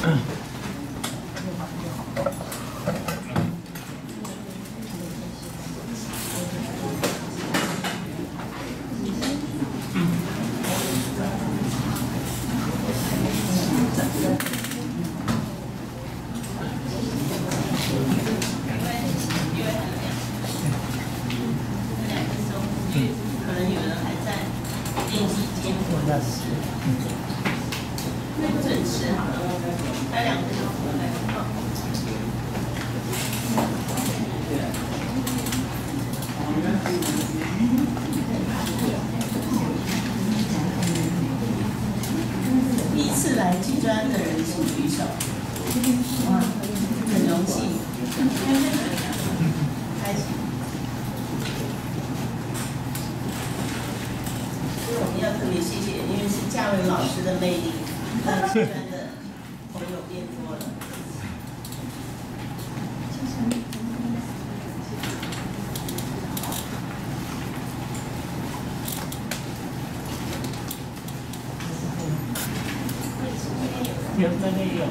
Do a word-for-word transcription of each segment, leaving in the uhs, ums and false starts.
有那边有。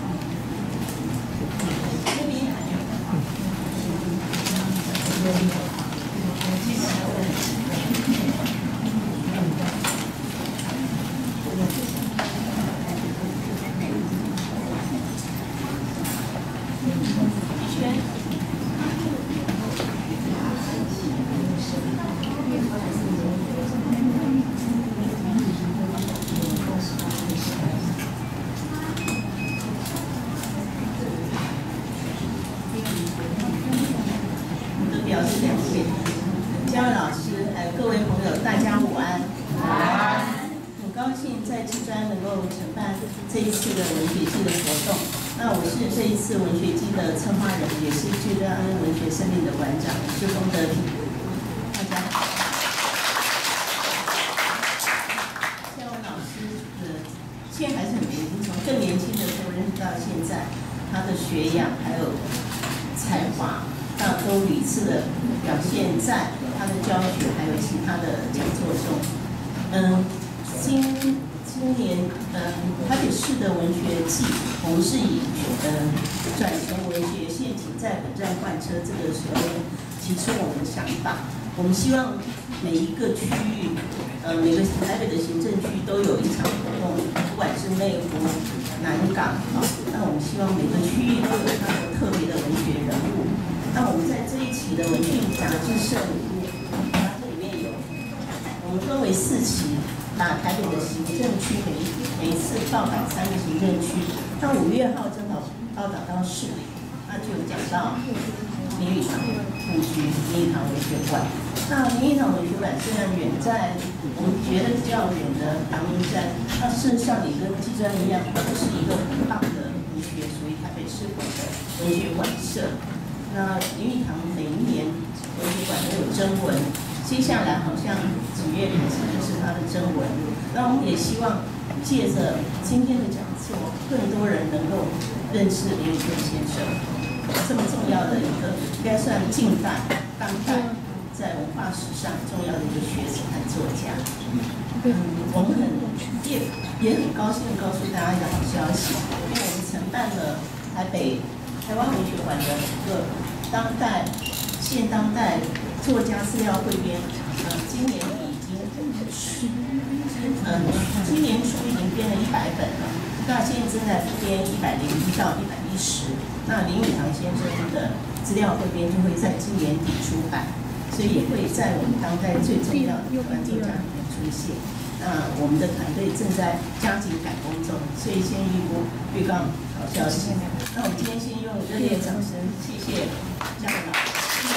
我们希望每一个区域，呃，每个台北的行政区都有一场活动，不管是内湖、南港啊，那我们希望每个区域都有它的特别的文学人物。那我们在这一期的文讯杂志社里面，它这里面有，我们分为四期，把台北的行政区每一每一次报道三个行政区。那五月号正好报道到士林，那就有讲到林语堂故居林语堂文学馆。那林语堂文学馆虽然远在我们觉得比较远的阳明山，那事实上也跟技专一样，都是一个很棒的文学，属于台北市馆的文学馆舍。那林语堂每一年文学馆都有征文，接下来好像几月开始就是他的征文。那我们也希望借着今天的讲座，更多人能够认识林语堂先生这么重要的一个，应该算近代、当代。在文化史上重要的一个学者和作家，嗯，我们很也也很高兴告诉大家一个好消息，因为我们承办了台北台湾文学馆的一个当代现当代作家资料汇编，呃，今年已经嗯，今年初已经编了一百本了，那现在正在编一百零一到一百一十，那林语堂先生的资料汇编就会在今年底出版。所以也会在我们当代最重要的台湾作家里面出现。那我们的团队正在加紧赶工中，所以先预估预告好消息。那我们今天先用热烈掌声，谢谢嘉文老师。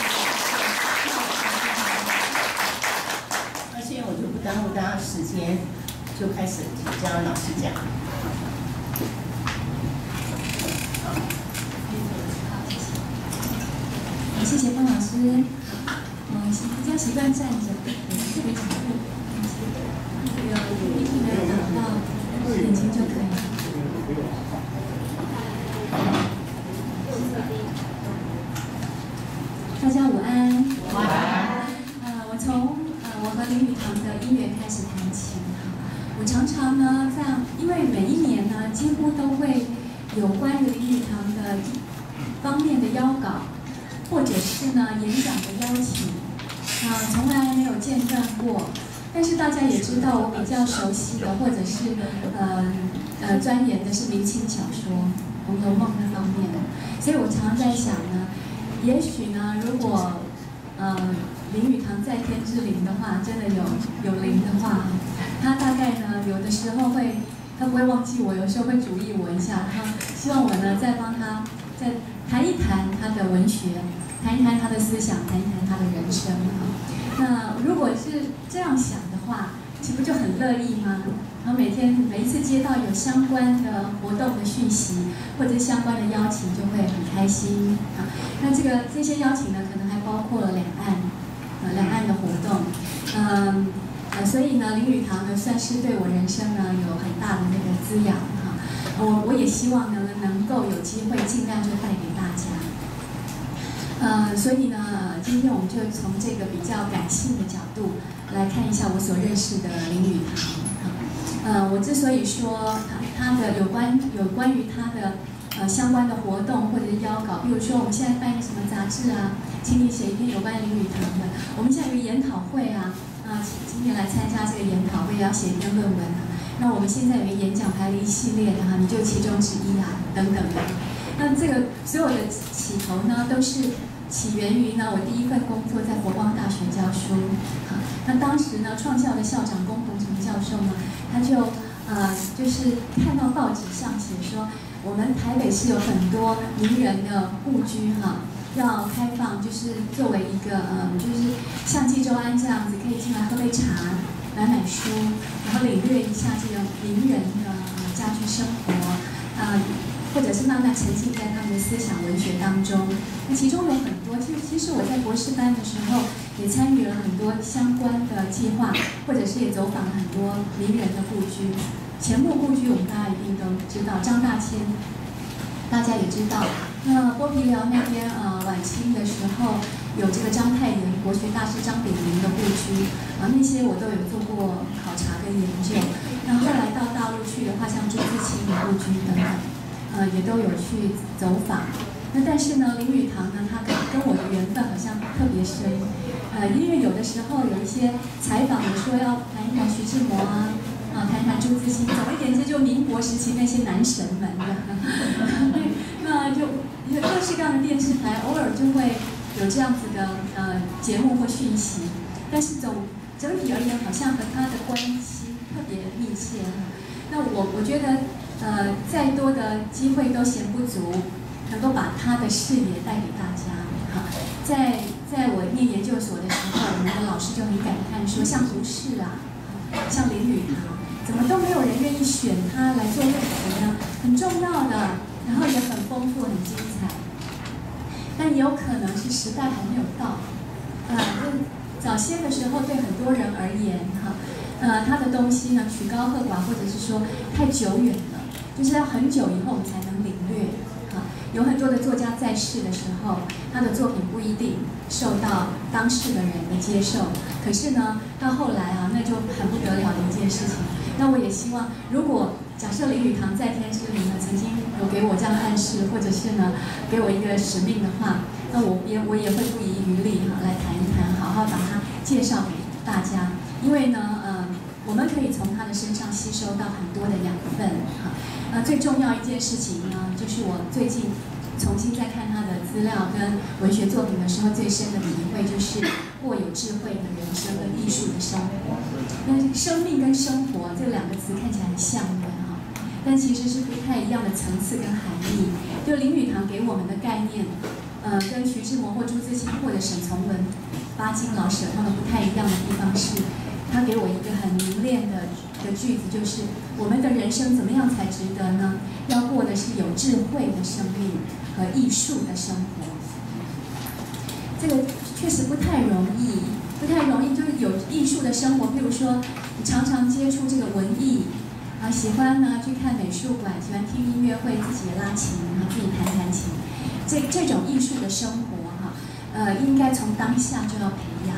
那现在我就不耽误大家时间，就开始请嘉文老师讲。 好，谢谢方老师。嗯，比较习惯站着，特别强迫，这个一定要打到眼睛就可以了。大家午安。午安。呃，我从呃我和林语堂的因缘开始谈起哈。我常常呢，在因为每一年呢，几乎都会有关于林语堂的方面的邀稿，或者是呢演讲的邀请，啊、呃，从来没有间断过。但是大家也知道，我比较熟悉的或者是呃呃钻研的是明清小说《红楼梦》那方面的，所以我常常在想呢，也许呢，如果呃林语堂在天之灵的话，真的有有灵的话，他大概呢有的时候会，他不会忘记我，有时候会主意我一下，他希望我呢再帮他再谈一谈他的文学，谈一谈他的思想，谈一谈他的人生啊。那如果是这样想的话，岂不就很乐意吗？然后每天每一次接到有相关的活动的讯息或者相关的邀请，就会很开心啊。那这个这些邀请呢，可能还包括了两岸，呃，两岸的活动，嗯，呃，所以呢，林语堂呢算是对我人生呢有很大的那个滋养哈。我我也希望呢能够有机会尽量就带给大家。呃，所以呢，今天我们就从这个比较感性的角度来看一下我所认识的林语堂。呃，我之所以说他的有关有关于他的呃相关的活动或者是邀稿，比如说我们现在办一个什么杂志啊，请你写一篇有关林语堂的。我们现在有个研讨会啊，啊、呃，今天来参加这个研讨会要写一篇论文啊。那我们现在有个演讲排了一系列的哈，你就其中之一啊，等等的。那这个所有的起头呢，都是起源于呢我第一份工作在佛光大学教书。好，那当时呢创校的校长龚洪成教授呢，他就呃就是看到报纸上写说，我们台北市有很多名人的故居哈，要开放，就是作为一个呃就是像济州安这样子，可以进来喝杯茶、买买书，然后领略一下这个名人的呃家居生活啊。呃或者是慢慢沉浸在他们的思想文学当中。那其中有很多，其实其实我在博士班的时候也参与了很多相关的计划，或者是也走访了很多名人的故居。钱穆故居我们大家一定都知道，张大千大家也知道。那剥皮寮那边呃晚清的时候有这个章太炎国学大师张炳麟的故居啊，那些我都有做过考察跟研究。那后来到大陆去的话，像朱自清的故居等等。呃，也都有去走访。那但是呢，林语堂呢，他跟跟我的缘分好像特别深。呃，因为有的时候有一些采访，有说要谈一谈徐志摩啊，啊，谈一谈朱自清，总而言之就民国时期那些男神们的。那就有各式各样的电视台，偶尔就会有这样子的呃节目或讯息，但是总整体而言，好像和他的关系特别密切。那我我觉得。呃，再多的机会都嫌不足，能够把他的视野带给大家。哈，在在我念研究所的时候，我们的老师就很感叹说，像胡适啊，像林语堂，怎么都没有人愿意选他来做论题呢？很重要的，然后也很丰富、很精彩。但也有可能是时代还没有到。呃，早些的时候，对很多人而言，哈，呃，他的东西呢，曲高和寡，或者是说太久远了。就是要很久以后我们才能领略，啊，有很多的作家在世的时候，他的作品不一定受到当世的人的接受。可是呢，到后来啊，那就很不得了的一件事情。那我也希望，如果假设林语堂在天之灵呢，曾经有给我这样暗示，或者是呢，给我一个使命的话，那我也我也会不遗余力哈、啊、来谈一谈，好好把它介绍给大家。因为呢，呃，我们可以从他的身上吸收到很多的养分哈。呃，最重要一件事情呢，就是我最近重新在看他的资料跟文学作品的时候，最深的体会就是过有智慧的人生跟艺术的生活。那生命跟生活这两个词看起来很像的哈，但其实是不太一样的层次跟含义。就林语堂给我们的概念，呃，跟徐志摩或朱自清或者沈从文、巴金老舍他们不太一样的地方是，他给我一个很凝练的。的句子就是我们的人生怎么样才值得呢？要过的是有智慧的生命和艺术的生活。这个确实不太容易，不太容易，就是有艺术的生活。譬如说，你常常接触这个文艺啊，喜欢呢去看美术馆，喜欢听音乐会，自己拉琴，然后自己弹弹琴。这这种艺术的生活哈，呃，应该从当下就要培养。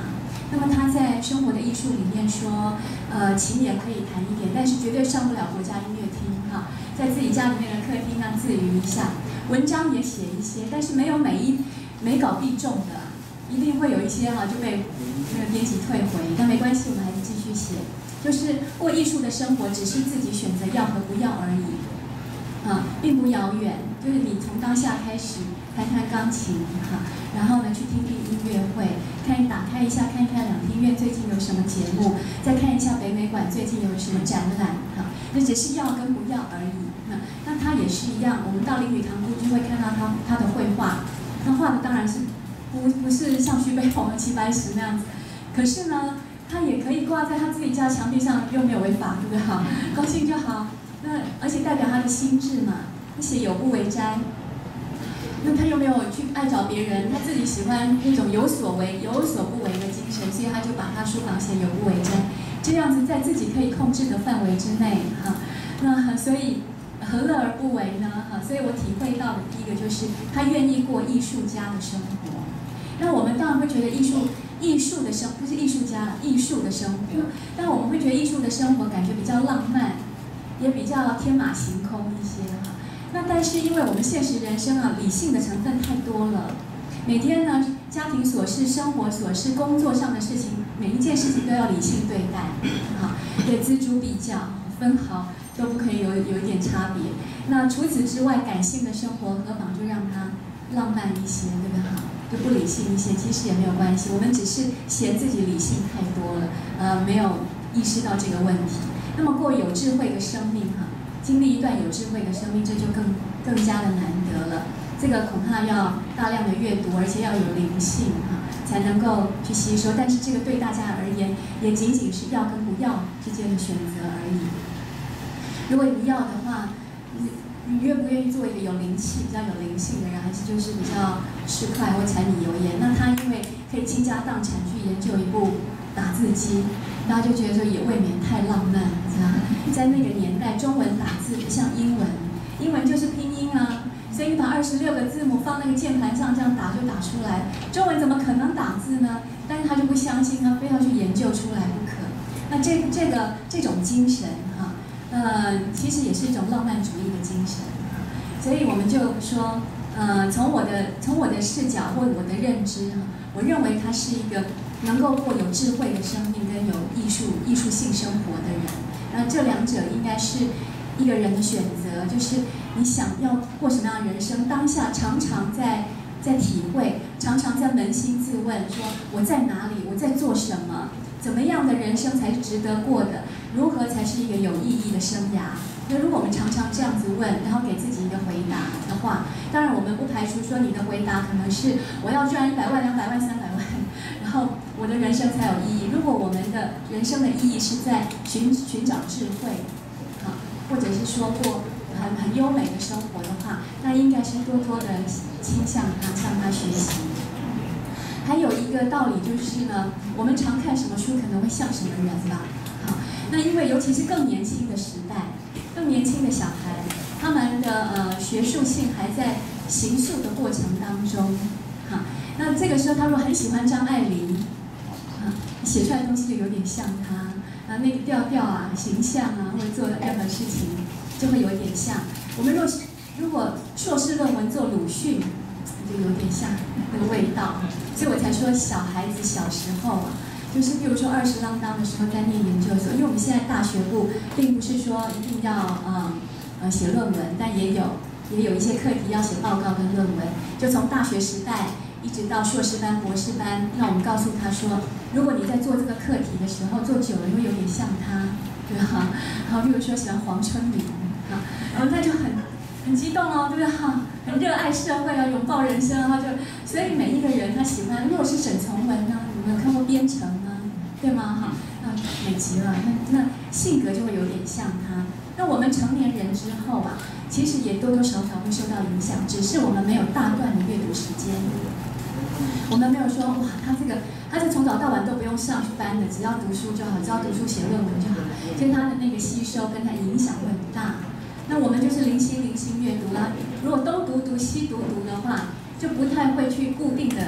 那么他在生活的艺术里面说，呃，琴也可以弹一点，但是绝对上不了国家音乐厅哈，在自己家里面的客厅啊自娱一下，文章也写一些，但是没有每一每稿必中的，一定会有一些哈就被那个编辑退回，但没关系，我们还是继续写。就是过艺术的生活，只是自己选择要和不要而已，啊，并不遥远。就是你从当下开始弹弹钢琴，哈，然后呢去听听音乐会，看打开一下看一看两厅院最近有什么节目，再看一下北美馆最近有什么展览，哈，那只是要跟不要而已。那那他也是一样，我们到林语堂故居会看到他他的绘画，那画的当然是不不是像徐悲鸿的齐白石那样子，可是呢。他也可以挂在他自己家墙壁上，又没有违法，对不对？好，高兴就好。那而且代表他的心智嘛，他写有不为斋。那他又没有去爱找别人，他自己喜欢那种有所为、有所不为的精神，所以他就把他书房写有不为斋，这样子在自己可以控制的范围之内，哈。那所以何乐而不为呢？哈，所以我体会到的第一个就是他愿意过艺术家的生活。那我们当然会觉得艺术。艺术的生不是艺术家，艺术的生活。但我们会觉得艺术的生活感觉比较浪漫，也比较天马行空一些哈。那但是因为我们现实人生啊，理性的成分太多了，每天呢家庭琐事、生活琐事、工作上的事情，每一件事情都要理性对待，哈，对锱铢必较，分毫都不可以有有一点差别。那除此之外，感性的生活何妨就让它浪漫一些，对不对？哈。就不理性一些，其实也没有关系。我们只是嫌自己理性太多了，呃，没有意识到这个问题。那么过有智慧的生命哈，经历一段有智慧的生命，这就更更加的难得了。这个恐怕要大量的阅读，而且要有灵性哈，才能够去吸收。但是这个对大家而言，也仅仅是要跟不要之间的选择而已。如果你要的话，你愿不愿意做一个有灵气、比较有灵性的人，还是就是比较市侩或柴米油盐？那他因为可以倾家荡产去研究一部打字机，大家就觉得说也未免太浪漫，这样。在那个年代，中文打字不像英文，英文就是拼音啊，所以你把二十六个字母放那个键盘上这样打就打出来。中文怎么可能打字呢？但是他就不相信，他非要去研究出来不可。那这这个这种精神哈。呃，其实也是一种浪漫主义的精神，所以我们就说，呃，从我的从我的视角或我的认知，我认为他是一个能够过有智慧的生命跟有艺术艺术性生活的人。那这两者应该是一个人的选择，就是你想要过什么样的人生，当下常常在在体会，常常在扪心自问，说我在哪里，我在做什么。怎么样的人生才是值得过的？如何才是一个有意义的生涯？那如果我们常常这样子问，然后给自己一个回答的话，当然我们不排除说你的回答可能是我要赚一百万、两百万、三百万，然后我的人生才有意义。如果我们的人生的意义是在寻寻找智慧，啊，或者是说过很很优美的生活的话，那应该是多多的倾向他，向他学习。还有一个道理就是呢，我们常看什么书可能会像什么人吧。好，那因为尤其是更年轻的时代，更年轻的小孩，他们的呃学术性还在形塑的过程当中。好，那这个时候他如果很喜欢张爱玲，啊，写出来的东西就有点像他，啊那个调调啊、形象啊，或者做的任何事情就会有点像。我们若是如果硕士论文做鲁迅，就有点像那个味道，所以我才说小孩子小时候啊，就是比如说二十郎当的时候在念研究所，因为我们现在大学部并不是说一定要呃呃写论文，但也有也有一些课题要写报告跟论文，就从大学时代一直到硕士班、博士班，那我们告诉他说，如果你在做这个课题的时候做久了，你会有点像他，对吧？然后比如说喜欢黄春明，啊，然后那就很。很激动哦，对不对哈？很热爱社会啊，拥抱人生啊，就所以每一个人他喜欢，如果是沈从文呢，有没有看过《边城》呢？对吗？哈，那美极了，那那性格就会有点像他。那我们成年人之后啊，其实也多多少少会受到影响，只是我们没有大段的阅读时间。我们没有说哇，他这个他是从早到晚都不用上班的，只要读书就好，只要读书写论文就好，所以他的那个吸收跟他影响会很大。那我们就是零星零星阅读啦。如果都读读西读读的话，就不太会去固定的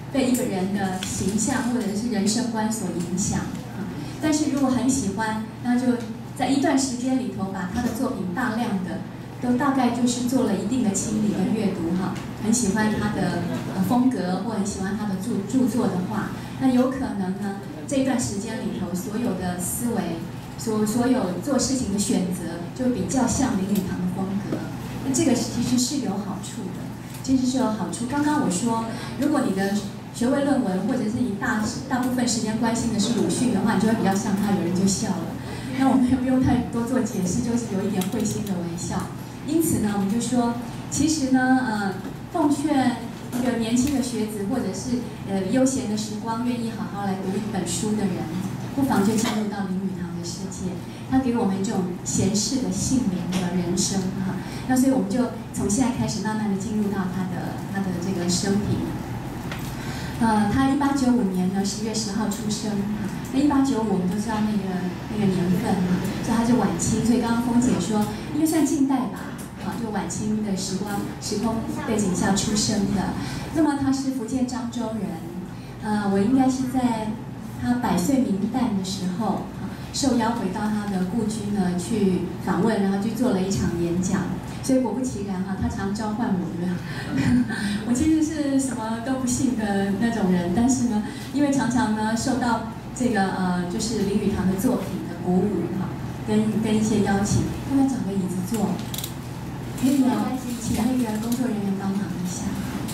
被一个人的形象或者是人生观所影响啊。但是如果很喜欢，那就在一段时间里头把他的作品大量的都大概就是做了一定的清理跟阅读哈，很喜欢他的呃风格或很喜欢他的著著作的话，那有可能呢这一段时间里头所有的思维。所所有做事情的选择就比较像林语堂的风格，那这个其实是有好处的，其实是有好处。刚刚我说，如果你的学位论文或者是你大大部分时间关心的是鲁迅的话，你就会比较像他，有人就笑了。那我们也不用太多做解释，就是有一点会心的微笑。因此呢，我们就说，其实呢，呃，奉劝一个年轻的学子或者是呃悠闲的时光，愿意好好来读一本书的人，不妨就进入到林语堂的世界，他给我们这种闲适的性灵的人生哈。那所以我们就从现在开始慢慢的进入到他的他的这个生平。呃，他一八九五年呢十月十号出生哈。那一八九五我们都知道那个那个年份哈，所以他是晚清，所以刚刚峰姐说应该算近代吧。啊，就晚清的时光时空背景下出生的。那么他是福建漳州人，呃，我应该是在他百岁冥诞的时候，啊，受邀回到他的故居呢去访问，然后去做了一场演讲。所以果不其然哈，他常召唤我的。我其实是什么都不信的那种人，但是呢，因为常常呢受到这个呃就是林语堂的作品的鼓舞哈，跟跟一些邀请，要不要找个椅子坐？可以哦，请那个工作人员帮忙一下。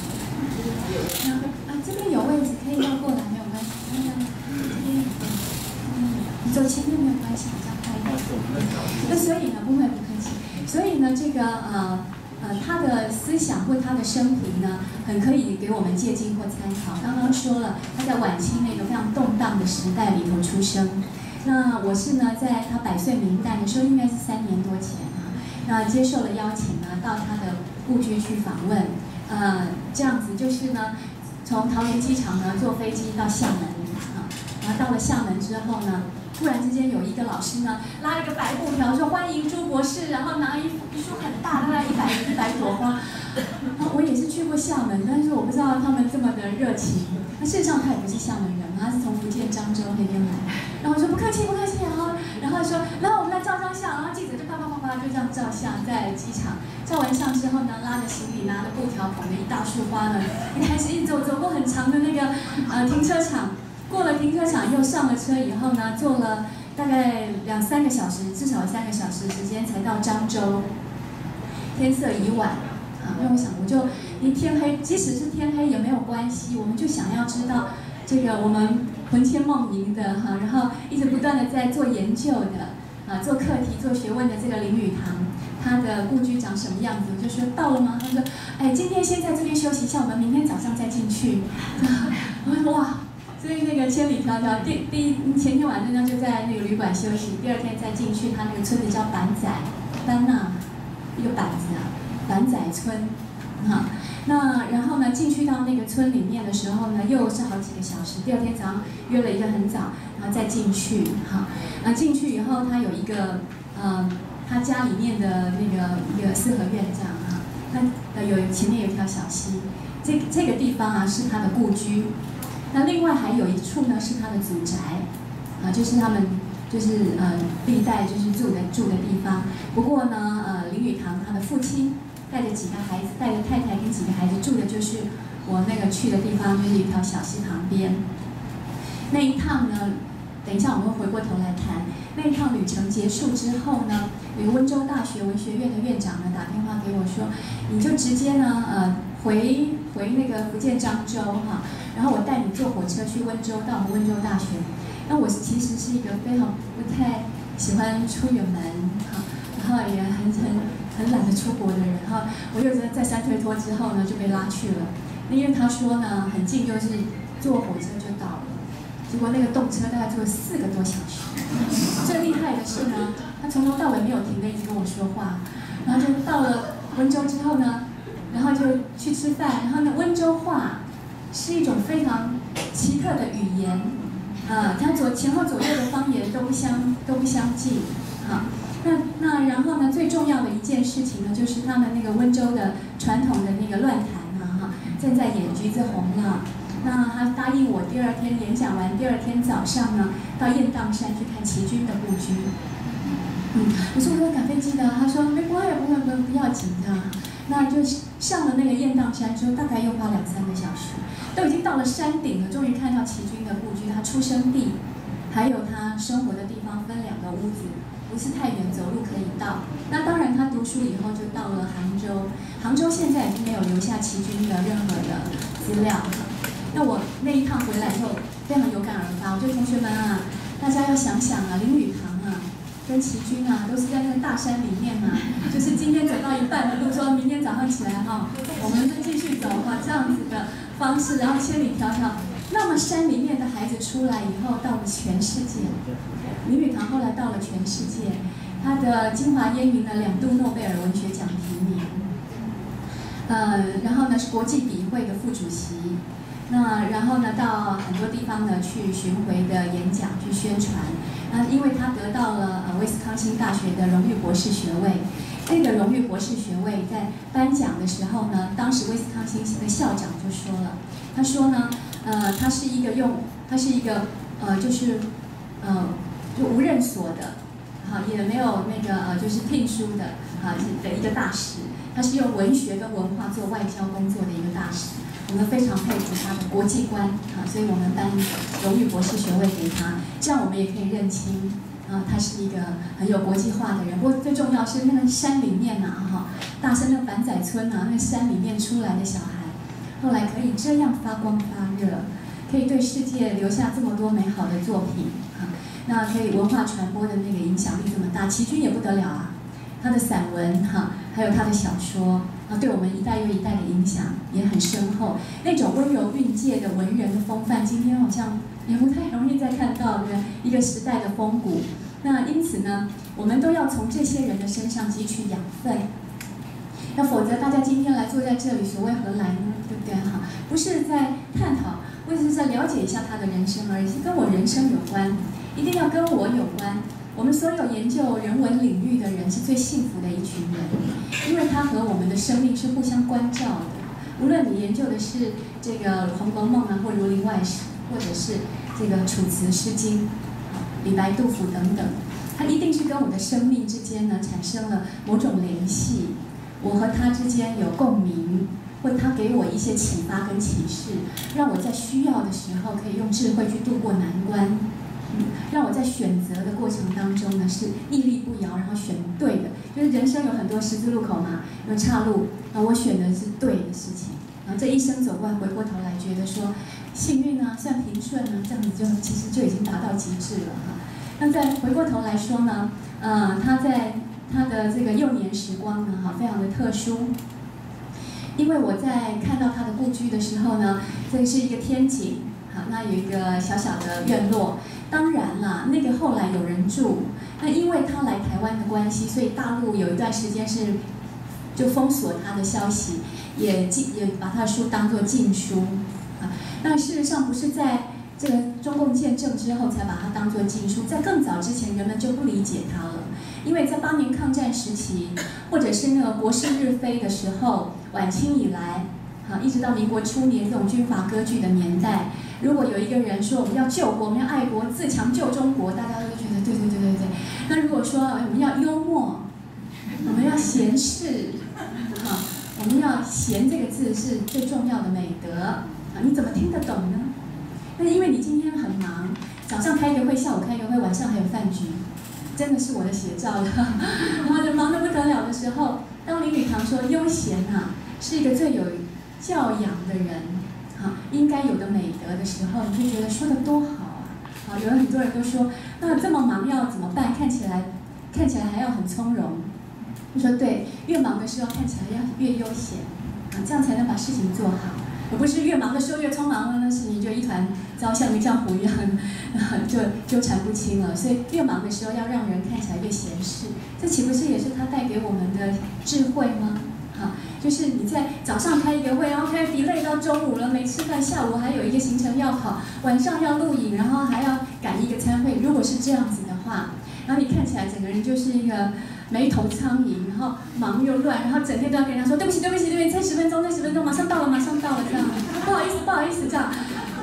啊，这边有位置可以绕过来，没有关系。嗯，走前面没有关系，比较快一点。那所以呢，不会不客气。所以呢，这个呃呃，他的思想或他的生平呢，很可以给我们借鉴或参考。刚刚说了，他在晚清那个非常动荡的时代里头出生。那我是呢，在他百岁冥诞的时候，应该是三年多前。那接受了邀请呢，到他的故居去访问，呃，这样子就是呢，从桃园机场呢坐飞机到厦门啊，然后到了厦门之后呢，突然之间有一个老师呢拉了一个白布条说欢迎朱博士，然后拿一一束很大，大概一百一百朵花。啊，我也是去过厦门，但是我不知道他们这么的热情。那事实上他也不是厦门人，他是从福建漳州那边来。然后我说不客气不客气，然后然后说，然后我们来照张相，然后记者就啪啪啪啪就这样照相，在机场照完相之后呢，拉着行李，拿着布条，捧着一大束花呢，一开始一走走过很长的那个呃停车场，过了停车场又上了车以后呢，坐了大概两三个小时，至少三个小时时间才到漳州。天色已晚。啊，那我想，我就离天黑，即使是天黑也没有关系，我们就想要知道这个我们魂牵梦萦的哈，然后一直不断的在做研究的啊，做课题、做学问的这个林语堂，他的故居长什么样子？我就说到了吗？他说，哎，今天先在这边休息一下，我们明天早上再进去。我说哇，所以那个千里迢迢，第第前天晚上呢就在那个旅馆休息，第二天再进去，他那个村子叫板仔，班纳，一个板子啊。板仔村，哈，那然后呢，进去到那个村里面的时候呢，又是好几个小时。第二天早上约了一个很早，然后再进去，哈，啊进去以后，他有一个，呃，他家里面的那个一个四合院这样哈，那呃有前面有一条小溪，这这个地方啊是他的故居，那另外还有一处呢是他的祖宅，啊就是他们。就是呃历代就是住的住的地方。不过呢，呃林语堂他的父亲带着几个孩子，带着太太跟几个孩子住的就是我那个去的地方，就是一条小溪旁边。那一趟呢，等一下我们会回过头来谈。那一趟旅程结束之后呢，有温州大学文学院的院长呢打电话给我说，你就直接呢呃回回那个福建漳州哈，然后我带你坐火车去温州，到我们温州大学。那我其实是一个非常不太喜欢出远门哈，然后也很很很懒得出国的人哈。我又在在三推脱之后呢就被拉去了，因为他说呢很近，就是坐火车就到了。结果那个动车大概坐了四个多小时。最厉害的是呢，他从头到尾没有停的一直跟我说话，然后就到了温州之后呢，然后就去吃饭，然后呢温州话是一种非常奇特的语言。呃，它左前后左右的方言都不相都不相近，好，那那然后呢，最重要的一件事情呢，就是他们那个温州的传统的那个乱弹啊，哈，正在演橘子红了， 那他答应我第二天演讲完，第二天早上呢，到雁荡山去看齐军的故居。嗯，我说我要赶飞机的，他说没不会不会不会不要紧的。那就上了那个雁荡山之后，大概又花两三个小时，都已经到了山顶了，终于看到齐军的故居，他出生地，还有他生活的地方分两个屋子，不是太远，走路可以到。那当然他读书以后就到了杭州，杭州现在已经没有留下齐军的任何的资料。那我那一趟回来以后，非常有感而发，我说同学们啊，大家要想想啊，林语堂啊，跟齐军啊，都是在那个大山里面啊，就是今天走到一半的路，说明天早上起来哈、哦，我们就继续走哈、哦，这样子的方式，然后千里迢迢。那么山里面的孩子出来以后，到了全世界，林语堂后来到了全世界，他的京华烟云呢两度诺贝尔文学奖提名，呃，然后呢是国际笔会的副主席。那然后呢，到很多地方呢去巡回的演讲，去宣传。那因为他得到了呃威斯康星大学的荣誉博士学位，那个荣誉博士学位在颁奖的时候呢，当时威斯康星的校长就说了，他说呢，呃，他是一个用，他是一个呃就是呃就无任所的，好也没有那个呃就是聘书的啊的一个大使，他是用文学跟文化做外交工作的一个大使。我们非常佩服他的国际观啊，所以我们颁荣誉博士学位给他，这样我们也可以认清啊，他是一个很有国际化的人。不过最重要是那个山里面呐、啊，哈，大山那个板仔村呐、啊，那个山里面出来的小孩，后来可以这样发光发热，可以对世界留下这么多美好的作品啊，那可以文化传播的那个影响力这么大，齐军也不得了啊，他的散文哈、啊，还有他的小说。啊，对我们一代又一代的影响也很深厚。那种温柔蕴藉的文人的风范，今天好像也不太容易再看到的一个时代的风骨。那因此呢，我们都要从这些人的身上汲取养分。那否则，大家今天来坐在这里，所谓何来呢？对不对？哈，不是在探讨，或者是在了解一下他的人生而已，是跟我人生有关，一定要跟我有关。我们所有研究人文领域的人是最幸福的一群人，因为他和我们的生命是互相关照的。无论你研究的是这个《红楼梦》啊，或《儒林外史》，或者是这个《楚辞》《诗经》、李白、杜甫等等，它一定是跟我的生命之间呢产生了某种联系。我和他之间有共鸣，或他给我一些启发跟启示，让我在需要的时候可以用智慧去度过难关。让我在选择的过程当中呢是屹立不摇，然后选对的，就是人生有很多十字路口嘛，有岔路，啊，我选的是对的事情，啊，这一生走过来，回过头来觉得说幸运啊，算平顺啊，这样子就其实就已经达到极致了哈。那再回过头来说呢，呃，他在他的这个幼年时光呢，哈，非常的特殊。因为我在看到他的故居的时候呢，这是一个天井，好，那有一个小小的院落。当然啦，那个后来有人住，那因为他来台湾的关系，所以大陆有一段时间是就封锁他的消息，也禁也把他的书当作禁书啊。那事实上不是在这个中共建政之后才把它当作禁书，在更早之前人们就不理解他了，因为在八年抗战时期，或者是那个国势日非的时候，晚清以来，好一直到民国初年这种军阀割据的年代。如果有一个人说我们要救国，我们要爱国，自强救中国，大家都觉得对对对对对。那如果说我们要幽默，我们要闲适，啊，我们要闲这个字是最重要的美德啊，你怎么听得懂呢？那因为你今天很忙，早上开一个会，下午开一个会，晚上还有饭局，真的是我的写照了。然后就忙得不得了的时候，当林语堂说悠闲啊是一个最有教养的人。啊，应该有的美德的时候，你会觉得说的多好啊！啊，有很多人都说，那这么忙要怎么办？看起来，看起来还要很从容。我说对，越忙的时候看起来要越悠闲，啊，这样才能把事情做好。而不是越忙的时候越匆忙了，那事情就一团糟，像个浆糊一样，啊，就纠缠不清了。所以越忙的时候要让人看起来越闲适，这岂不是也是他带给我们的智慧吗？好，就是你在早上开一个会，然后开 delay 到中午了，没吃饭，下午还有一个行程要跑，晚上要录影，然后还要赶一个餐会。如果是这样子的话，然后你看起来整个人就是一个没头苍蝇，然后忙又乱，然后整天都要跟人家说对不起对不起对不起，再十分钟再十分钟，马上到了马上到了这样，不好意思不好意思这样，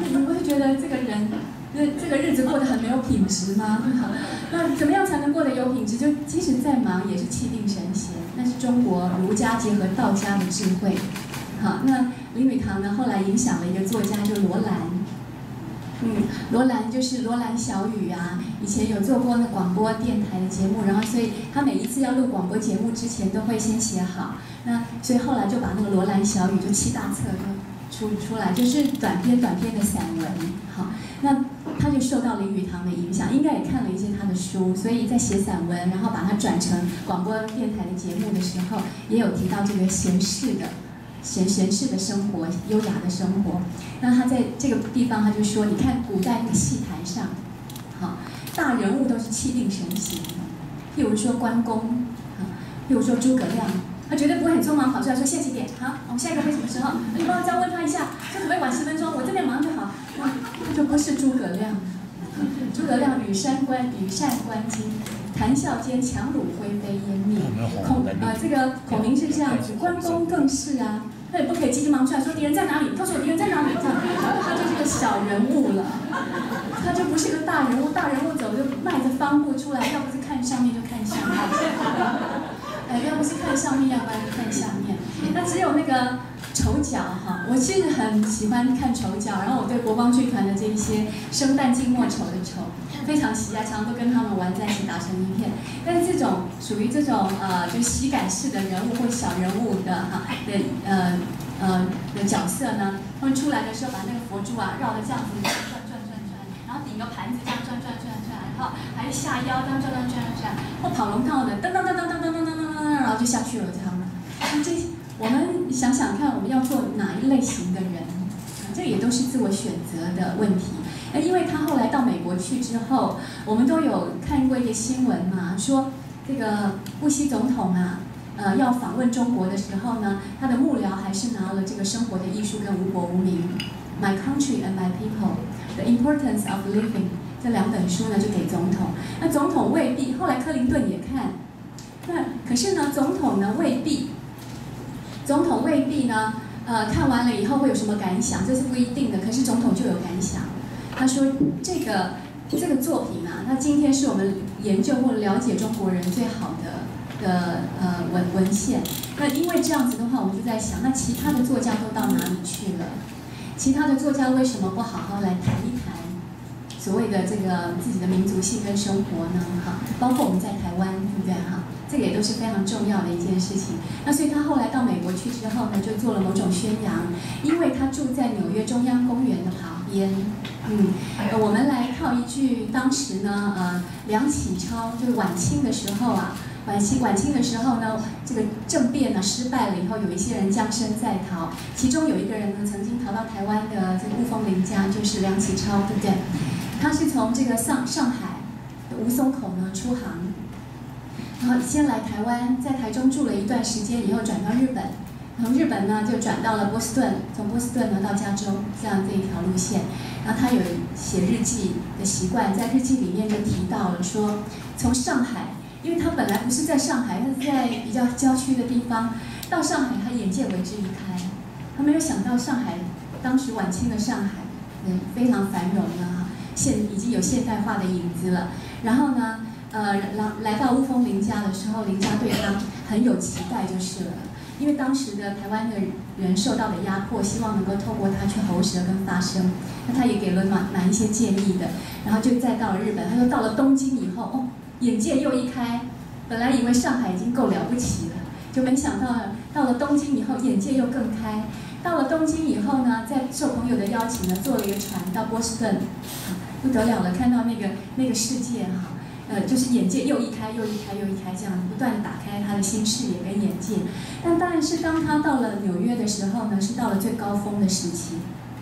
你不会觉得这个人，这这个日子过得很没有品质吗？那怎么样才能过得有品质？就即使再忙，也是气定神闲。那是中国儒家结合道家的智慧。好，那林语堂呢，后来影响了一个作家，就罗兰。嗯，罗兰就是罗兰小雨啊，以前有做过那广播电台的节目，然后所以他每一次要录广播节目之前都会先写好，那所以后来就把那个罗兰小雨就七大册就出出来，就是短篇短篇的散文，好，那他就受到林语堂的影响，应该也看了一些他的书，所以在写散文，然后把它转成广播电台的节目的时候，也有提到这个闲适的。闲闲适的生活，优雅的生活。那他在这个地方，他就说：你看古代那个戏台上，好，大人物都是气定神闲的。譬如说关公，啊，譬如说诸葛亮，他绝对不会很匆忙跑出来说：现几点？好，我们下一个会什么时候？你帮我再问他一下，这可不可以晚十分钟？我这边忙就好。那就不是诸葛亮。诸葛亮羽扇纶羽扇纶巾，谈笑间樯橹灰飞烟灭。孔呃，这个孔明是这样子，关公更是啊，他也不可以急急忙出来说敌人在哪里，告诉我敌人在哪里，这样他就是个小人物了，他就不是个大人物，大人物走就迈着方步出来，要不是看上面就看下面，哎，要不是看上面，要不然就看下面，那只有那个。丑角哈，我其实很喜欢看丑角，然后我对国光剧团的这一些生旦净末丑的丑非常喜爱，常常都跟他们玩在一起打成一片。但是这种属于这种呃，就喜感式的人物或小人物的哈的呃呃的角色呢，他们出来的时候把那个佛珠啊绕着这样子转转转转转，然后顶个盘子这样转转转转，然后还下腰这样转转转转，或跑龙套的噔噔噔噔噔噔噔噔噔，然后就下去了这样的。那这我们想想看，我们要做哪一类型的人？啊，这也都是自我选择的问题。那因为他后来到美国去之后，我们都有看过一个新闻嘛，说这个布希总统啊，呃，要访问中国的时候呢，他的幕僚还是拿了这个《生活的艺术》跟《无国无民》（My Country and My People: The Importance of Living） 这两本书呢，就给总统。那总统未必，后来克林顿也看，那可是呢，总统呢未必。总统未必呢，呃，看完了以后会有什么感想，这是不一定的。可是总统就有感想，他说这个这个作品啊，那今天是我们研究或了解中国人最好的的呃文文献。那因为这样子的话，我们就在想，那其他的作家都到哪里去了？其他的作家为什么不好好来谈一谈所谓的这个自己的民族性跟生活呢？哈，包括我们在台湾，对不对？哈。这个也都是非常重要的一件事情。那所以他后来到美国去之后呢，就做了某种宣扬，因为他住在纽约中央公园的旁边。嗯，呃，我们来套一句，当时呢，呃，梁启超就是晚清的时候啊，晚清晚清的时候呢，这个政变呢失败了以后，有一些人将身在逃，其中有一个人呢曾经逃到台湾的这个雾峰林家，就是梁启超，对不对？他是从这个上上海的吴淞口呢出航。然后先来台湾，在台中住了一段时间以后，转到日本，从日本呢就转到了波士顿，从波士顿呢到加州，这样这一条路线。然后他有写日记的习惯，在日记里面就提到了说，从上海，因为他本来不是在上海，他是在比较郊区的地方，到上海他眼界为之一开，他没有想到上海当时晚清的上海，嗯，非常繁荣了哈，现已经有现代化的影子了。然后呢？呃，来来到雾峰林家的时候，林家对他很有期待就是了，因为当时的台湾的人受到的压迫，希望能够透过他去喉舌跟发声，那他也给了蛮蛮一些建议的，然后就再到了日本，他说到了东京以后，哦，眼界又一开，本来以为上海已经够了不起了，就没想到到了东京以后，眼界又更开，到了东京以后呢，在受朋友的邀请呢，坐了一个船到波士顿，不得了了，看到那个那个世界哈。呃，就是眼界又一开又一开又一开，这样不断的打开他的新视野跟眼界。但当然是当他到了纽约的时候呢，是到了最高峰的时期。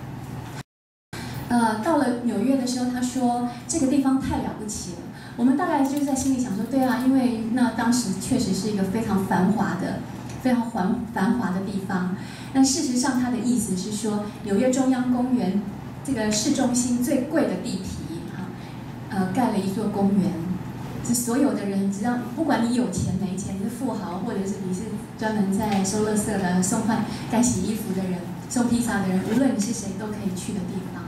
呃，到了纽约的时候，他说这个地方太了不起了。我们大概就是在心里想说，对啊，因为那当时确实是一个非常繁华的、非常繁繁华的地方。但事实上，他的意思是说，纽约中央公园这个市中心最贵的地皮，哈，呃，盖了一座公园。是所有的人，只要不管你有钱没钱，你是富豪，或者是你是专门在收垃圾的、送换、干洗衣服的人、送披萨的人，无论你是谁，都可以去的地方。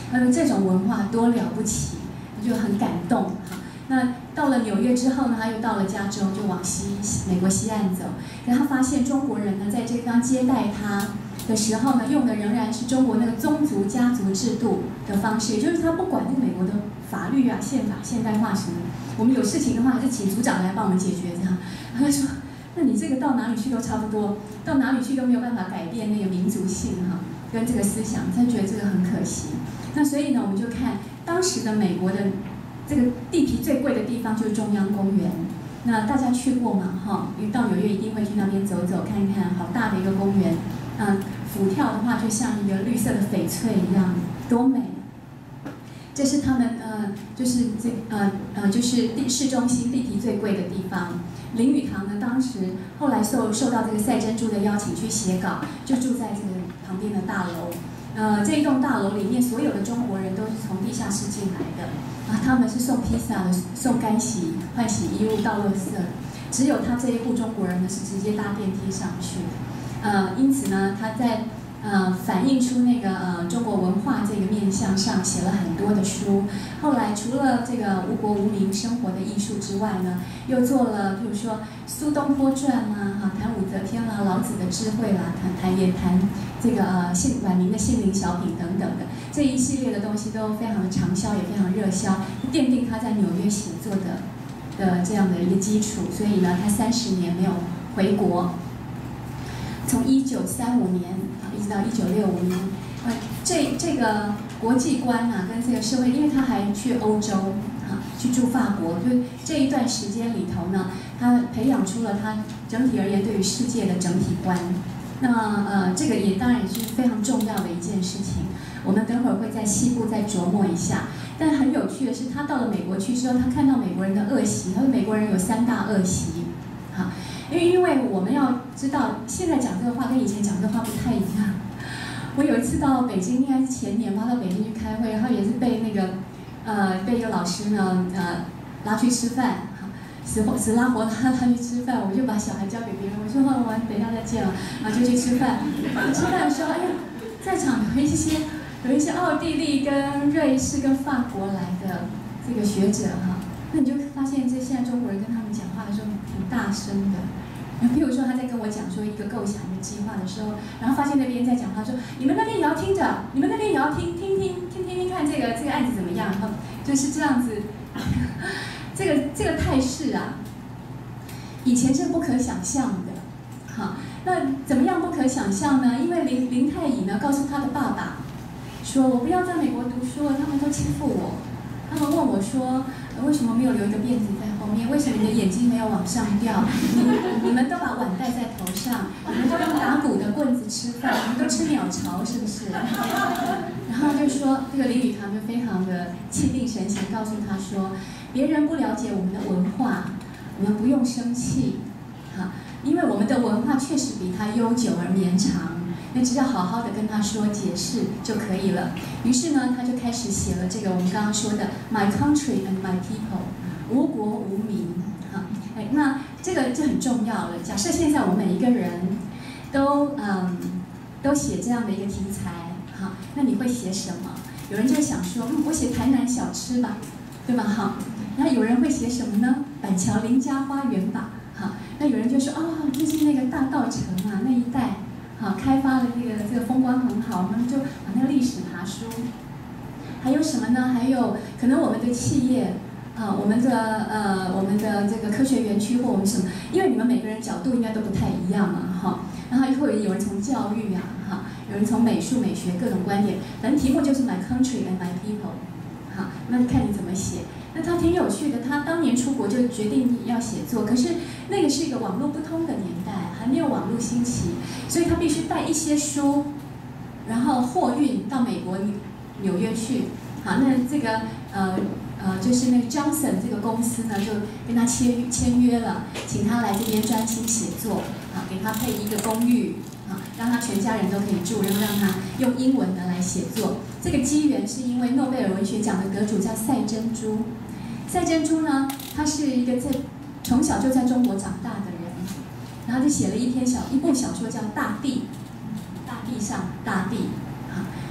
呃，这种文化多了不起，就很感动哈。那到了纽约之后呢，他又到了加州，就往西美国西岸走。然后他发现中国人呢，在这个地方接待他的时候呢，用的仍然是中国那个宗族家族制度的方式，也就是他不管那个美国的法律啊、宪法现代化什么，我们有事情的话还是请组长来帮我们解决这样。他说，那你这个到哪里去都差不多，到哪里去都没有办法改变那个民族性哈，跟这个思想，他觉得这个很可惜。那所以呢，我们就看当时的美国的。这个地皮最贵的地方就是中央公园，那大家去过嘛？哈，因为到纽约一定会去那边走走看看，好大的一个公园。嗯，俯眺的话就像一个绿色的翡翠一样，多美！这是他们呃，就是这呃呃，就是地市中心地皮最贵的地方。林语堂呢，当时后来受受到这个赛珍珠的邀请去写稿，就住在这个旁边的大楼。呃，这一栋大楼里面所有的中国人都是从地下室进来的。啊，他们是送披萨的，送干洗、换洗衣物、倒垃圾。只有他这一户中国人呢是直接搭电梯上去。呃，因此呢，他在呃反映出那个呃中国文化这个面向上写了很多的书。后来除了这个无国无民生活的艺术之外呢，又做了，比如说苏东坡传啦，哈，谈武则天啦、老子的智慧啦，谈谈也谈这个呃姓晚明的姓名小品等等的。这一系列的东西都非常的畅销，也非常热销，奠定他在纽约写作的的这样的一个基础。所以呢，他三十年没有回国，从一九三五年啊一直到一九六五年，呃，这这个国际观啊，跟这个社会，因为他还去欧洲啊，去住法国，就这一段时间里头呢，他培养出了他整体而言对于世界的整体观。那呃，这个也当然也是非常重要的一件事情。我们等会儿会在细部再琢磨一下。但很有趣的是，他到了美国去之后，他看到美国人的恶习。他说美国人有三大恶习，哈，因为因为我们要知道，现在讲这个话跟以前讲这个话不太一样。我有一次到北京，应该是前年吧，到北京去开会，然后也是被那个呃被一个老师呢呃拉去吃饭。死活死拉活拉他去吃饭，我就把小孩交给别人，我说我们等一下再见了，然后就去吃饭。吃饭的时候，哎呀，在场有一些有一些奥地利、跟瑞士、跟法国来的这个学者哈，那你就发现这现在中国人跟他们讲话的时候挺大声的。譬如说他在跟我讲说一个构想一个计划的时候，然后发现那边在讲话说，你们那边也要听着，你们那边也要听听听听听听看这个这个案子怎么样，哈，就是这样子。这个这个态势啊，以前是不可想象的，好，那怎么样不可想象呢？因为林林太乙呢告诉他的爸爸，说我不要在美国读书了，他们都欺负我。他们问我说，为什么没有留一个辫子在后面？为什么你的眼睛没有往上掉？你你们都把碗戴在头上，你们都用打鼓的棍子吃饭，你们都吃鸟巢是不是？然后就说这个林语堂就非常的气定神闲，告诉他说，别人不了解我们的文化，我们不用生气，哈，因为我们的文化确实比他悠久而绵长。那只要好好的跟他说解释就可以了。于是呢，他就开始写了这个我们刚刚说的 My Country and My People， 无国无民，哈，哎，那这个就很重要了。假设现在我们每一个人都嗯都写这样的一个题材，哈，那你会写什么？有人就想说，嗯，我写台南小吃吧，对吧？哈，然后有人会写什么呢？板桥林家花园吧，哈，那有人就说，哦，就是那个大稻埕啊那一带。好，开发的这个这个风光很好，我们就把那个历史爬书。还有什么呢？还有可能我们的企业啊，我们的呃我们的这个科学园区或我们什么，因为你们每个人角度应该都不太一样嘛，哈。然后会有人从教育啊，哈，有人从美术美学各种观点，反正题目就是 My Country and My People， 好，那看你怎么写。那他挺有趣的，他当年出国就决定要写作，可是那个是一个网络不通的年代，还没有网络兴起，所以他必须带一些书，然后货运到美国纽约去。好，那这个呃呃就是那个 Johnson 这个公司呢，就跟他签签约了，请他来这边专心写作，啊，给他配一个公寓，啊，让他全家人都可以住，然后让他用英文的来写作。这个机缘是因为诺贝尔文学奖的得主叫赛珍珠。赛珍珠呢，他是一个在从小就在中国长大的人，然后就写了一篇小一部小说叫《大地》，大地上大地，啊，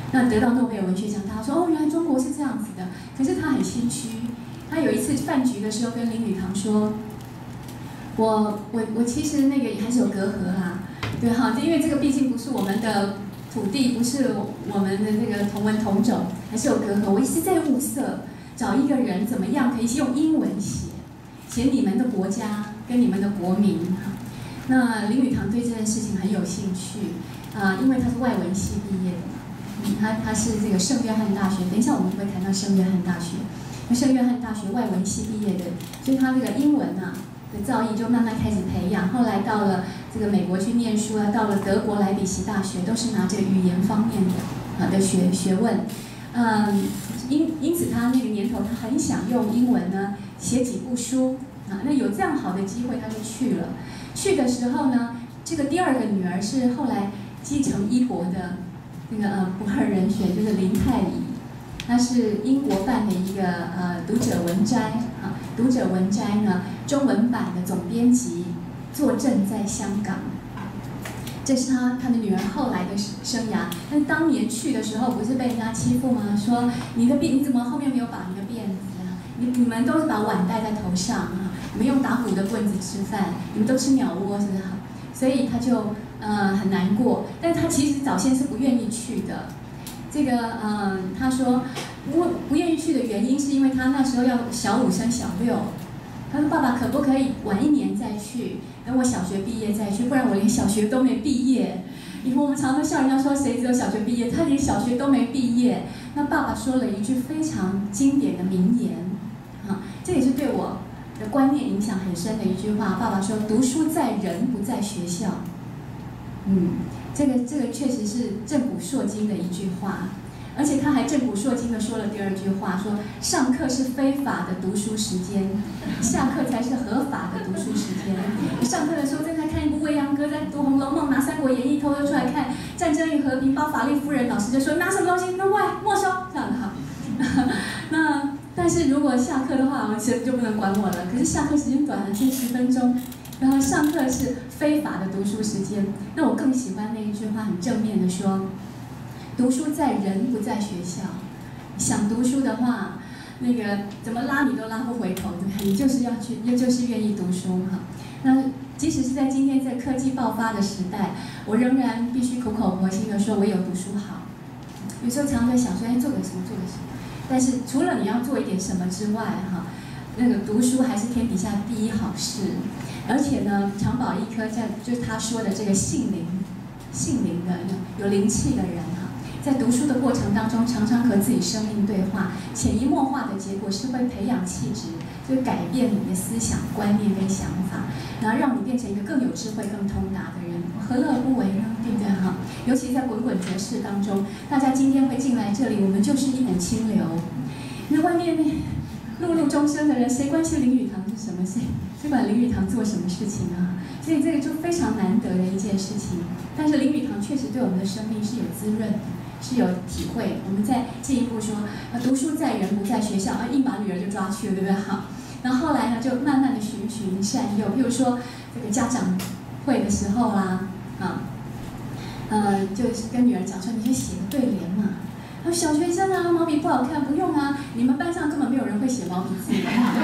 那得到诺贝尔文学奖，大家说哦，原来中国是这样子的。可是他很心虚，他有一次饭局的时候跟林语堂说，我我我其实那个还是有隔阂啦，对哈，因为这个毕竟不是我们的土地，不是我们的那个同文同种，还是有隔阂。我一直在物色，找一个人怎么样可以用英文写，写你们的国家跟你们的国民哈。那林语堂对这件事情很有兴趣啊、呃，因为他是外文系毕业的嘛，嗯，他他是这个圣约翰大学，等一下我们会谈到圣约翰大学，那圣约翰大学外文系毕业的，所以他这个英文啊的造诣就慢慢开始培养，后来到了这个美国去念书啊，到了德国莱比锡大学，都是拿这个语言方面的啊的学学问，嗯，因因此他那个年头他很想用英文呢写几部书啊，那有这样好的机会他就去了。去的时候呢，这个第二个女儿是后来继承衣钵的那个呃不二人选，就是林太乙，她是英国办的一个呃读者文摘啊，读者文摘呢中文版的总编辑，坐镇在香港。这是他他的女儿后来的生涯。但当年去的时候，不是被人家欺负吗？说你的辫你怎么后面没有绑一个辫子啊？你你们都是把碗戴在头上啊？你们用打鼓的棍子吃饭，你们都吃鸟窝是不是？所以他就呃很难过。但是他其实早先是不愿意去的。这个呃他说不不愿意去的原因是因为他那时候要小五升小六。他说：“爸爸，可不可以晚一年再去？等我小学毕业再去，不然我连小学都没毕业。因为我们常常笑人家说谁只有小学毕业，他连小学都没毕业。那爸爸说了一句非常经典的名言，啊，这也是对我的观念影响很深的一句话。爸爸说：读书在人，不在学校。嗯，这个这个确实是震古烁今的一句话。”而且他还震古烁今的说了第二句话，说上课是非法的读书时间，下课才是合法的读书时间。上课的时候正在看一部《未央歌》，在读《红楼梦》，拿《三国演义》偷偷出来看《战争与和平》，包法利夫人，老师就说拿什么东西，门外没收，这样的哈。那但是如果下课的话，我其实就不能管我了。可是下课时间短了，才十分钟。然后上课是非法的读书时间。那我更喜欢那一句话，很正面的说。读书在人，不在学校。想读书的话，那个怎么拉你都拉不回头，对吧？你就是要去，也就是愿意读书哈。那即使是在今天在科技爆发的时代，我仍然必须苦口婆心的说，唯有读书好。有时候常常在想说，哎，做个什么，做个什么。但是除了你要做一点什么之外，哈，那个读书还是天底下第一好事。而且呢，常保一颗在就是他说的这个性灵、性灵的有灵气的人哈。在读书的过程当中，常常和自己生命对话，潜移默化的结果是会培养气质，就改变你的思想观念跟想法，然后让你变成一个更有智慧、更通达的人，何乐而不为呢？对不对哈？尤其在滚滚浊世当中，大家今天会进来这里，我们就是一股清流。那外面那碌碌终生的人，谁关心林语堂是什么？谁谁管林语堂做什么事情啊？所以这个就非常难得的一件事情。但是林语堂确实对我们的生命是有滋润的。是有体会，我们再进一步说，啊，读书在人，不在学校，啊，硬把女儿就抓去了，对不对？好，然后后来呢，就慢慢的循循善诱，譬如说这个家长会的时候啦，啊，呃，就跟女儿讲说，你去写个对联嘛。啊，小学生啊，毛笔不好看，不用啊，你们班上根本没有人会写毛笔字。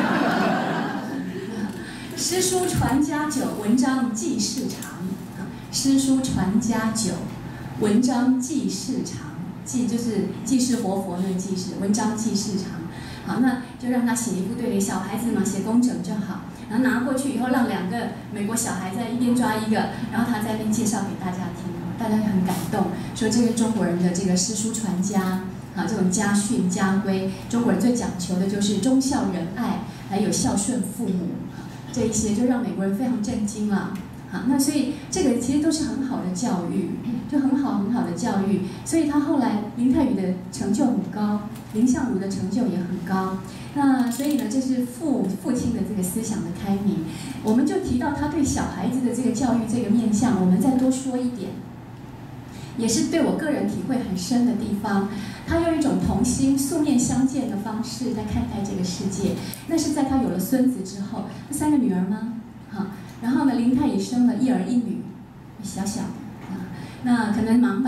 诗书传家久，文章继世长。啊，诗书传家久。文章继世长，继就是继世活佛那个继世，文章继世长。好，那就让他写一副对联，小孩子嘛写工整就好。然后拿过去以后，让两个美国小孩在一边抓一个，然后他在那边介绍给大家听，大家很感动，说这个中国人的这个诗书传家，啊，这种家训家规，中国人最讲求的就是忠孝仁爱，还有孝顺父母，这一些就让美国人非常震惊了。好，那所以这个其实都是很好的教育，就很好很好的教育。所以他后来林太乙的成就很高，林相如的成就也很高。那所以呢，这是父父亲的这个思想的开明。我们就提到他对小孩子的这个教育这个面向，我们再多说一点，也是对我个人体会很深的地方。他用一种同心、素面相见的方式在看待这个世界。那是在他有了孙子之后，那三个女儿吗？好。然后呢，林太乙生了一儿一女，小小啊，那可能忙吧啊，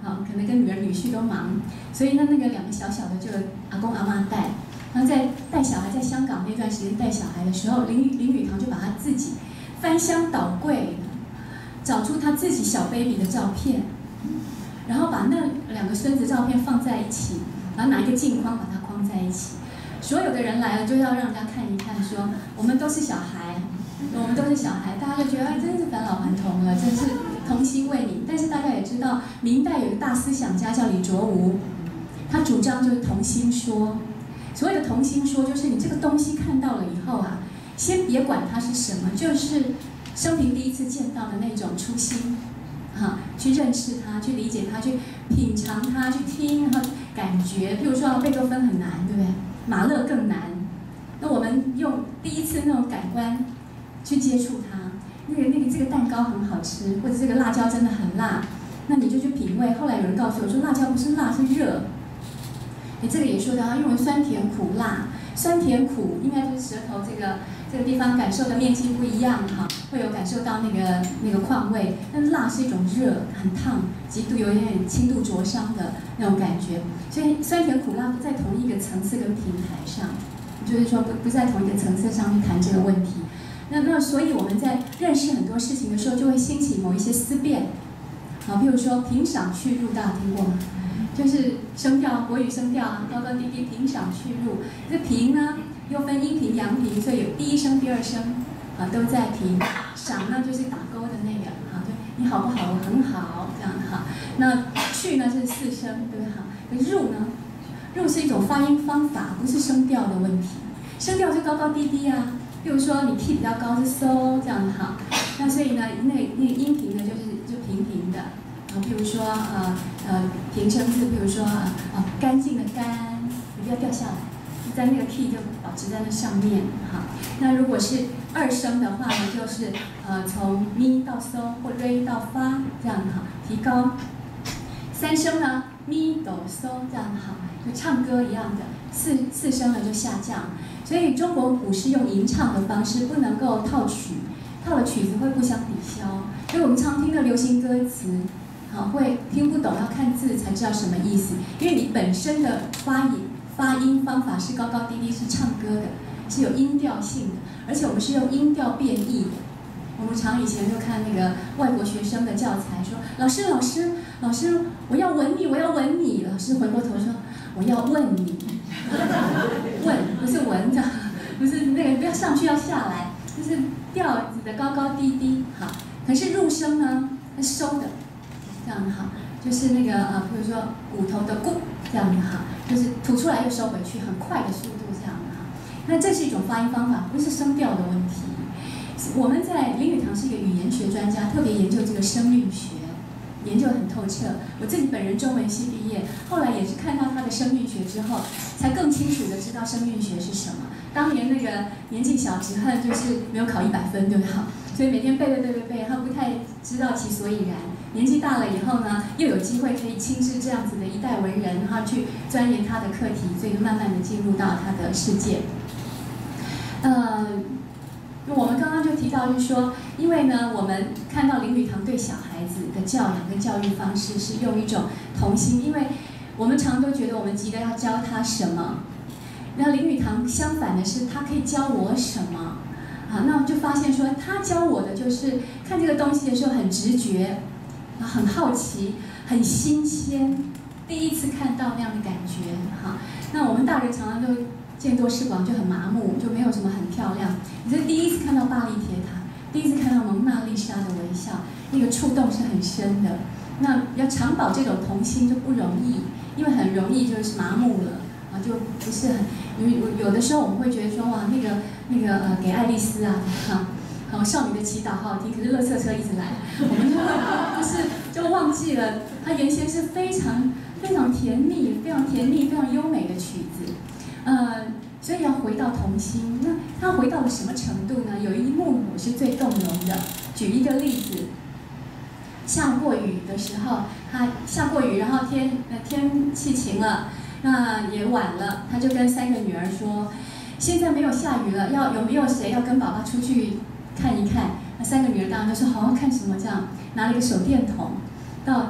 好，可能跟女儿女婿都忙，所以呢，那个两个小小的就阿公阿妈带。然后在带小孩在香港那段时间带小孩的时候，林林语堂就把他自己翻箱倒柜，找出他自己小 baby 的照片，然后把那两个孙子照片放在一起，然后拿一个镜框把它框在一起。所有的人来了就要让人家看一看，说我们都是小孩，我们都是小孩，大家就觉得哎，真是返老还童了，真是童心未泯。但是大家也知道，明代有一个大思想家叫李卓吾，他主张就是童心说。所谓的童心说，就是你这个东西看到了以后啊，先别管它是什么，就是生平第一次见到的那种初心，哈、啊，去认识它，去理解它，去品尝它，去听，然后感觉。譬如说贝多芬很难，对不对？马勒更难。那我们用第一次那种感官去接触它，那个那个这个蛋糕很好吃，或者这个辣椒真的很辣，那你就去品味。后来有人告诉我说，辣椒不是辣，是热。哎，这个也说到，它因为酸甜苦辣，酸甜苦应该就是舌头这个这个地方感受的面积不一样哈，会有感受到那个那个况味。但辣是一种热，很烫，极度有点轻度灼伤的那种感觉。所以酸甜苦辣不在同一个层次跟平台上，就是说不不在同一个层次上去谈这个问题。那那所以我们在认识很多事情的时候，就会兴起某一些思辨。好，譬如说平赏去入，大家听过吗？就是声调，国语声调啊，高高低低，平赏去入。这平呢，又分阴平、阳平，所以有第一声、第二声啊都在平。赏呢就是打勾的那个啊，就你好不好？我很好，这样哈。那去呢是四声，对不对？哈。入呢，入是一种发音方法，不是声调的问题。声调是高高低低啊，比如说你 key 比较高是 so 这样哈。那所以呢，那那个音平呢就是就平平的。啊，譬如说呃呃平声字，譬如说啊啊干净的干，你不要掉下来，在那个 key 就保持在那上面哈。那如果是二声的话呢，就是呃从咪到 so 或 re 到发这样哈，提高。三声呢，咪哆 so 这样哈，就唱歌一样的。四四声呢就下降。所以中国古诗用吟唱的方式不能够套曲，套了曲子会互相抵消。所以我们常听的流行歌词。好，会听不懂，要看字才知道什么意思。因为你本身的发音发音方法是高高低低，是唱歌的，是有音调性的，而且我们是用音调变异的。我们常以前就看那个外国学生的教材，说老师老师老师，我要吻你，我要吻你。老师回过头说我要问你，问不是闻的，不是那个不要上去要下来，就是调子的高高低低。好，可是入声呢，是收的。这样哈，就是那个呃，比如说骨头的骨这样的哈，就是吐出来又收回去，很快的速度这样的哈。那这是一种发音方法，不是声调的问题。我们在林语堂是一个语言学专家，特别研究这个声韵学，研究很透彻。我自己本人中文系毕业，后来也是看到他的声韵学之后，才更清楚的知道声韵学是什么。当年那个年纪小，只恨就是没有考一百分，对不对？所以每天背背背背背，他不太知道其所以然。年纪大了以后呢，又有机会可以亲自这样子的一代文人，然后去钻研他的课题，所以慢慢的进入到他的世界。呃，我们刚刚就提到，就是说，因为呢，我们看到林语堂对小孩子的教养跟教育方式是用一种童心，因为我们常都觉得我们急着要教他什么，那林语堂相反的是，他可以教我什么？啊，那我就发现说，他教我的就是看这个东西的时候很直觉。很好奇，很新鲜，第一次看到那样的感觉哈。那我们大人常常都见多识广，就很麻木，就没有什么很漂亮。你是第一次看到巴黎铁塔，第一次看到蒙娜丽莎的微笑，那个触动是很深的。那要常保这种童心就不容易，因为很容易就是麻木了啊，就不是很有有的时候我们会觉得说哇，那个那个呃给爱丽丝啊哈。好，少女的祈祷好好听，可是垃圾车一直来，我们就会就是就忘记了，它原先是非常非常甜蜜、非常甜蜜、非常优美的曲子，呃，所以要回到童心。那它回到了什么程度呢？有一幕我是最动容的，举一个例子，下过雨的时候，它下过雨，然后天呃天气晴了，那也晚了，他就跟三个女儿说，现在没有下雨了，要有没有谁要跟爸爸出去？看一看，那三个女儿当然都说好好看什么这样，拿了一个手电筒到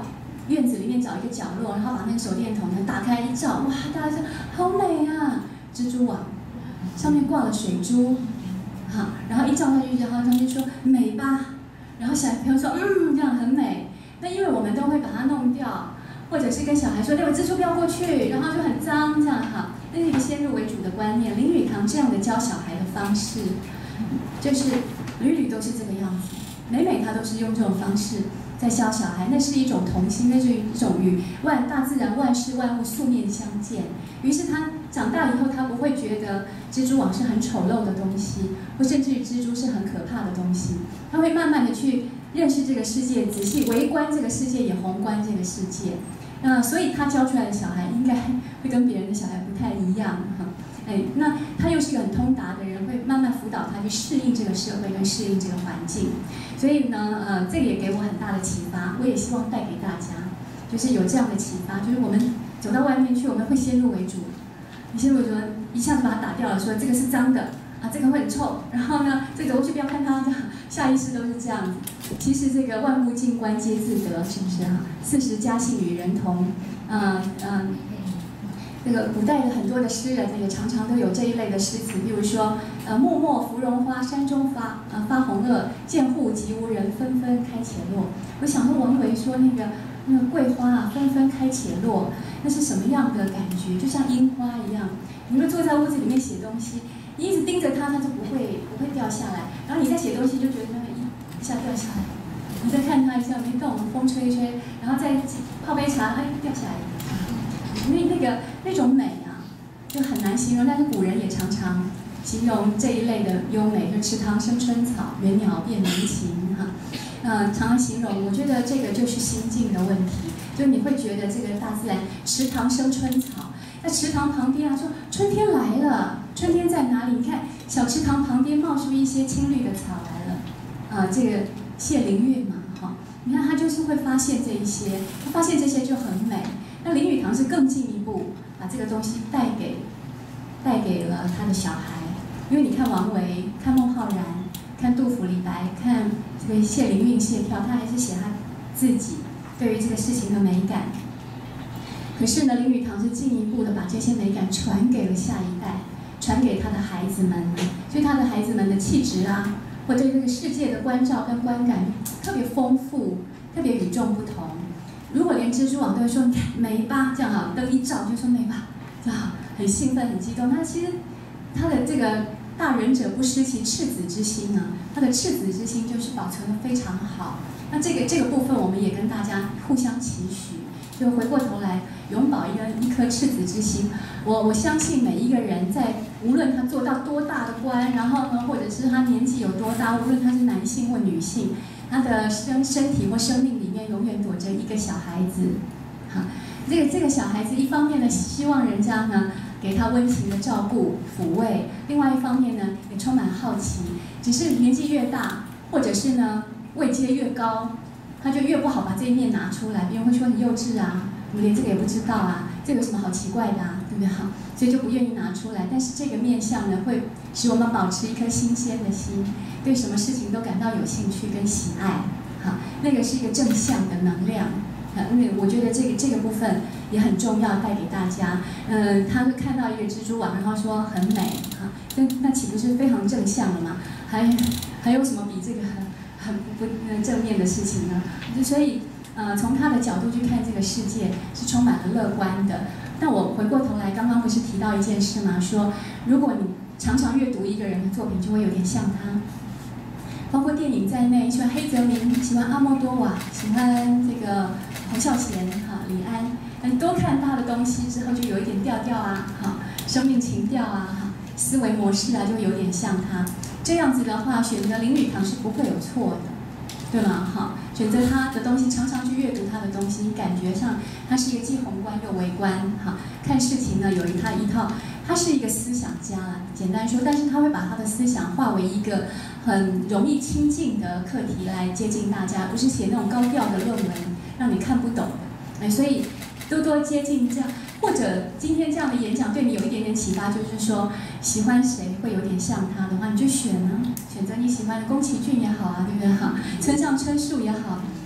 院子里面找一个角落，然后把那个手电筒呢打开一照，哇，大家说好美啊！蜘蛛网上面挂了水珠，好，然后一照下去，然后他就说美吧，然后小朋友说嗯，这样很美。那因为我们都会把它弄掉，或者是跟小孩说那个蜘蛛不要过去，然后就很脏这样哈，那是一个先入为主的观念。林语堂这样的教小孩的方式，就是屡屡都是这个样子，每每他都是用这种方式在教小孩，那是一种童心，那是一种与万大自然万事万物素面相见。于是他长大以后，他不会觉得蜘蛛网是很丑陋的东西，或甚至于蜘蛛是很可怕的东西。他会慢慢的去认识这个世界，仔细围观这个世界，也宏观这个世界。那所以他教出来的小孩应该会跟别人的小孩不太一样哈。哎，那他又是一个很通达的人，会慢慢辅导他去适应这个社会跟适应这个环境。所以呢，呃，这个也给我很大的启发。我也希望带给大家，就是有这样的启发，就是我们走到外面去，我们会先入为主，你先入为主，一下子把它打掉了，说这个是脏的啊，这个会很臭，然后呢，这个我去不要看它，这样下意识都是这样子。其实这个万物静观皆自得，是不是哈？四时家幸与人同，嗯嗯。这个古代的很多的诗人呢，也常常都有这一类的诗词，比如说，呃，漠漠芙蓉花，山中发，呃，发红萼，见户即无人，纷纷开且落。我想说王维说那个那个桂花啊，纷纷开且落，那是什么样的感觉？就像樱花一样，你会坐在屋子里面写东西，你一直盯着它，它就不会不会掉下来。然后你在写东西，就觉得它一下掉下来，你再看它一下没动，风吹一吹，然后再泡杯茶，它又掉下来。因为那个那种美啊，就很难形容。但是古人也常常形容这一类的优美，就池塘生春草，园鸟变鸣禽哈。呃，常常形容，我觉得这个就是心境的问题。就你会觉得这个大自然，池塘生春草，在池塘旁边啊，说春天来了，春天在哪里？你看小池塘旁边冒出一些青绿的草来了，啊、呃，这个谢灵运嘛，哈、哦，你看他就是会发现这一些，他发现这些就很美。那林语堂是更进一步把这个东西带给带给了他的小孩，因为你看王维、看孟浩然、看杜甫、李白、看这个谢灵运、谢眺，他还是写他自己对于这个事情的美感。可是呢，林语堂是进一步的把这些美感传给了下一代，传给他的孩子们，所以他的孩子们的气质啊，或对这个世界的关照跟观感特别丰富，特别与众不同。如果连蜘蛛网都会说你看美吧，这样哈，灯一照就说美吧，这样很兴奋很激动。那其实他的这个大仁者不失其赤子之心啊，他的赤子之心就是保存得非常好。那这个这个部分我们也跟大家互相期许，就回过头来永葆一个一颗赤子之心。我我相信每一个人在无论他做到多大的官，然后呢，或者是他年纪有多大，无论他是男性或女性。他的身身体或生命里面永远躲着一个小孩子，好，这个这个小孩子一方面呢希望人家呢给他温情的照顾抚慰，另外一方面呢也充满好奇，只是年纪越大，或者是呢位阶越高，他就越不好把这一面拿出来，别人会说你幼稚啊，你连这个也不知道啊，这有什么好奇怪的啊，对不对？好，所以就不愿意拿出来。但是这个面向呢，会使我们保持一颗新鲜的心，对什么事情都感到有兴趣跟喜爱。好，那个是一个正向的能量。啊，那我觉得这个这个部分也很重要，带给大家。嗯、呃，他会看到一个蜘蛛网，然后说很美，啊，那那岂不是非常正向了吗？还还有什么比这个很不不正面的事情呢？所以。呃，从他的角度去看这个世界是充满了乐观的。但我回过头来，刚刚不是提到一件事吗？说如果你常常阅读一个人的作品，就会有点像他。包括电影在内，你喜欢黑泽明，喜欢阿莫多瓦，喜欢这个侯孝贤、哈李安，你多看他的东西之后，就有一点调调啊，哈，生命情调啊，哈，思维模式啊，就有点像他。这样子的话，选择林语堂是不会有错的。对吗？哈，选择他的东西，常常去阅读他的东西，感觉上他是一个既宏观又微观。哈，看事情呢有一他一套，他是一个思想家啦，简单说，但是他会把他的思想化为一个很容易亲近的课题来接近大家，不是写那种高调的论文让你看不懂的。哎，所以多多接近这样，或者今天这样的演讲对你有一点点启发，就是说喜欢谁会有点像他的话，你就选啊，选择你喜欢的宫崎骏也好啊，对不对？哈，村上春树也好，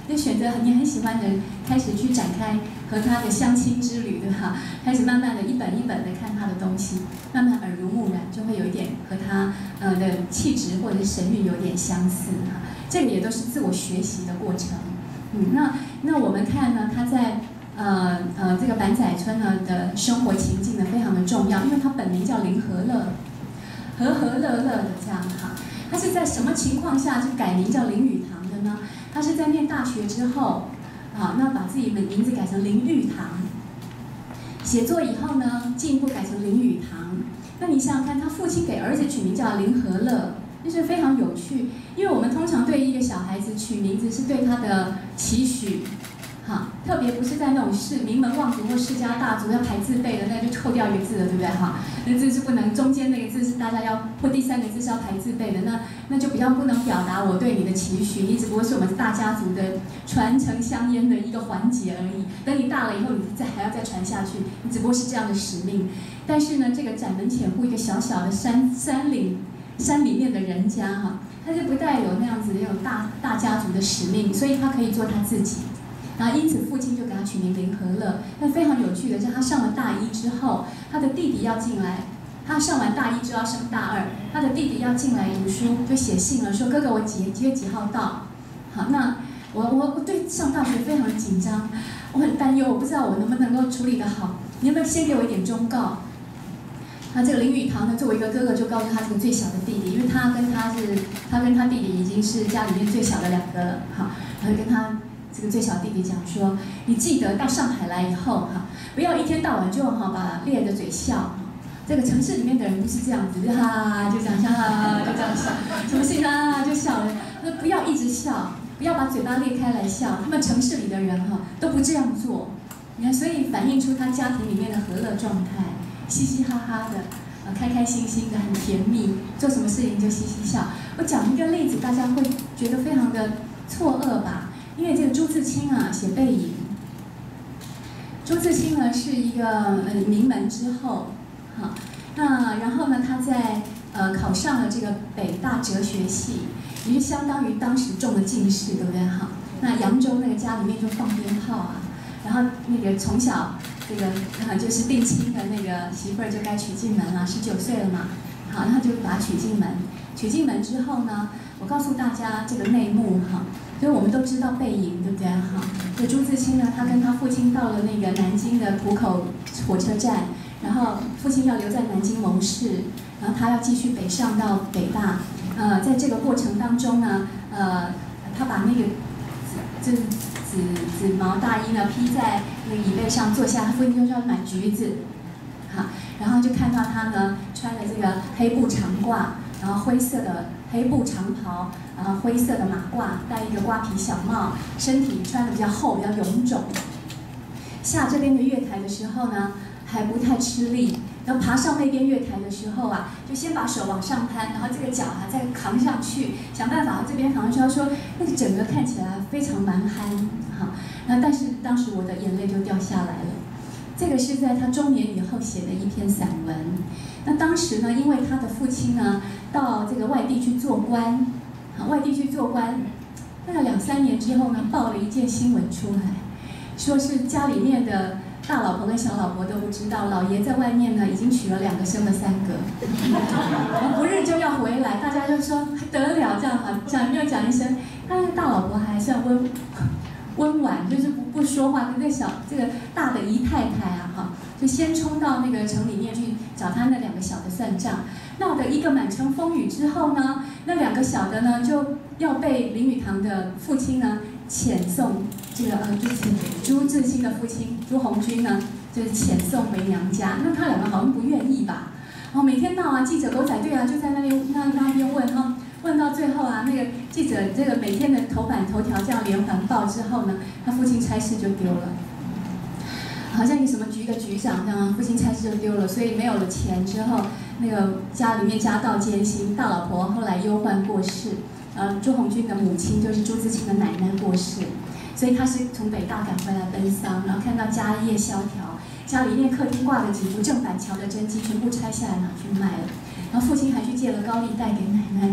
就选择你很喜欢的人，开始去展开和他的相亲之旅，对吧？开始慢慢的一本一本的看他的东西，慢慢耳濡目染，就会有一点和他呃的气质或者是神韵有点相似哈。这个也都是自我学习的过程。嗯，那那我们看呢，他在呃呃这个板仔村呢的生活情境呢非常的重要，因为他本名叫林和乐，和和乐乐的这样哈。他是在什么情况下就改名叫林语堂的呢？他是在念大学之后，啊，那把自己的名字改成林玉堂。写作以后呢，进一步改成林语堂。那你想想看，他父亲给儿子取名叫林和乐，就是非常有趣。因为我们通常对一个小孩子取名字是对他的期许。哈，特别不是在那种世名门望族或世家大族要排字辈的，那就扣掉一个字了，对不对？哈，那字是不能，中间那个字是大家要，或第三个字是要排字辈的，那那就比较不能表达我对你的期许，你只不过是我们大家族的传承香烟的一个环节而已。等你大了以后，你再还要再传下去，你只不过是这样的使命。但是呢，这个窄门浅户一个小小的山山岭山里面的人家哈，他就不带有那样子那种大大家族的使命，所以他可以做他自己。然后因此父亲就给他取名林和乐。那非常有趣的是，他上了大一之后，他的弟弟要进来，他上完大一就要升大二，他的弟弟要进来读书，就写信了，说哥哥我几几月几号到？好，那我我我对上大学非常的紧张，我很担忧，我不知道我能不能够处理得好，你能不能先给我一点忠告？那这个林语堂呢，作为一个哥哥，就告诉他这个最小的弟弟，因为他跟他是他跟他弟弟已经是家里面最小的两个了，好，然后跟他。这个最小弟弟讲说：“你记得到上海来以后哈，不要一天到晚就哈把咧着嘴笑。这个城市里面的人不是这样子，就哈哈就这样笑，哈哈就这样笑，什么事情啊就笑了。那不要一直笑，不要把嘴巴裂开来笑。他们城市里的人哈都不这样做。你看，所以反映出他家庭里面的和乐状态，嘻嘻哈哈的，啊开开心心的，很甜蜜，做什么事情就嘻嘻笑。我讲一个例子，大家会觉得非常的错愕吧？”因为这个朱自清啊写《背影》，朱自清呢是一个呃名门之后，哈，那然后呢他在呃考上了这个北大哲学系，也就相当于当时中了进士，对不对哈？那扬州那个家里面就放鞭炮啊，然后那个从小这个啊就是定亲的那个媳妇儿就该娶进门了，十九岁了嘛，好，然后就把他娶进门，娶进门之后呢，我告诉大家这个内幕哈。所以我们都知道《背影》，对不对？哈，这朱自清呢，他跟他父亲到了那个南京的浦口火车站，然后父亲要留在南京谋事，然后他要继续北上到北大。呃，在这个过程当中呢，呃，他把那个紫紫紫紫毛大衣呢披在那个椅背上坐下，他父亲就说要买橘子，哈，然后就看到他呢穿着这个黑布长褂，然后灰色的黑布长袍。然后灰色的马褂，戴一个瓜皮小帽，身体穿的比较厚，比较臃肿。下这边的月台的时候呢，还不太吃力。然后爬上那边月台的时候啊，就先把手往上攀，然后这个脚啊再扛上去，想办法这边扛上去。他说那个整个看起来非常蛮憨哈。那但是当时我的眼泪就掉下来了。这个是在他中年以后写的一篇散文。那当时呢，因为他的父亲呢到这个外地去做官。外地去做官，大概两三年之后呢，报了一件新闻出来，说是家里面的大老婆跟小老婆都不知道，老爷在外面呢已经娶了两个，生了三个，不日就要回来，大家就说还得了这样啊，讲又讲一声，他那个大老婆还算温温婉，就是不不说话，跟那小这个大的姨太太啊哈，就先冲到那个城里面去找他那两个小的算账。闹得一个满城风雨之后呢，那两个小的呢就要被林语堂的父亲呢遣送，这个呃就是朱自清的父亲朱鸿钧呢就是遣送回娘家。那他两个好像不愿意吧，然后每天闹啊，记者狗仔队啊就在那边那那边问哈，问到最后啊，那个记者这个每天的头版头条这样连环报之后呢，他父亲差事就丢了。好像一个什么局的局长这样，父亲差事就丢了，所以没有了钱之后，那个家里面家道艰辛，大老婆后来忧患过世，呃，朱鸿钧的母亲就是朱自清的奶奶过世，所以他是从北大赶回来奔丧，然后看到家业萧条，家里面客厅挂的几幅郑板桥的真迹全部拆下来拿去卖了，然后父亲还去借了高利贷给奶奶，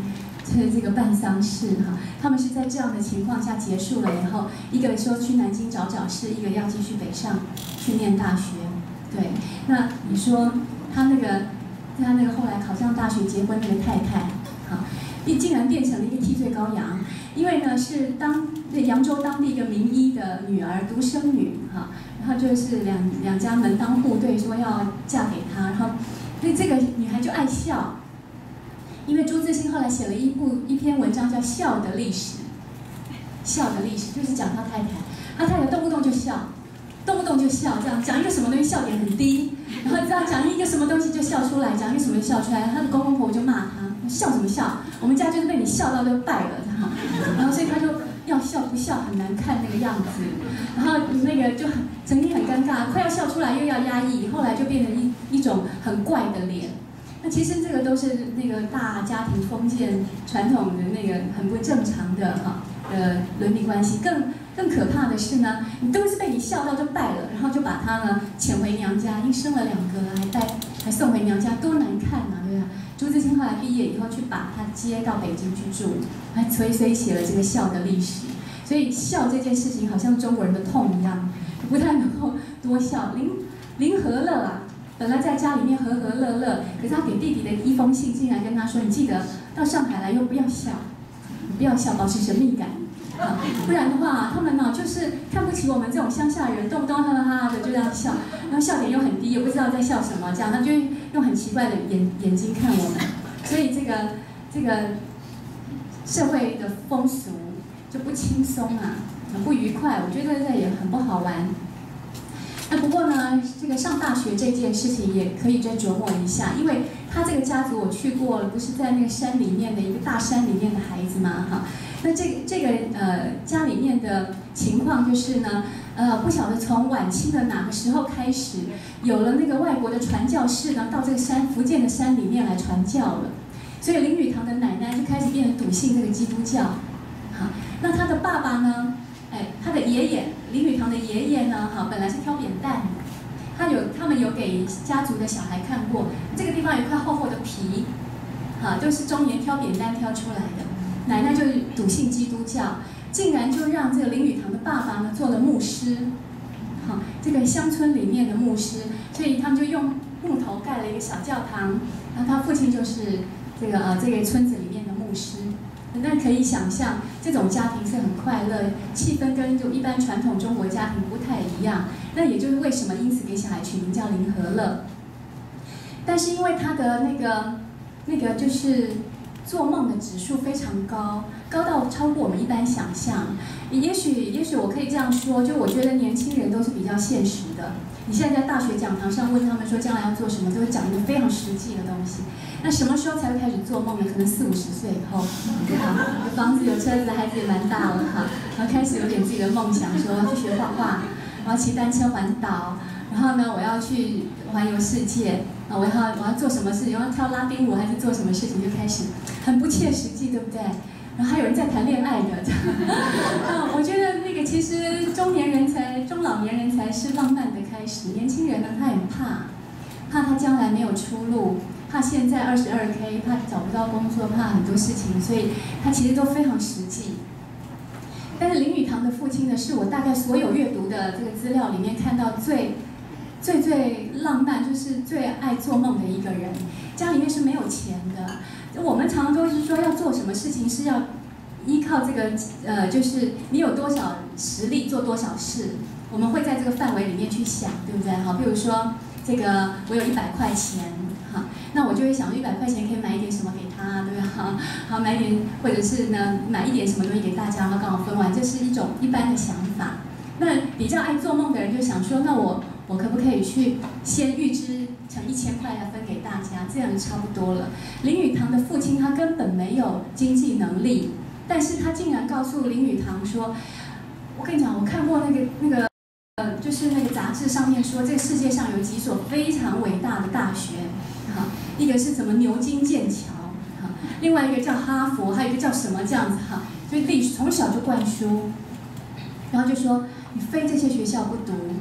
这这个办丧事哈，他们是在这样的情况下结束了以后，一个说去南京找找事，一个要继续北上去念大学。对，那你说他那个他那个后来考上大学结婚那个太太，好，竟然变成了一个替罪羔羊，因为呢是当扬州当地一个名医的女儿，独生女哈，然后就是两两家门当户对，说要嫁给他，然后那这个女孩就爱笑。因为朱自清后来写了一部一篇文章叫《笑的历史》，笑的历史就是讲他太太，他太太动不动就笑，动不动就笑，这样讲一个什么东西笑点很低，然后这样讲一个什么东西就笑出来，讲一个什么就笑出来，他的公公婆婆就骂他，笑什么笑？我们家就是被你笑到都败了，然后所以他就要笑不笑很难看那个样子，然后那个就很整体很尴尬，快要笑出来又要压抑，后来就变成一一种很怪的脸。那其实这个都是那个大家庭封建传统的那个很不正常的哈的伦理关系。更更可怕的是呢，你都是被你笑到就败了，然后就把他呢遣回娘家，因生了两个了，还带还送回娘家，多难看啊，对吧？朱自清后来毕业以后去把他接到北京去住，还所以所以写了这个笑的历史。所以笑这件事情好像中国人的痛一样，不太能够多笑。林林和乐啊。本来在家里面和和乐乐，可是他给弟弟的一封信，竟然跟他说：“你记得到上海来又不要笑，你不要笑，保持神秘感，啊，不然的话，他们呢就是看不起我们这种乡下人，动不动哈哈哈的就这样笑，然后笑点又很低，也不知道在笑什么，这样他就用很奇怪的眼眼睛看我们，所以这个这个社会的风俗就不轻松啊，很不愉快，我觉得这也很不好玩。”那不过呢，这个上大学这件事情也可以再琢磨一下，因为他这个家族我去过了，不是在那个山里面的一个大山里面的孩子嘛，哈。那这个这个呃家里面的情况就是呢，呃不晓得从晚清的哪个时候开始，有了那个外国的传教士呢，到这个山福建的山里面来传教了，所以林语堂的奶奶就开始变成笃信这个基督教，好，那他的爸爸呢？哎，他的爷爷林语堂的爷爷呢，哈，本来是挑扁担，他有他们有给家族的小孩看过，这个地方有一块厚厚的皮，哈，都是中年挑扁担挑出来的。奶奶就是笃信基督教，竟然就让这个林语堂的爸爸呢做了牧师，哈，这个乡村里面的牧师，所以他们就用木头盖了一个小教堂，然后他父亲就是这个呃这个村子里面的牧师。那可以想象，这种家庭是很快乐，气氛跟就一般传统中国家庭不太一样。那也就是为什么因此给小孩取名叫林和乐。但是因为他的那个那个就是做梦的指数非常高，高到超过我们一般想象。也许也许我可以这样说，就我觉得年轻人都是比较现实的。你现在在大学讲堂上问他们说将来要做什么，都会讲一个非常实际的东西。那什么时候才会开始做梦呢？可能四五十岁以后，啊，有房子有车子，孩子也蛮大了哈，然后开始有点自己的梦想，说要去学画画，我要骑单车环岛，然后呢，我要去环游世界，啊，我要我要做什么事情？我要跳拉丁舞还是做什么事情？就开始很不切实际，对不对？然后还有人在谈恋爱的，啊，我觉得那个其实中年人才、中老年人才是浪漫的开始，年轻人呢他很怕，怕他将来没有出路。怕现在二十二 K， 怕找不到工作，怕很多事情，所以他其实都非常实际。但是林语堂的父亲呢，是我大概所有阅读的这个资料里面看到最、最最浪漫，就是最爱做梦的一个人。家里面是没有钱的，我们常常都是说要做什么事情是要依靠这个呃，就是你有多少实力做多少事，我们会在这个范围里面去想，对不对？好，比如说这个我有一百块钱。好，那我就会想，一百块钱可以买一点什么给他，对吧？好，好买一点，或者是呢买一点什么东西给大家，然后刚好分完，这是一种一般的想法。那比较爱做梦的人就想说，那我我可不可以去先预支成一千块来分给大家，这样就差不多了。林语堂的父亲他根本没有经济能力，但是他竟然告诉林语堂说，我跟你讲，我看过那个那个。呃，就是那个杂志上面说，这个世界上有几所非常伟大的大学，哈，一个是什么牛津、剑桥，哈，另外一个叫哈佛，还有一个叫什么这样子哈，所以历史从小就灌输，然后就说你非这些学校不读，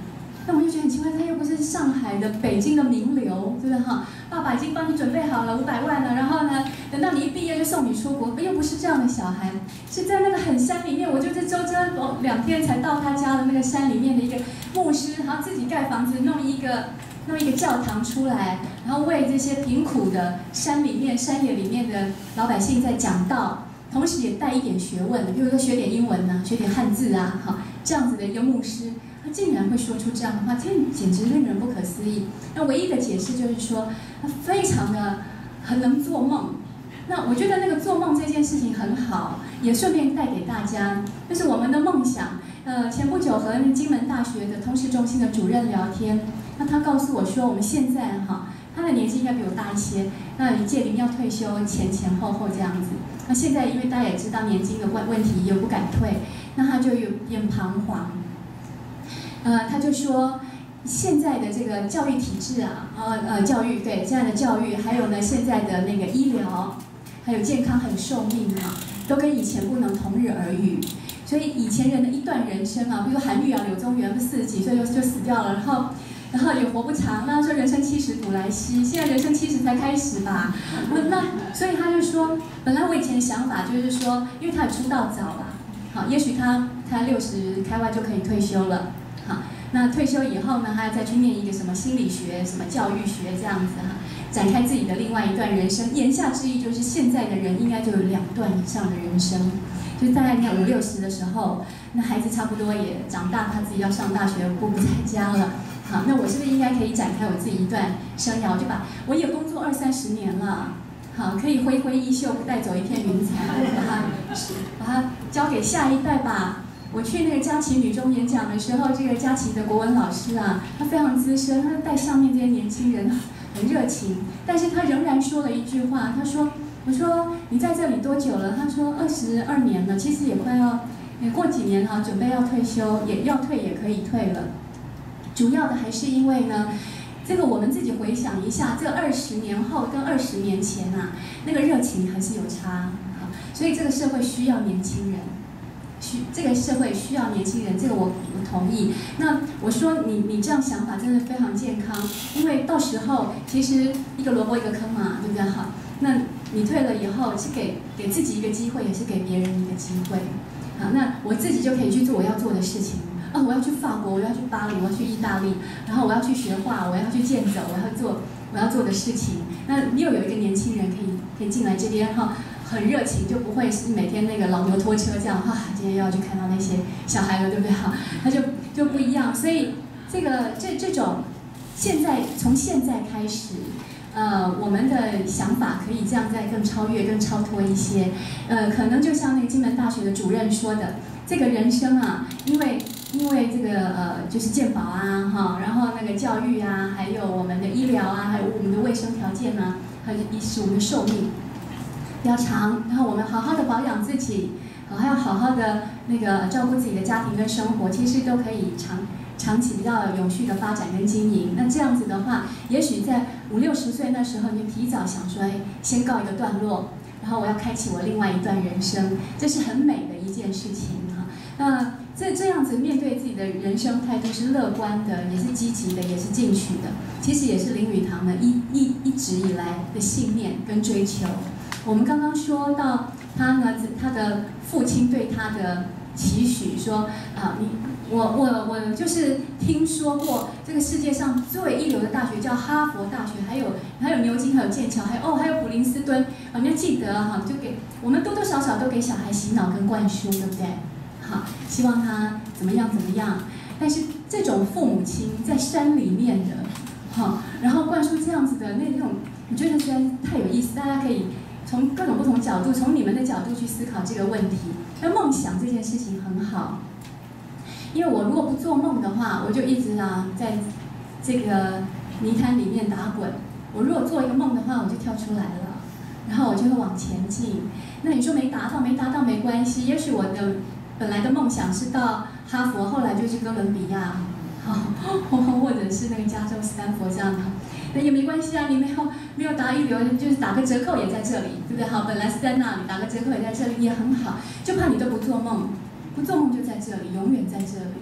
那我就觉得很奇怪，他又不是上海的、北京的名流，对不对哈？爸爸已经帮你准备好了五百万了，然后呢，等到你一毕业就送你出国，又不是这样的小孩，是在那个很山里面，我就是周周两天才到他家的那个山里面的一个牧师，然后自己盖房子，弄一个弄一个教堂出来，然后为这些贫苦的山里面、山野里面的老百姓在讲道。同时也带一点学问，比如说学点英文啊，学点汉字啊，哈，这样子的一个牧师，他竟然会说出这样的话，这简直令人不可思议。那唯一的解释就是说，他非常的很能做梦。那我觉得那个做梦这件事情很好，也顺便带给大家，就是我们的梦想。呃，前不久和金门大学的通识中心的主任聊天，那他告诉我说，我们现在哈，他的年纪应该比我大一些，那届临要退休前前后后这样子。那现在因为大家也知道年金的问问题，也不敢退，那他就有点彷徨。呃，他就说，现在的这个教育体制啊，呃呃，教育对现在的教育，还有呢现在的那个医疗，还有健康还有寿命啊，都跟以前不能同日而语。所以以前人的一段人生啊，比如说韩愈啊、柳宗元，四十几岁就就死掉了，然后。然后也活不长，那说人生七十古来稀，现在人生七十才开始吧。那所以他就说，本来我以前的想法就是说，因为他也出道早了，好，也许他他六十开外就可以退休了，好，那退休以后呢，他再去念一个什么心理学、什么教育学这样子哈，展开自己的另外一段人生。言下之意就是，现在的人应该就有两段以上的人生。就大概你看五六十的时候，那孩子差不多也长大，他自己要上大学，不不在家了。好，那我是不是应该可以展开我自己一段生涯？我就把我也工作二三十年了，好，可以挥挥衣袖，带走一片云彩，把它把它交给下一代吧。我去那个佳琪女中演讲的时候，这个佳琪的国文老师啊，他非常资深，他带上面这些年轻人很热情，但是他仍然说了一句话，他说：“我说你在这里多久了？”他说：“二十二年了，其实也快要，也过几年哈，准备要退休，也要退也可以退了。”主要的还是因为呢，这个我们自己回想一下，这二十年后跟二十年前啊，那个热情还是有差啊。所以这个社会需要年轻人，需这个社会需要年轻人，这个我我同意。那我说你你这样想法真的非常健康，因为到时候其实一个萝卜一个坑嘛，对不对？好，那你退了以后是给给自己一个机会，也是给别人一个机会。好，那我自己就可以去做我要做的事情。啊，我要去法国，我要去巴黎，我要去意大利，然后我要去学画，我要去健走，我要做我要做的事情。那又有一个年轻人可以可以进来这边哈，很热情，就不会是每天那个老牛拖车这样哈。今天又要去看到那些小孩了，对不对哈？他就就不一样。所以这个这这种现在从现在开始，呃，我们的想法可以这样再更超越、更超脱一些。呃，可能就像那个金门大学的主任说的，这个人生啊，因为。因为这个呃，就是健保啊，哈，然后那个教育啊，还有我们的医疗啊，还有我们的卫生条件啊，还有一是我们的寿命比较长，然后我们好好的保养自己，还要好好的那个照顾自己的家庭跟生活，其实都可以长长期比较永续的发展跟经营。那这样子的话，也许在五六十岁那时候，你就提早想说，哎，先告一个段落，然后我要开启我另外一段人生，这是很美的一件事情哈。那这这样子面对自己的人生态度是乐观的，也是积极的，也是进取的。其实也是林语堂的一一一直以来的信念跟追求。我们刚刚说到他呢，他的父亲对他的期许说啊，你我我我就是听说过这个世界上最一流的大学叫哈佛大学，还有还有牛津，还有剑桥，还有哦还有普林斯顿啊，你要记得哈，就给我们多多少少都给小孩洗脑跟灌输，对不对？好，希望他怎么样怎么样。但是这种父母亲在山里面的，好，然后灌输这样子的那种，我觉得实在是太有意思。大家可以从各种不同角度，从你们的角度去思考这个问题。那梦想这件事情很好，因为我如果不做梦的话，我就一直啊在这个泥潭里面打滚。我如果做一个梦的话，我就跳出来了，然后我就会往前进。那你说没达到，没达到没关系，也许我的本来的梦想是到哈佛，后来就是哥伦比亚，好，或者是那个加州斯坦福这样的，那也没关系啊，你没有没有达一流，就是打个折扣也在这里，对不对？好，本来是在那里，打个折扣也在这里，也很好。就怕你都不做梦，不做梦就在这里，永远在这里。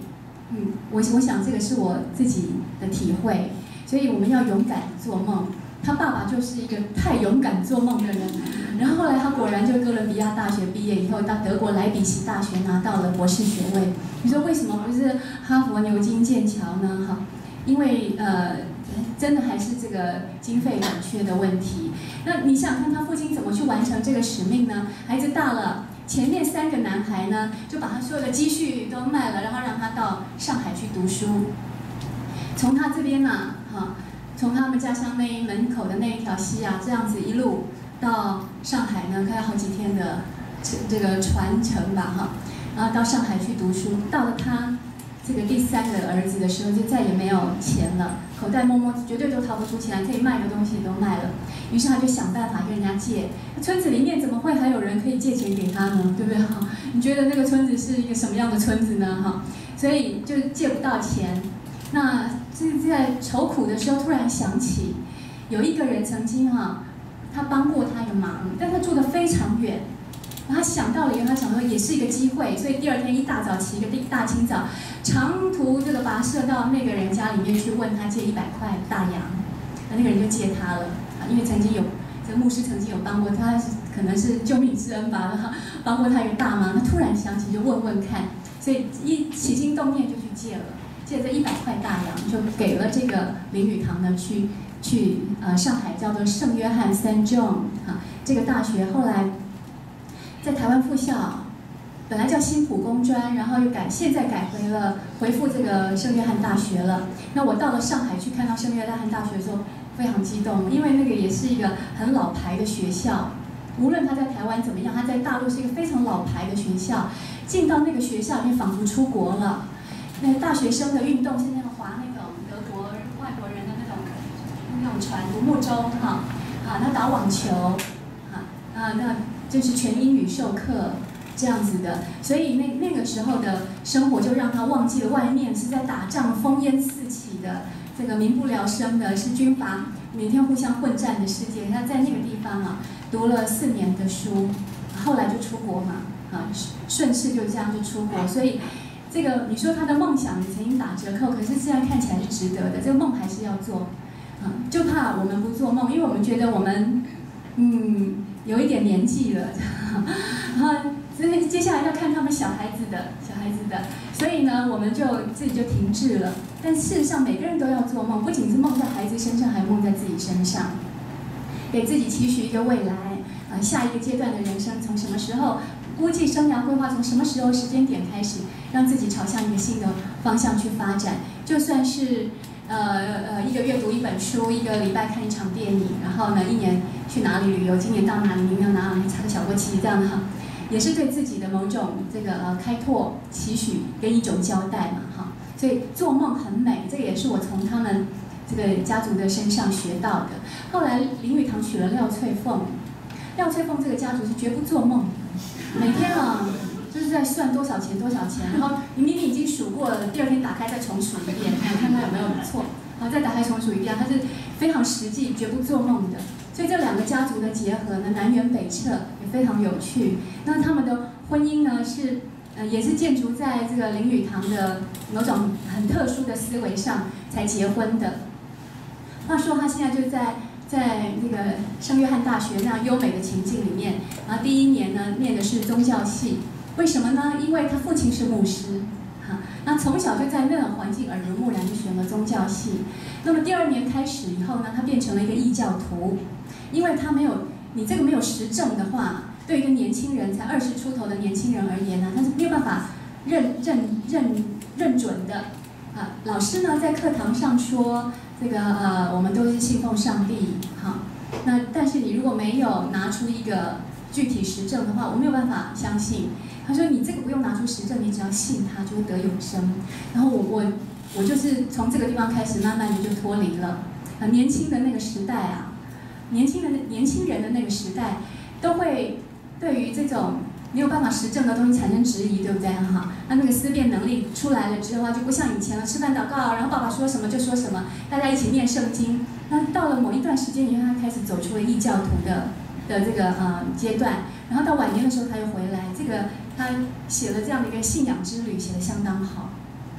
嗯，我我想这个是我自己的体会，所以我们要勇敢做梦。他爸爸就是一个太勇敢做梦的人，然后后来他果然就哥伦比亚大学毕业以后，到德国莱比锡大学拿到了博士学位。你说为什么不是哈佛、牛津、剑桥呢？哈，因为呃，真的还是这个经费短缺的问题。那你想看他父亲怎么去完成这个使命呢？孩子大了。前面三个男孩呢，就把他所有的积蓄都卖了，然后让他到上海去读书。从他这边呢，哈，从他们家乡那门口的那一条溪啊，这样子一路到上海呢，开好几天的这个船程吧，哈，然后到上海去读书。到了他这个第三个儿子的时候，就再也没有钱了，口袋摸摸绝对都掏不出钱来，可以卖的东西都卖了。于是他就想办法跟人家借。村子里面怎么会还有人可以借钱给他呢？对不对？哈，你觉得那个村子是一个什么样的村子呢？哈，所以就借不到钱。那这在愁苦的时候，突然想起有一个人曾经哈，他帮过他一个忙，但他住得非常远。他想到了以后，他想说也是一个机会，所以第二天一大早起一个大清早，长途这个跋涉到那个人家里面去问他借一百块大洋，那那个人就借他了啊，因为曾经有这个牧师曾经有帮过他，可能是救命之恩吧，帮过他一个大忙。他突然想起就问问看，所以一起心动念就去借了，借这一百块大洋就给了这个林语堂呢去去呃上海叫做圣约翰 Saint John 啊这个大学，后来。在台湾复校，本来叫新埔工专，然后又改，现在改回了回复这个圣约翰大学了。那我到了上海去看到圣约翰大学的时候，非常激动，因为那个也是一个很老牌的学校。无论他在台湾怎么样，他在大陆是一个非常老牌的学校。进到那个学校里面，仿佛出国了。那大学生的运动是那个划那种德国外国人的那种那种船独木舟哈啊，那打网球啊啊那。就是全英语授课这样子的，所以那那个时候的生活就让他忘记了外面是在打仗、烽烟四起的，这个民不聊生的，是军阀每天互相混战的世界。他在那个地方啊读了四年的书，后来就出国嘛，啊顺势就这样就出国。所以这个你说他的梦想也曾经打折扣，可是现在看起来是值得的，这个梦还是要做，啊就怕我们不做梦，因为我们觉得我们嗯。有一点年纪了，然后所以接下来要看他们小孩子的小孩子的，所以呢，我们就自己就停滞了。但事实上，每个人都要做梦，不仅是梦在孩子身上，还梦在自己身上，给自己期许一个未来啊，下一个阶段的人生从什么时候，估计生涯规划从什么时候时间点开始，让自己朝向一个新的方向去发展，就算是。呃呃，一个月读一本书，一个礼拜看一场电影，然后呢，一年去哪里旅游？今年到哪里？明年到哪里？插个小国旗这样的哈，也是对自己的某种这个呃开拓期许跟一种交代嘛哈。所以做梦很美，这个也是我从他们这个家族的身上学到的。后来林语堂娶了廖翠凤，廖翠凤这个家族是绝不做梦，每天啊。就是在算多少钱多少钱，然后你明明已经数过了，第二天打开再重数一遍，看看它有没有错，然后再打开重数一遍，它是非常实际，绝不做梦的。所以这两个家族的结合呢，南辕北辙，也非常有趣。那他们的婚姻呢，是呃也是建筑在这个林语堂的某种很特殊的思维上才结婚的。话说他现在就在。在那个圣约翰大学那样优美的情境里面，然后第一年呢念的是宗教系，为什么呢？因为他父亲是牧师，哈，那从小就在那种环境耳濡目染就选了宗教系。那么第二年开始以后呢，他变成了一个异教徒，因为他没有你这个没有实证的话，对一个年轻人才二十出头的年轻人而言呢，他是没有办法认认认认准的。啊，老师呢在课堂上说。这个呃，我们都是信奉上帝，哈。那但是你如果没有拿出一个具体实证的话，我没有办法相信。他说你这个不用拿出实证，你只要信他就会得永生。然后我我我就是从这个地方开始，慢慢的就脱离了。啊，年轻的那个时代啊，年轻人的年轻人的那个时代，都会对于这种没有办法实证的东西产生质疑，对不对哈？那那个思辨能力出来了之后，就不像以前了，吃饭祷告，然后爸爸说什么就说什么，大家一起念圣经。那到了某一段时间以后，他开始走出了异教徒的的这个呃阶段，然后到晚年的时候他又回来，这个他写了这样的一个信仰之旅，写得相当好。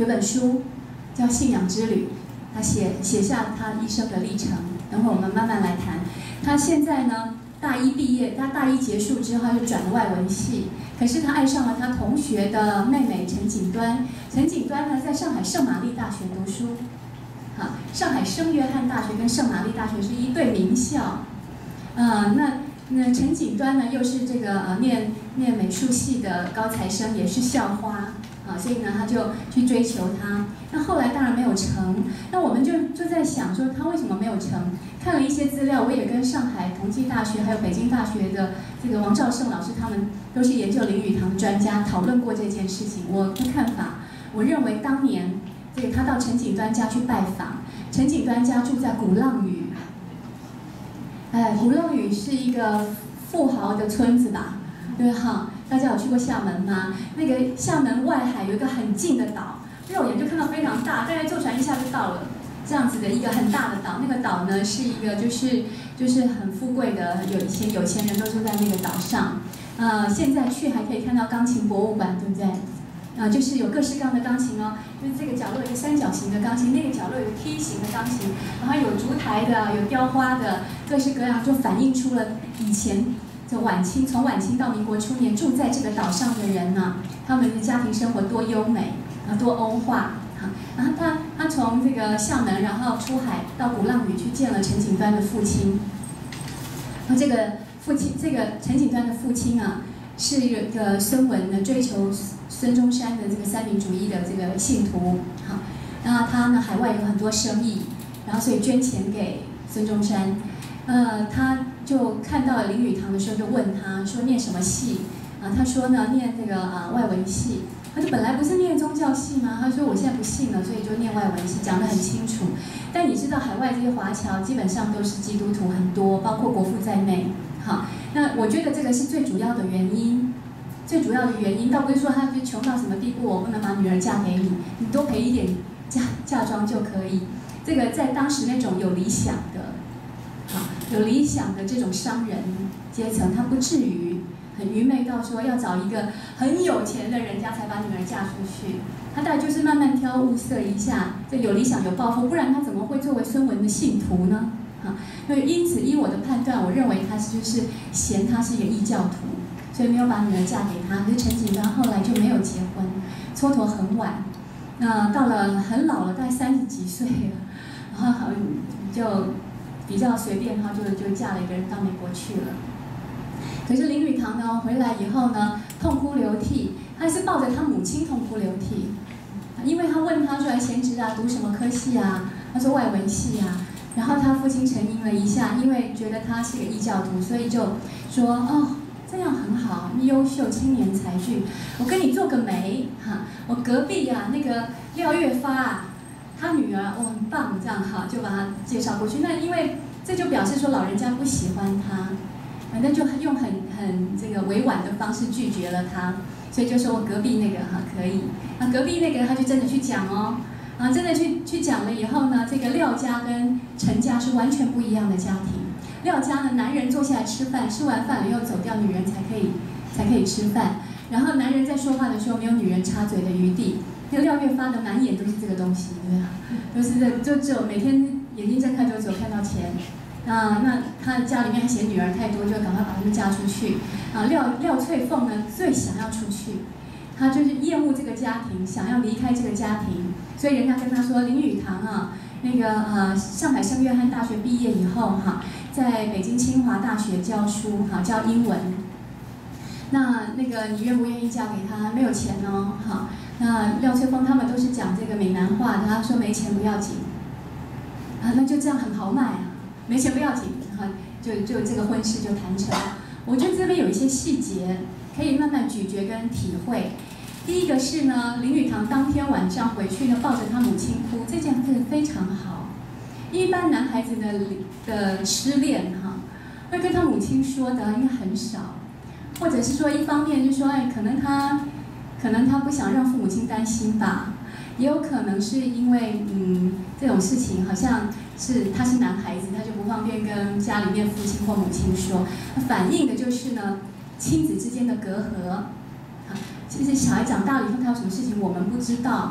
有本书叫《信仰之旅》，他写写下他一生的历程。等会我们慢慢来谈。他现在呢，大一毕业，他大一结束之后，他就转了外文系。可是他爱上了他同学的妹妹陈锦端。陈锦端呢，在上海圣玛丽大学读书。好，上海圣约翰大学跟圣玛丽大学是一对名校。呃，那那陈锦端呢，又是这个呃念念美术系的高材生，也是校花。啊，所以呢，他就去追求他。那后来当然没有成。那我们就就在想说，他为什么没有成？看了一些资料，我也跟上海同济大学还有北京大学的这个王兆胜老师，他们都是研究林语堂专家，讨论过这件事情。我的看法，我认为当年这个他到陈锦端家去拜访，陈锦端家住在鼓浪屿。哎，鼓浪屿是一个富豪的村子吧？对哈。大家有去过厦门吗？那个厦门外海有一个很近的岛，肉眼就看到非常大，大概坐船一下就到了。这样子的一个很大的岛，那个岛呢是一个就是就是很富贵的，有钱有钱人都住在那个岛上。呃，现在去还可以看到钢琴博物馆，对不对？啊、呃，就是有各式各样的钢琴哦，就是这个角落有一个三角形的钢琴，那个角落有个梯形的钢琴，然后有烛台的，有雕花的，各式各样，就反映出了以前。就晚清，从晚清到民国初年住在这个岛上的人呢、啊，他们的家庭生活多优美，啊，多欧化啊。然后他他从这个厦门，然后出海到鼓浪屿去见了陈锦端的父亲。然后这个父亲，这个陈锦端的父亲啊，是一个孙文呢追求孙中山的这个三民主义的这个信徒。好，那他呢海外有很多生意，然后所以捐钱给孙中山。呃，他就看到了林语堂的时候，就问他说念什么系啊？他说呢念这个啊外文系。他就本来不是念宗教系吗？他说我现在不信了，所以就念外文系，讲得很清楚。但你知道海外这些华侨基本上都是基督徒很多，包括国父在内。好，那我觉得这个是最主要的原因。最主要的原因倒不是说他就穷到什么地步，我不能把女儿嫁给你，你多赔一点嫁嫁妆就可以。这个在当时那种有理想的。有理想的这种商人阶层，他不至于很愚昧到说要找一个很有钱的人家才把女儿嫁出去。他大概就是慢慢挑物色一下，这有理想有抱负，不然他怎么会作为孙文的信徒呢？啊，所以因此依我的判断，我认为他就是嫌他是一个异教徒，所以没有把女儿嫁给他。可是陈锦端后来就没有结婚，蹉跎很晚，那、呃、到了很老了，大概三十几岁了，然后就。比较随便，哈，就就嫁了一个人到美国去了。可是林语堂呢，回来以后呢，痛哭流涕，他是抱着他母亲痛哭流涕，因为他问他说：“贤侄啊，读什么科系啊？”他说外文系啊。然后他父亲沉吟了一下，因为觉得他是个异教徒，所以就说：“哦，这样很好，优秀青年才俊，我跟你做个媒哈。我隔壁啊那个廖月发啊。”他女儿哦很棒，这样哈就把他介绍过去。那因为这就表示说老人家不喜欢他，反正就用很很这个委婉的方式拒绝了他，所以就说我隔壁那个哈可以。那隔壁那个他就真的去讲哦，啊真的去去讲了以后呢，这个廖家跟陈家是完全不一样的家庭。廖家呢，男人坐下来吃饭，吃完饭了以后走掉，女人才可以才可以吃饭。然后男人在说话的时候没有女人插嘴的余地。那个廖月发的满眼都是这个东西，对吧？都是这，就只有每天眼睛睁开就只有看到钱。啊，那他家里面还嫌女儿太多，就赶快把他们嫁出去。啊，廖廖翠凤呢最想要出去，她就是厌恶这个家庭，想要离开这个家庭。所以人家跟她说，林语堂啊，那个呃上海圣约翰大学毕业以后哈、啊，在北京清华大学教书哈、啊，教英文。那那个你愿不愿意嫁给他？没有钱哦，哈。那廖翠凤他们都是讲这个闽南话的，他说没钱不要紧，啊，那就这样很豪迈啊，没钱不要紧，哈，就就这个婚事就谈成。我觉得这边有一些细节可以慢慢咀嚼跟体会。第一个是呢，林语堂当天晚上回去呢，抱着他母亲哭，这件事非常好。一般男孩子的的失恋哈，会跟他母亲说的应该很少，或者是说一方面就说哎，可能他。可能他不想让父母亲担心吧，也有可能是因为嗯这种事情好像是他是男孩子，他就不方便跟家里面父亲或母亲说，反映的就是呢亲子之间的隔阂。啊，其实小孩长大了以后他有什么事情我们不知道，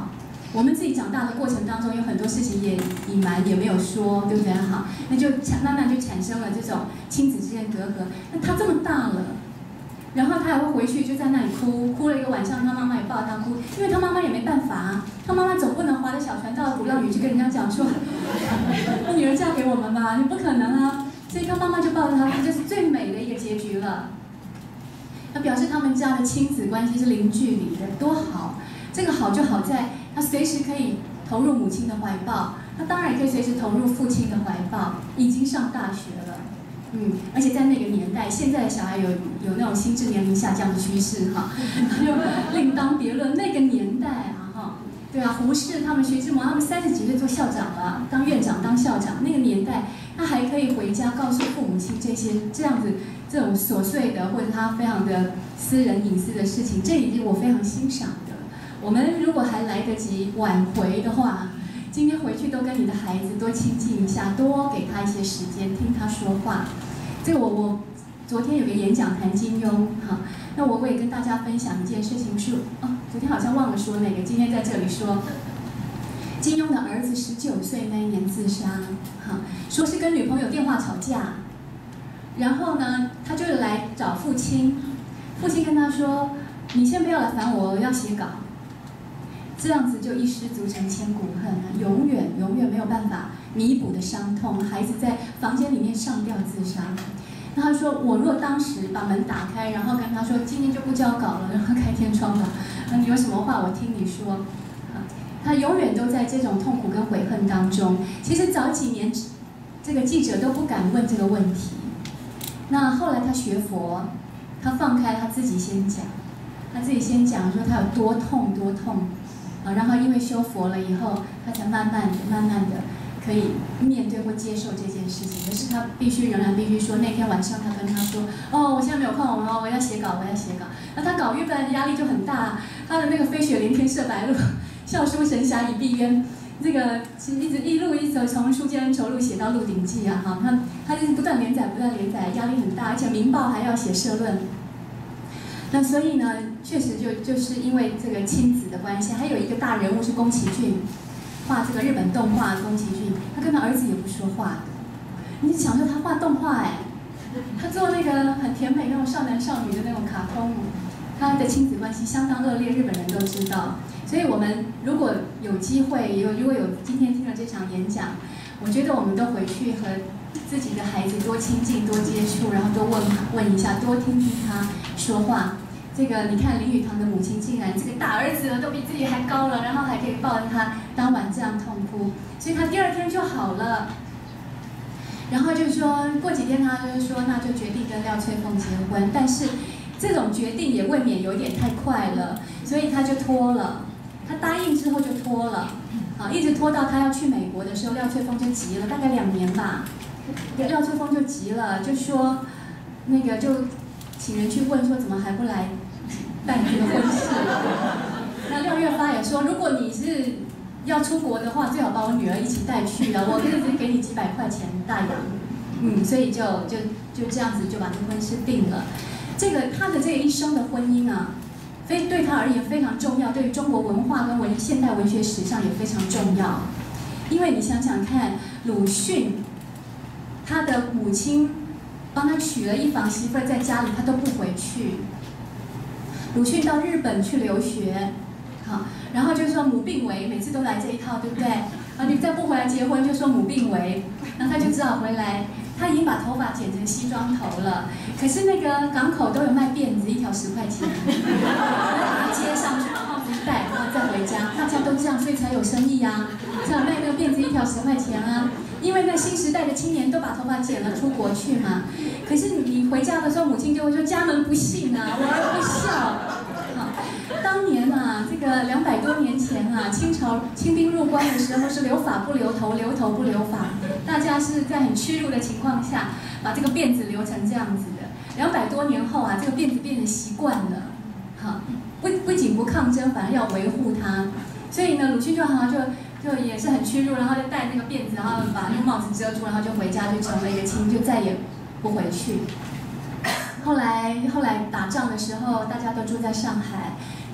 我们自己长大的过程当中，有很多事情也隐瞒，也没有说，对不对？好，那就慢慢就产生了这种亲子之间隔阂。那他这么大了，然后他还会回去就在那里哭，哭了一个晚上，他妈妈也抱他哭，因为他妈妈也没办法啊，他妈妈总不能划着小船到鼓浪屿去跟人家讲说，我女儿嫁给我们吧，你不可能啊，所以他妈妈就抱着他哭，这是最美的一个结局了。那表示他们家的亲子关系是零距离的，多好！这个好就好在他随时可以投入母亲的怀抱，他当然也可以随时投入父亲的怀抱。已经上大学了，嗯，而且在那个年代，现在的小孩有有那种心智年龄下降的趋势哈，就另当别论。那个年代啊，哈，对啊，胡适他们、徐志摩他们三十几岁做校长了，当院长、当校长，那个年代他还可以回家告诉父母亲这些这样子。这种琐碎的或者他非常的私人隐私的事情，这已经我非常欣赏的。我们如果还来得及挽回的话，今天回去都跟你的孩子多亲近一下，多给他一些时间听他说话。这个我我昨天有个演讲谈金庸哈，那我我也跟大家分享一件事情是哦，昨天好像忘了说那个，今天在这里说。金庸的儿子十九岁那一年自杀，哈，说是跟女朋友电话吵架。然后呢，他就来找父亲，父亲跟他说：“你先不要来烦我，我要写稿。”这样子就一失足成千古恨啊，永远永远没有办法弥补的伤痛。孩子在房间里面上吊自杀。那他说：“我若当时把门打开，然后跟他说今天就不交稿了，然后开天窗吧，那你有什么话我听你说。”他永远都在这种痛苦跟悔恨当中。其实早几年，这个记者都不敢问这个问题。那后来他学佛，他放开他自己先讲，他自己先讲说他有多痛多痛，啊，然后因为修佛了以后，他才慢慢的、慢慢的可以面对或接受这件事情。可是他必须仍然必须说，那天晚上他跟他说，哦，我现在没有空，我我要写稿，我要写稿。那他稿原本压力就很大，他的那个飞雪连天射白鹿，笑书神侠倚碧鸳。这个其实一直一路一直从书剑恩仇录写到《鹿鼎记》啊，哈，他他就是不断连载，不断连载，压力很大，而且《明报》还要写社论。那所以呢，确实就就是因为这个亲子的关系，还有一个大人物是宫崎骏，画这个日本动画的宫崎骏，他跟他儿子也不说话的。你想说他画动画哎，他做那个很甜美那种少男少女的那种卡通，他的亲子关系相当恶劣，日本人都知道。所以我们如果有机会，有如果有今天听了这场演讲，我觉得我们都回去和自己的孩子多亲近、多接触，然后多问问一下，多听听他说话。这个你看林语堂的母亲竟然这个大儿子了都比自己还高了，然后还可以抱着他当晚这样痛哭，所以他第二天就好了。然后就说过几天他就说那就决定跟廖翠凤结婚，但是这种决定也未免有点太快了，所以他就拖了。他答应之后就拖了，啊，一直拖到他要去美国的时候，廖翠凤就急了，大概两年吧。廖翠凤就急了，就说那个就请人去问说怎么还不来办这个婚事。那廖月发也说，如果你是要出国的话，最好把我女儿一起带去啊，我可以给你几百块钱大洋。嗯，所以就就就这样子就把这婚事定了。这个他的这一生的婚姻啊。非对他而言非常重要，对于中国文化跟文现代文学史上也非常重要。因为你想想看，鲁迅，他的母亲帮他娶了一房媳妇在家里，他都不回去。鲁迅到日本去留学，好，然后就说母病危，每次都来这一套，对不对？啊，你再不回来结婚，就说母病危，然后他就只好回来。他已经把头发剪成西装头了，可是那个港口都有卖辫子，一条十块钱，把它接上去，把帽子一戴，然后再回家。大家都这样，所以才有生意啊。这样卖那个辫子一条十块钱啊，因为那新时代的青年都把头发剪了出国去嘛。可是你回家的时候，母亲就会说家门不幸啊，我儿不孝。好，当年啊，这个两百多年前啊，清朝清兵入关的时候是留发不留头，留头不留发。大家是在很屈辱的情况下，把这个辫子留成这样子的。两百多年后啊，这个辫子变成习惯了，好，不不仅不抗争，反而要维护它。所以呢，鲁迅就好像就就也是很屈辱，然后就戴那个辫子，然后把那个帽子遮住，然后就回家，就成了一个清，就再也不回去。后来后来打仗的时候，大家都住在上海，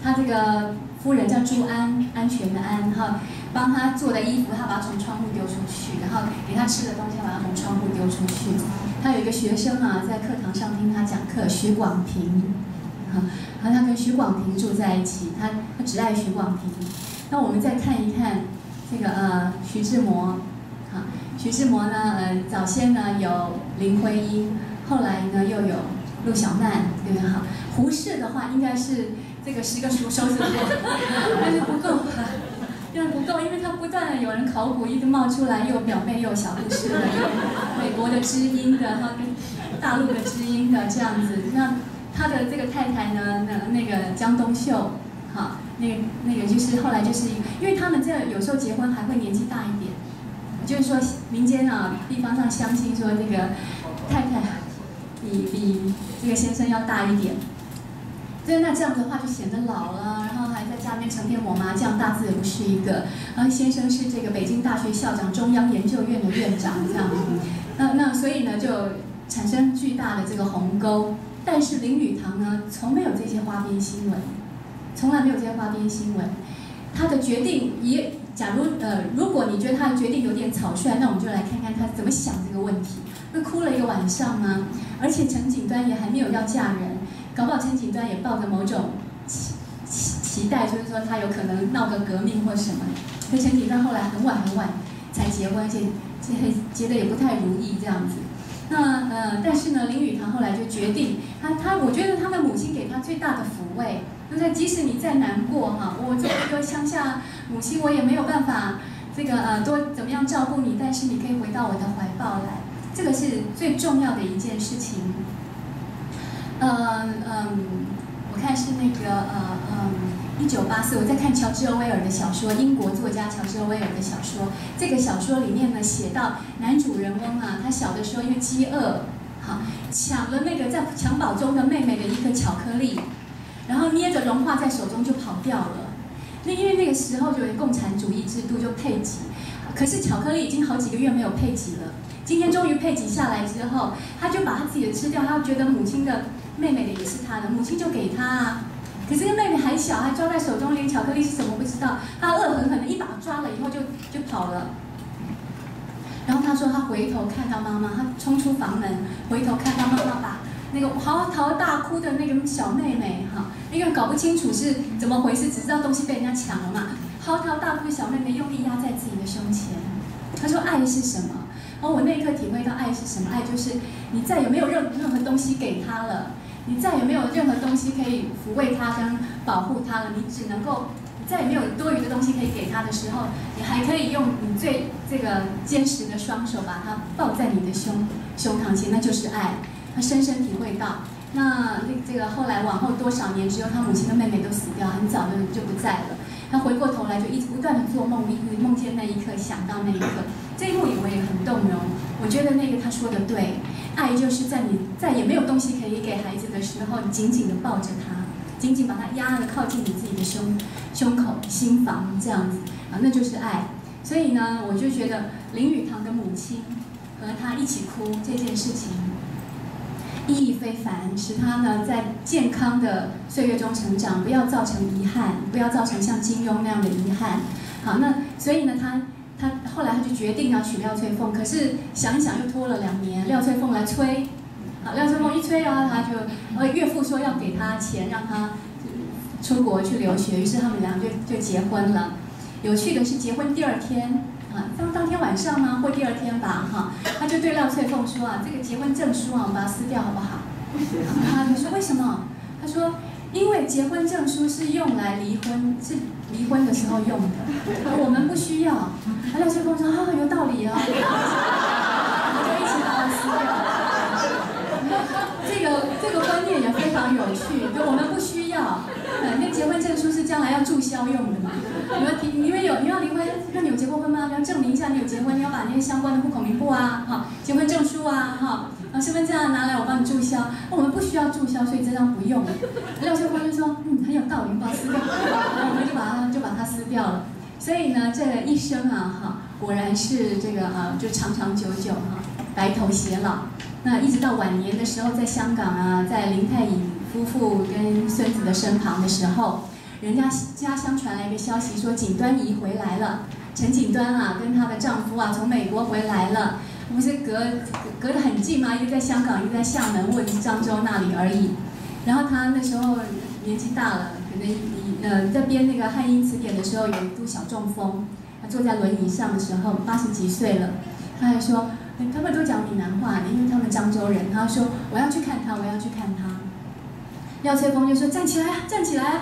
他这个夫人叫朱安，安全的安哈，帮他做的衣服，他把它从窗户丢出去，然后给他吃的东西，把它从窗户丢出去。他有一个学生啊，在课堂上听他讲课，徐广平，哈，然后他跟徐广平住在一起，他他只爱徐广平。那我们再看一看这个呃徐志摩，哈，徐志摩呢，呃早先呢有林徽因，后来呢又有陆小曼，对不对哈？胡适的话应该是这个十个书收拾过，但是不够。因为不够，因为他不断的有人考古，一直冒出来，又有表妹，又有小护士的，又有美国的知音的，哈，跟大陆的知音的这样子。那他的这个太太呢，那那个江冬秀，哈，那个那个就是后来就是因为他们这有时候结婚还会年纪大一点，就是说民间啊地方上相信说这个太太比比这个先生要大一点。对，那这样的话就显得老了，然后还在家里面成天抹麻将，大字也不是一个。然后先生是这个北京大学校长、中央研究院的院长，这样。那那所以呢，就产生巨大的这个鸿沟。但是林语堂呢，从没有这些花边新闻，从来没有这些花边新闻。他的决定也，假如呃，如果你觉得他的决定有点草率，那我们就来看看他怎么想这个问题。会哭了一个晚上吗？而且陈锦端也还没有要嫁人。搞不好陈锦端也抱着某种期期期待，就是说他有可能闹个革命或什么。所以陈锦端后来很晚很晚才结婚，而且结得也不太如意这样子。那呃，但是呢，林语堂后来就决定，他他我觉得他的母亲给他最大的抚慰，就是即使你再难过哈，我作为一个乡下母亲，我也没有办法这个呃多怎么样照顾你，但是你可以回到我的怀抱来，这个是最重要的一件事情。嗯嗯，我看是那个呃嗯，一九八四，我在看乔治·欧威尔的小说，英国作家乔治·欧威尔的小说。这个小说里面呢，写到男主人翁啊，他小的时候因为饥饿，哈，抢了那个在襁褓中的妹妹的一颗巧克力，然后捏着融化在手中就跑掉了。那因为那个时候就有共产主义制度，就配给，可是巧克力已经好几个月没有配给了。今天终于配给下来之后，他就把他自己的吃掉，他觉得母亲的。妹妹的也是他的，母亲就给他啊。可是那妹妹还小，还抓在手中，连巧克力是什么不知道。他恶狠狠的一把抓了以后就就跑了。然后他说他回头看到妈妈，他冲出房门，回头看到妈妈把那个嚎啕大哭的那个小妹妹哈，因为搞不清楚是怎么回事，只知道东西被人家抢了嘛。嚎啕大哭的小妹妹用力压在自己的胸前。他说爱是什么？然后我那一刻体会到爱是什么？爱就是你再也没有任任何东西给他了。你再也没有任何东西可以抚慰他跟保护他了，你只能够，你再也没有多余的东西可以给他的时候，你还可以用你最这个坚实的双手把他抱在你的胸胸膛前，那就是爱。他深深体会到。那这个后来往后多少年之后，他母亲的妹妹都死掉，很早就就不在了。他回过头来就一直不断的做梦，一直梦见那一刻，想到那一刻。这一幕我也很动容。我觉得那个他说的对。爱就是在你再也没有东西可以给孩子的时候，你紧紧地抱着他，紧紧把他压得靠近你自己的胸胸口、心房这样子啊，那就是爱。所以呢，我就觉得林语堂的母亲和他一起哭这件事情意义非凡，使他呢在健康的岁月中成长，不要造成遗憾，不要造成像金庸那样的遗憾。好，那所以呢，他。他后来他就决定要娶廖翠凤，可是想一想又拖了两年，廖翠凤来催，好，廖翠凤一催啊，他就呃岳父说要给他钱让他出国去留学，于是他们俩就就结婚了。有趣的是结婚第二天啊，当当天晚上吗？或第二天吧，哈，他就对廖翠凤说啊，这个结婚证书啊，我们把它撕掉好不好？他就说为什么？他说。因为结婚证书是用来离婚，是离婚的时候用的，我们不需要。廖翠凤说啊，有道理啊，我就一起把它撕掉。这个这个观念也非常有趣，就我们不需要。呃，那结婚证书是将来要注销用的嘛？你要提，因为有你要离婚，那你有结过婚吗？你要证明一下你有结婚，你要把那些相关的户口名簿啊，哈，结婚证书啊，哈。然后身份证啊拿来，我帮你注销。我们不需要注销，所以这张不用。廖翠凤就说，嗯，很有道理，把它撕掉。然后我们就把它就把它撕掉了。所以呢，这一生啊，哈，果然是这个啊，就长长久久哈，白头偕老。那一直到晚年的时候，在香港啊，在林太乙夫妇跟孙子的身旁的时候， 人家家乡传来一个消息说景端仪回来了，陈景端啊跟她的丈夫啊从美国回来了，不是隔隔得很近嘛，一个在香港，一个在厦门或者是漳州那里而已。然后她那时候年纪大了，可能呃在编那个汉英词典的时候有一度小中风，她坐在轮椅上的时候八十几岁了，她还说。他们都讲闽南话，因为他们漳州人。他说：“我要去看他，我要去看他。”廖翠峰就说：“站起来啊，站起来啊！”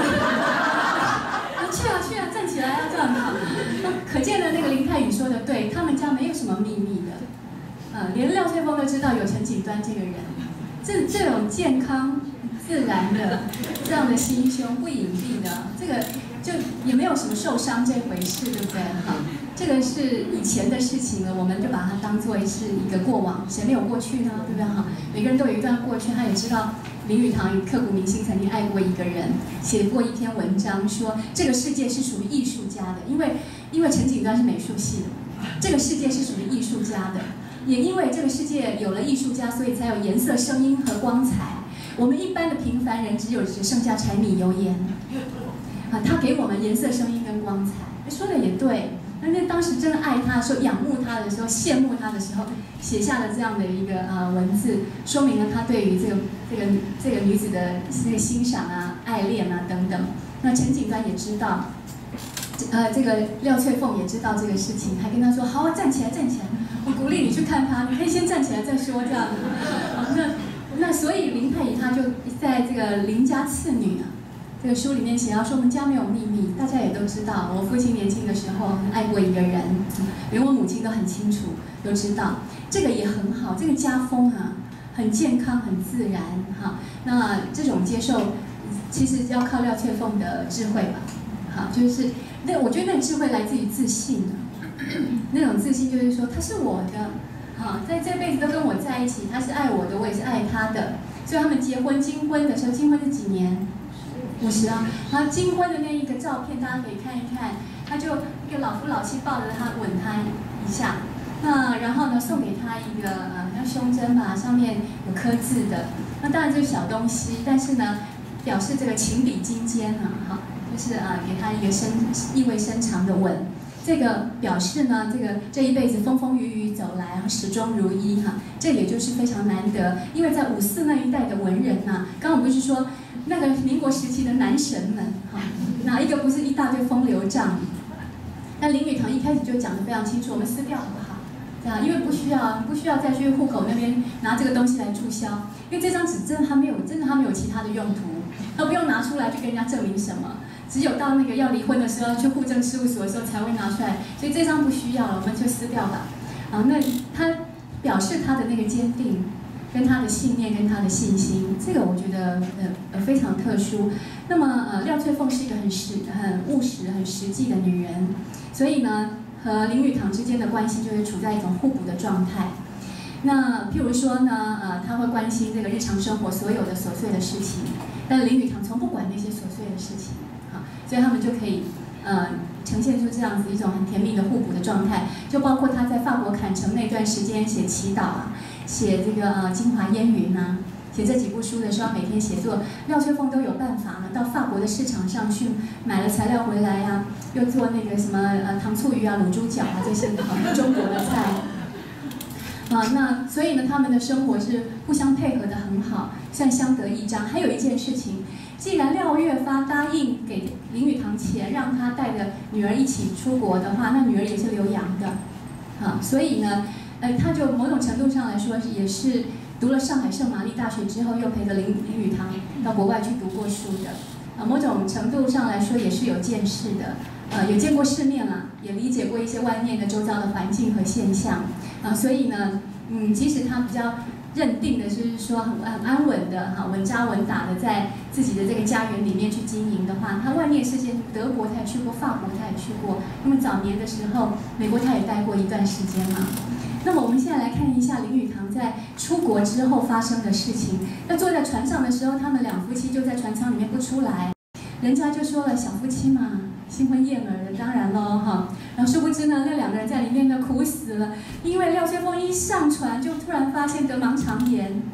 去啊去啊，站起来啊，这样哈。可见的那个林泰宇说的对，他们家没有什么秘密的，呃，连廖翠峰都知道有陈景端这个人。这这种健康自然的这样的心胸，不隐蔽的，这个就也没有什么受伤这回事，对不对？哈。这个是以前的事情了，我们就把它当作是一个过往，谁没有过去呢？对不对哈？每个人都有一段过去，他也知道林语堂刻骨铭心曾经爱过一个人，写过一篇文章说这个世界是属于艺术家的，因为因为陈景端是美术系的，这个世界是属于艺术家的，也因为这个世界有了艺术家，所以才有颜色、声音和光彩。我们一般的平凡人只有只剩下柴米油盐，啊，他给我们颜色、声音跟光彩，说的也对。但是当时真的爱他的时候，仰慕他的时候，羡慕他的时候，写下了这样的一个呃文字，说明了他对于这个这个这个女子的这个欣赏啊、爱恋啊等等。那陈景端也知道，呃，这个廖翠凤也知道这个事情，还跟他说：“好，站起来，站起来，我鼓励你去看他，你可以先站起来再说。”这样子。那那所以林太乙他就在这个林家次女啊。这个书里面写到说，我们家没有秘密，大家也都知道。我父亲年轻的时候爱过一个人，连我母亲都很清楚，都知道。这个也很好，这个家风啊，很健康，很自然哈。那这种接受，其实要靠廖翠凤的智慧吧，好，就是那我觉得那个智慧来自于自信啊，那种自信就是说他是我的，好，在这辈子都跟我在一起，他是爱我的，我也是爱他的。所以他们结婚金婚的时候，金婚是几年？五十啊，然后金婚的那一个照片，大家可以看一看，他就一个老夫老妻抱着他吻他一下，那然后呢送给他一个呃像胸针吧，上面有刻字的，那当然这是小东西，但是呢表示这个情比金坚啊，哈，就是啊给他一个深意味深长的吻，这个表示呢这个这一辈子风风雨雨走来，始终如一哈，这也就是非常难得，因为在五四那一代的文人呐、啊，刚刚我不是说。那个民国时期的男神们，哈，哪一个不是一大堆风流账？那林语堂一开始就讲得非常清楚，我们撕掉好不好？这样，因为不需要，不需要再去户口那边拿这个东西来注销，因为这张纸真的它没有，真的它没有其他的用途，它不用拿出来去跟人家证明什么，只有到那个要离婚的时候，去户政事务所的时候才会拿出来，所以这张不需要了，我们就撕掉吧。啊，那他表示他的那个坚定。跟他的信念，跟他的信心，这个我觉得呃呃非常特殊。那么呃廖翠凤是一个很实、很务实、很实际的女人，所以呢和林语堂之间的关系就会处在一种互补的状态。那譬如说呢，呃他会关心这个日常生活所有的琐碎的事情，但林语堂从不管那些琐碎的事情，好，所以他们就可以呃呈现出这样子一种很甜蜜的互补的状态。就包括他在法国坎城那段时间写祈祷啊。写这个呃京华烟云呐、啊，写这几部书的时候，每天写作，廖翠凤都有办法呢，到法国的市场上去买了材料回来呀、啊，又做那个什么呃糖醋鱼啊、卤猪脚啊这些呃中国的菜，啊那所以呢，他们的生活是互相配合的很好，算相得益彰。还有一件事情，既然廖月发答应给林语堂钱，让他带着女儿一起出国的话，那女儿也是留洋的，啊，所以呢。呃，他就某种程度上来说，也是读了上海圣玛丽大学之后，又陪着林林语堂到国外去读过书的。啊，某种程度上来说，也是有见识的，呃，有见过世面啦，也理解过一些外面的周遭的环境和现象。啊，所以呢，嗯，即使他比较认定的就是说很很安稳的哈，稳扎稳打的在自己的这个家园里面去经营的话，他外面世界，德国他也去过，法国他也去过，那么早年的时候，美国他也待过一段时间嘛。那么我们现在来看一下林语堂在出国之后发生的事情。那坐在船上的时候，他们两夫妻就在船舱里面不出来，人家就说了小夫妻嘛，新婚燕尔的，当然咯哈。然后殊不知呢，那两个人在里面呢苦死了，因为廖翠凤一上船就突然发现得盲肠炎，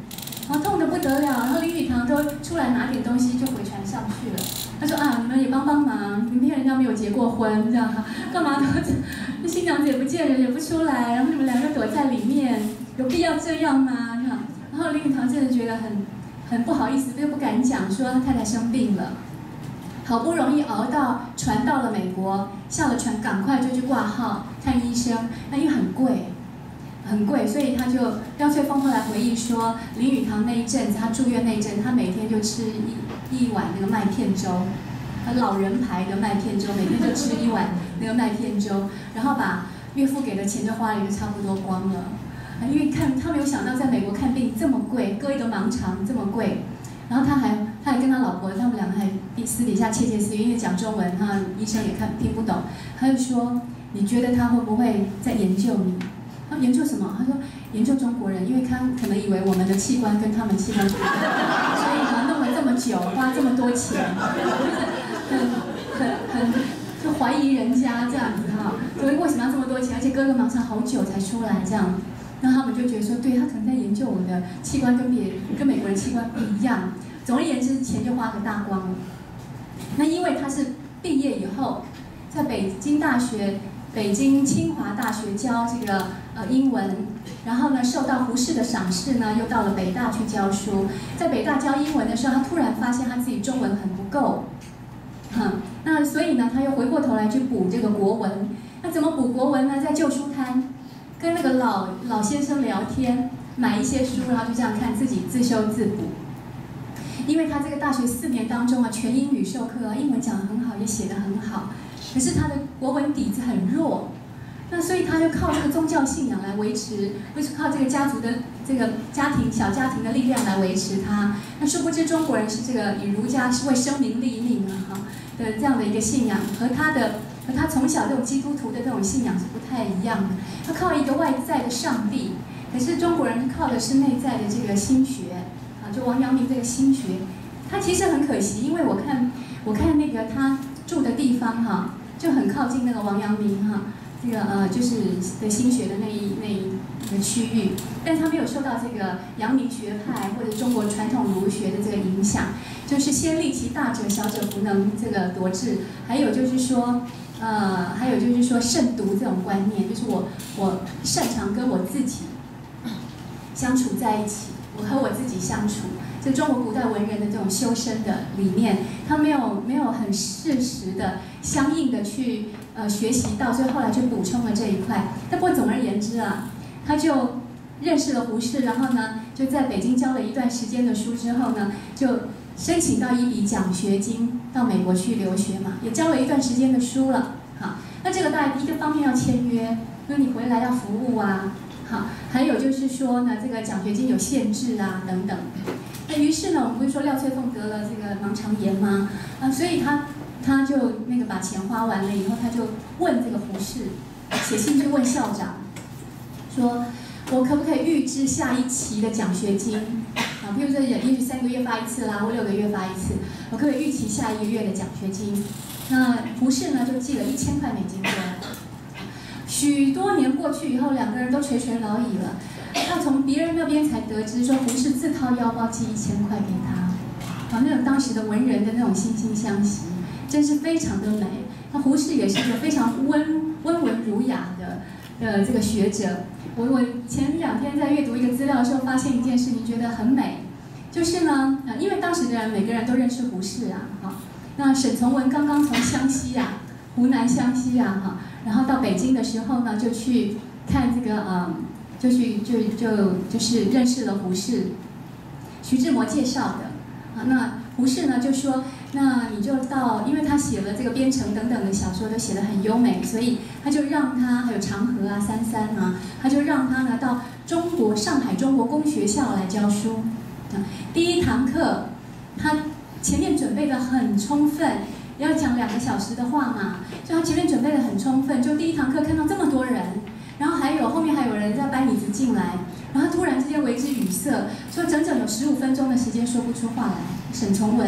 然后痛得不得了，然后林语堂都出来拿点东西就回船上去了。他说啊，你们也帮帮忙，明天人家没有结过婚，这样哈，干嘛都那新娘子也不见人也不出来，然后你们两个躲在里面，有必要这样吗？这样，然后林语堂真的觉得很很不好意思，又不敢讲，说他太太生病了。好不容易熬到船到了美国，下了船赶快就去挂号看医生，那因为很贵，很贵，所以他就廖翠凤后来回忆说，林语堂那一阵子，他住院那一阵，他每天就吃一一碗那个麦片粥，老人牌的麦片粥，每天就吃一碗那个麦片粥，然后把岳父给的钱就花了就差不多光了，因为看他没有想到在美国看病这么贵，割一个盲肠这么贵。然后他还他还跟他老婆，他们两个还私底下窃窃私语，因为讲中文，他医生也看听不懂。他就说：“你觉得他会不会在研究你？”他研究什么？他说研究中国人，因为他可能以为我们的器官跟他们器官不一样，所以呢弄了这么久，花这么多钱，很很很就怀疑人家这样子哈。所以为什么要这么多钱？而且割个盲肠好久才出来这样。那他们就觉得说，对他可能在研究我的器官跟别跟美国人器官不一样。总而言之，钱就花个大光了。那因为他是毕业以后，在北京大学、北京清华大学教这个呃英文，然后呢受到胡适的赏识呢，又到了北大去教书。在北大教英文的时候，他突然发现他自己中文很不够，嗯，那所以呢，他又回过头来去补这个国文。那怎么补国文呢？在旧书摊。跟那个老老先生聊天，买一些书，然后就这样看，自己自修自补。因为他这个大学四年当中啊，全英语授课啊，英文讲得很好，也写得很好，可是他的国文底子很弱，那所以他就靠这个宗教信仰来维持，就是靠这个家族的这个家庭小家庭的力量来维持他。那殊不知中国人是这个以儒家是为生民立命啊哈的这样的一个信仰，和他的。和他从小这种基督徒的这种信仰是不太一样的，他靠一个外在的上帝，可是中国人靠的是内在的这个心学，啊，就王阳明这个心学，他其实很可惜，因为我看我看那个他住的地方哈，就很靠近那个王阳明哈，这个呃就是的心学的那一那一个区域，但他没有受到这个阳明学派或者中国传统儒学的这个影响，就是先立其大者，小者不能这个夺志，还有就是说。呃，还有就是说慎独这种观念，就是我我擅长跟我自己相处在一起，我和我自己相处。就中国古代文人的这种修身的理念，他没有没有很适时的、相应的去呃学习到，所以后来就补充了这一块。但不过总而言之啊，他就认识了胡适，然后呢就在北京教了一段时间的书之后呢，就。申请到一笔奖学金到美国去留学嘛，也教了一段时间的书了，好，那这个大一个方面要签约，因为你回来要服务啊，好，还有就是说呢，这个奖学金有限制啊等等。那于是呢，我们不是说廖翠凤得了这个盲肠炎吗？啊，所以他他就那个把钱花完了以后，他就问这个胡适，写信去问校长，说我可不可以预支下一期的奖学金？啊，比如说也许三个月发一次啦，或六个月发一次，我可不可以预期下一个月的奖学金？那胡适呢就寄了一千块美金过来。许多年过去以后，两个人都垂垂老矣了。他从别人那边才得知说，胡适自掏腰包寄一千块给他。啊，那种当时的文人的那种惺惺相惜，真是非常的美。那胡适也是一个非常温温文儒雅的呃这个学者。我我前两天在阅读一个资料的时候，发现一件事情，觉得很美，就是呢，呃，因为当时的人每个人都认识胡适啊，哈，那沈从文刚刚从湘西呀、啊，湖南湘西呀、啊，哈，然后到北京的时候呢，就去看这个，嗯，就去就就就是认识了胡适，徐志摩介绍的，啊，那胡适呢就说。那你就到，因为他写了这个《边城》等等的小说都写得很优美，所以他就让他还有长河啊、三三啊，他就让他呢到中国上海中国工学校来教书。第一堂课，他前面准备得很充分，要讲两个小时的话嘛，所以他前面准备得很充分。就第一堂课看到这么多人，然后还有后面还有人在搬椅子进来，然后突然之间为之语塞，说整整有十五分钟的时间说不出话来。沈从文。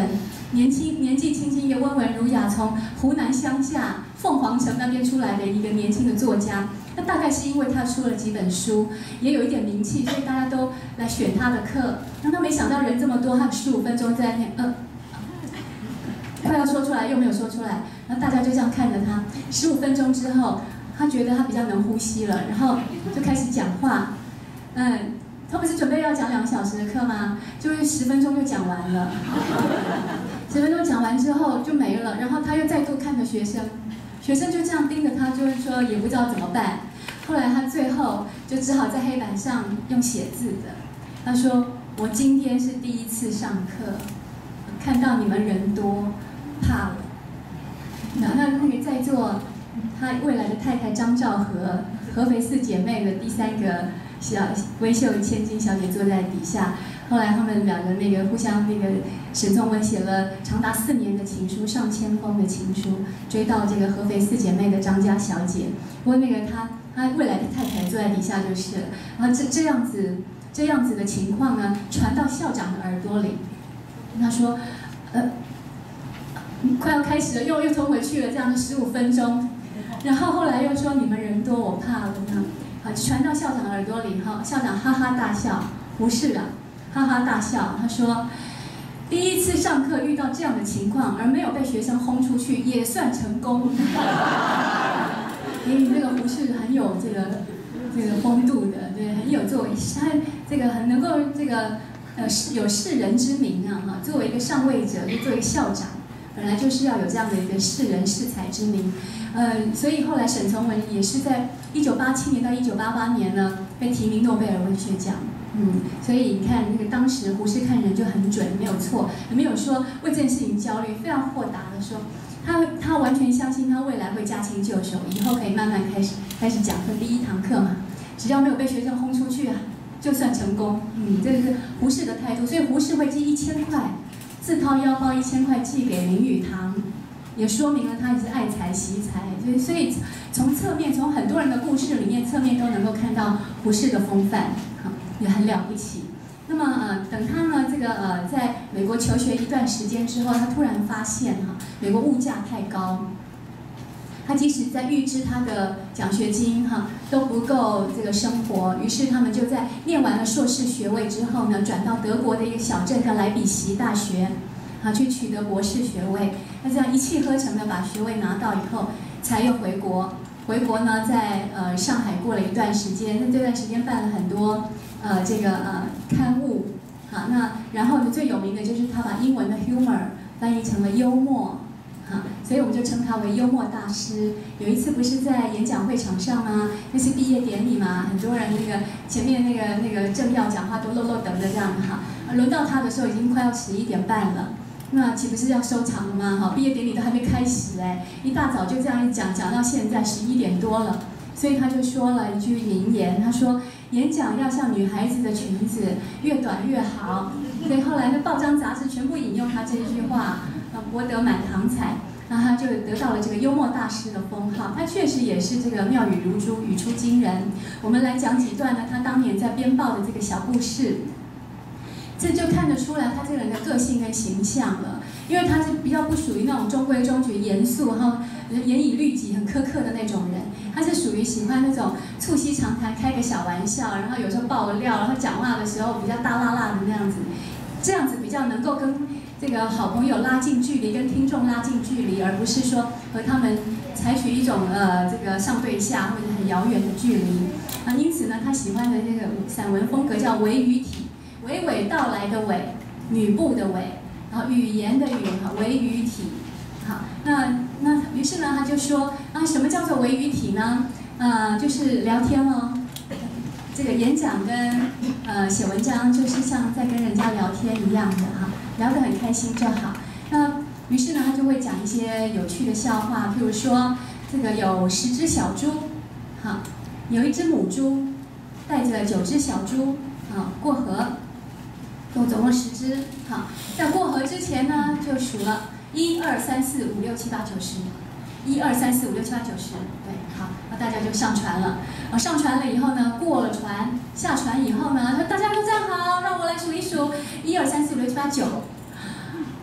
年轻年纪轻轻一个温文儒雅，从湖南乡下凤凰城那边出来的一个年轻的作家。那大概是因为他出了几本书，也有一点名气，所以大家都来选他的课。那他没想到人这么多，他十五分钟在那呃，快要说出来又没有说出来，然后大家就这样看着他。十五分钟之后，他觉得他比较能呼吸了，然后就开始讲话。嗯，他不是准备要讲两个小时的课吗？就是十分钟就讲完了。十分钟讲完之后就没了，然后他又再度看着学生。学生就这样盯着他，就是说也不知道怎么办。后来他最后就只好在黑板上用写字的。他说：“我今天是第一次上课，看到你们人多，怕了。”那那那个在座他未来的太太张兆和，合肥四姐妹的第三个小微秀千金小姐坐在底下。后来他们两个那个互相那个沈从文写了长达四年的情书，上千封的情书，追到这个合肥四姐妹的张家小姐。不过那个他他未来的太太坐在底下就是了。然后这这样子这样子的情况呢，传到校长的耳朵里。他说，呃，快要开始了，又又冲回去了，这样的十五分钟。然后后来又说你们人多，我怕了呢。好，传到校长的耳朵里哈，校长哈哈大笑，不是啊。哈哈大笑，他说：“第一次上课遇到这样的情况，而没有被学生轰出去，也算成功。”因为这个胡适很有这个这个风度的，对，很有作为，他这个很能够这个呃有世人之名啊哈。作为一个上位者，就作为一个校长，本来就是要有这样的一个世人世才之名。呃，所以后来沈从文也是在一九八七年到一九八八年呢，被提名诺贝尔文学奖。嗯，所以你看，那个当时胡适看人就很准，没有错，也没有说为这件事情焦虑，非常豁达的说，他他完全相信他未来会驾轻就熟，以后可以慢慢开始开始讲课，第一堂课嘛，只要没有被学生轰出去啊，就算成功。嗯，这个是胡适的态度，所以胡适会寄一千块，自掏腰包一千块寄给林语堂，也说明了他也是爱才惜才。所以所以从侧面，从很多人的故事里面，侧面都能够看到胡适的风范。也很了不起。那么呃，等他呢这个呃在美国求学一段时间之后，他突然发现哈，美国物价太高，他即使在预支他的奖学金哈都不够这个生活，于是他们就在念完了硕士学位之后呢，转到德国的一个小镇叫莱比锡大学，啊去取得博士学位。那这样一气呵成的把学位拿到以后，才又回国。回国呢，在呃上海过了一段时间，那这段时间办了很多。呃，这个呃刊物，好，那然后呢，最有名的就是他把英文的 humor 翻译成了幽默，好，所以我们就称他为幽默大师。有一次不是在演讲会场上吗？那是毕业典礼嘛，很多人那个前面那个那个政要讲话都漏漏等的这样哈，轮到他的时候已经快要十一点半了，那岂不是要收场了吗？哈，毕业典礼都还没开始哎，一大早就这样一讲，讲到现在十一点多了，所以他就说了一句名言，他说。演讲要像女孩子的裙子，越短越好。所以后来的报章杂志全部引用他这一句话，呃，博得满堂彩。然后他就得到了这个幽默大师的封号。他确实也是这个妙语如珠，语出惊人。我们来讲几段呢，他当年在编报的这个小故事。这就看得出来他这个人的个性跟形象了，因为他是比较不属于那种中规中矩、严肃哈、严以律己、很苛刻的那种人。他是属于喜欢那种促膝长谈、开个小玩笑，然后有时候爆个料，然后讲话的时候比较大辣辣的那样子，这样子比较能够跟这个好朋友拉近距离，跟听众拉近距离，而不是说和他们采取一种呃这个上对下或者很遥远的距离。啊，因此呢，他喜欢的这个散文风格叫娓语体。娓娓道来的娓，女部的娓，然后语言的语，哈，娓语体，好，那那于是呢，他就说啊，什么叫做娓语体呢？呃，就是聊天哦，这个演讲跟呃写文章就是像在跟人家聊天一样的哈，聊得很开心就好。那于是呢，他就会讲一些有趣的笑话，譬如说这个有十只小猪，好，有一只母猪带着九只小猪，啊，过河。共总共十只，好，在过河之前呢，就数了一二三四五六七八九十，一二三四五六七八九十，对，好，那大家就上船了。啊，上船了以后呢，过了船，下船以后呢，说大家都站好，让我来数一数，一二三四五六七八九。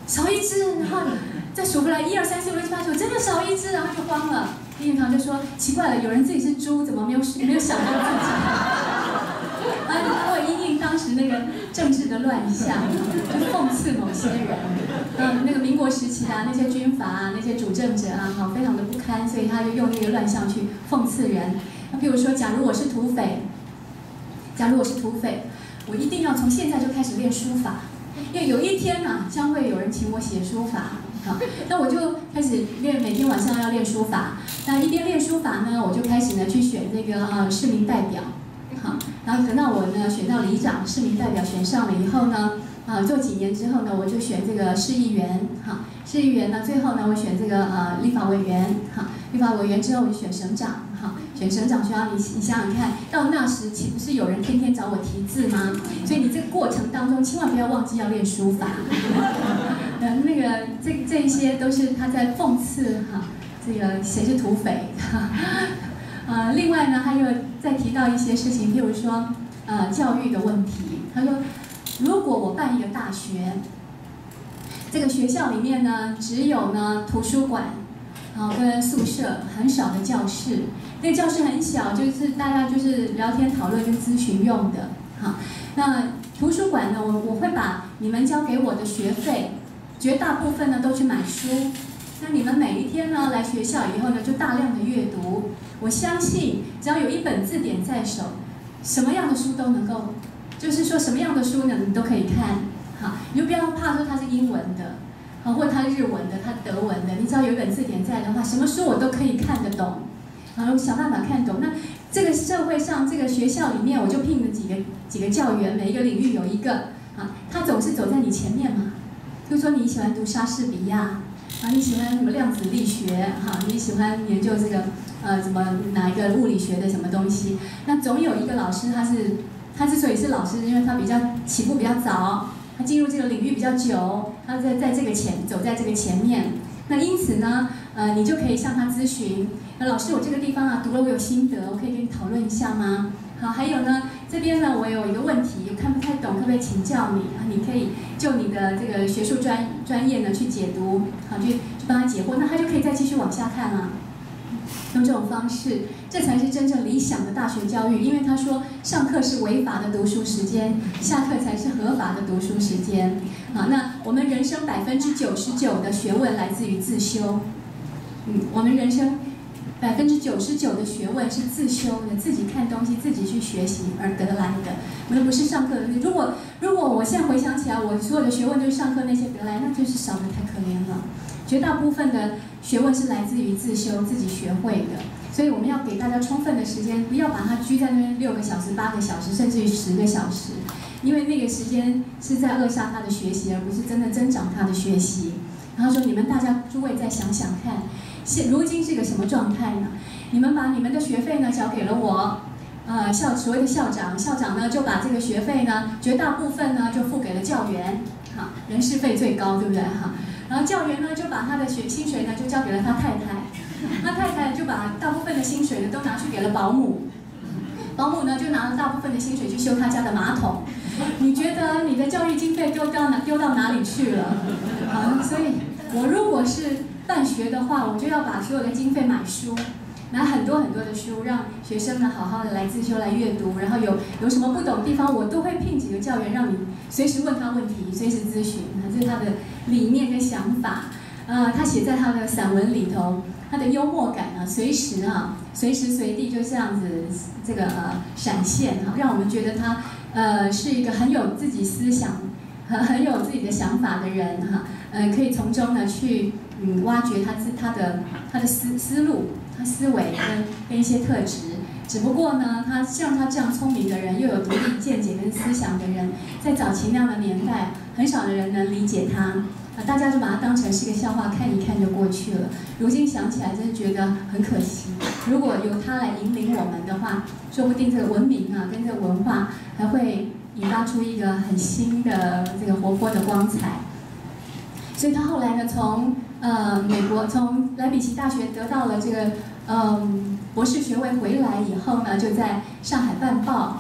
少一只，然后再数回来一二三四五六七八九，真的少一只，然后就慌了。林语堂就说：奇怪了，有人自己是猪，怎么没有没有想到自己？啊，他会因应当时那个政治的乱象，就讽刺某些人。嗯，那个民国时期啊，那些军阀啊，那些主政者啊，好，非常的不堪，所以他就用那个乱象去讽刺人。那比如说，假如我是土匪，假如我是土匪，我一定要从现在就开始练书法，因为有一天啊，将会有人请我写书法。好，那我就开始练，每天晚上要练书法。那一边练书法呢，我就开始呢去选这个呃市民代表。好，然后等到我呢选到里长，市民代表选上了以后呢，啊，做几年之后呢，我就选这个市议员。哈，市议员呢，最后呢，我选这个呃立法委员。哈，立法委员之后我就选省长。哈，选省长需要你你想想看，到那时岂不是有人天天找我题字吗？所以你这个过程当中，千万不要忘记要练书法。呃，那个这这一些都是他在讽刺哈，这个谁是土匪？呃，另外呢，他又再提到一些事情，譬如说呃教育的问题。他说，如果我办一个大学，这个学校里面呢只有呢图书馆，啊跟宿舍，很少的教室。那个教室很小，就是大家就是聊天讨论跟咨询用的。好，那图书馆呢，我我会把你们交给我的学费。绝大部分呢都去买书，那你们每一天呢来学校以后呢就大量的阅读。我相信只要有一本字典在手，什么样的书都能够，就是说什么样的书呢你都可以看。好，你就不要怕说它是英文的，好，或者它日文的，它德文的，你只要有一本字典在的话，什么书我都可以看得懂，然后想办法看懂。那这个社会上这个学校里面，我就聘了几个几个教员，每一个领域有一个啊，他总是走在你前面嘛。就说你喜欢读莎士比亚，啊，你喜欢什么量子力学，哈，你喜欢研究这个呃什么哪一个物理学的什么东西，那总有一个老师他是他之所以是老师，因为他比较起步比较早，他进入这个领域比较久，他在在这个前走在这个前面，那因此呢，呃，你就可以向他咨询，那老师我这个地方啊读了我有心得，我可以跟你讨论一下吗？好，还有呢，这边呢我有一个问题，我看不太懂，可不可以请教你啊？你可以就你的这个学术专专业呢去解读，好，去去帮他解惑，那他就可以再继续往下看啊。用这种方式，这才是真正理想的大学教育。因为他说，上课是违法的读书时间，下课才是合法的读书时间。好，那我们人生百分之九十九的学问来自于自修。嗯，我们人生。百分之九十九的学问是自修的，自己看东西，自己去学习而得来的，我们不是上课的。如果如果我现在回想起来，我所有的学问就是上课那些得来，那就是少得太可怜了。绝大部分的学问是来自于自修，自己学会的。所以我们要给大家充分的时间，不要把它拘在那边六个小时、八个小时，甚至于十个小时，因为那个时间是在扼杀他的学习，而不是真的增长他的学习。然后说，你们大家诸位再想想看。现如今是个什么状态呢？你们把你们的学费呢交给了我，呃校所谓的校长，校长呢就把这个学费呢绝大部分呢就付给了教员，哈，人事费最高，对不对哈？然后教员呢就把他的学薪水呢就交给了他太太，他太太就把大部分的薪水呢都拿去给了保姆，保姆呢就拿了大部分的薪水去修他家的马桶。你觉得你的教育经费丢到哪丢到哪里去了？啊，所以我如果是办学的话，我就要把所有的经费买书，买很多很多的书，让学生呢好好的来自修来阅读，然后有有什么不懂的地方，我都会聘几个教员，让你随时问他问题，随时咨询。这是他的理念跟想法。呃，他写在他的散文里头，他的幽默感啊，随时啊，随时随地就这样子这个呃闪现哈，让我们觉得他呃是一个很有自己思想、很很有自己的想法的人哈，呃，可以从中呢去。嗯，挖掘他自他的他的思思路、他思维跟跟一些特质。只不过呢，他像他这样聪明的人，又有独立见解跟思想的人，在早期那样的年代，很少的人能理解他。啊，大家就把他当成是个笑话，看一看就过去了。如今想起来，真是觉得很可惜。如果由他来引领我们的话，说不定这个文明啊，跟这个文化还会引发出一个很新的这个活泼的光彩。所以他后来呢，从呃美国从莱比锡大学得到了这个嗯博士学位回来以后呢，就在上海办报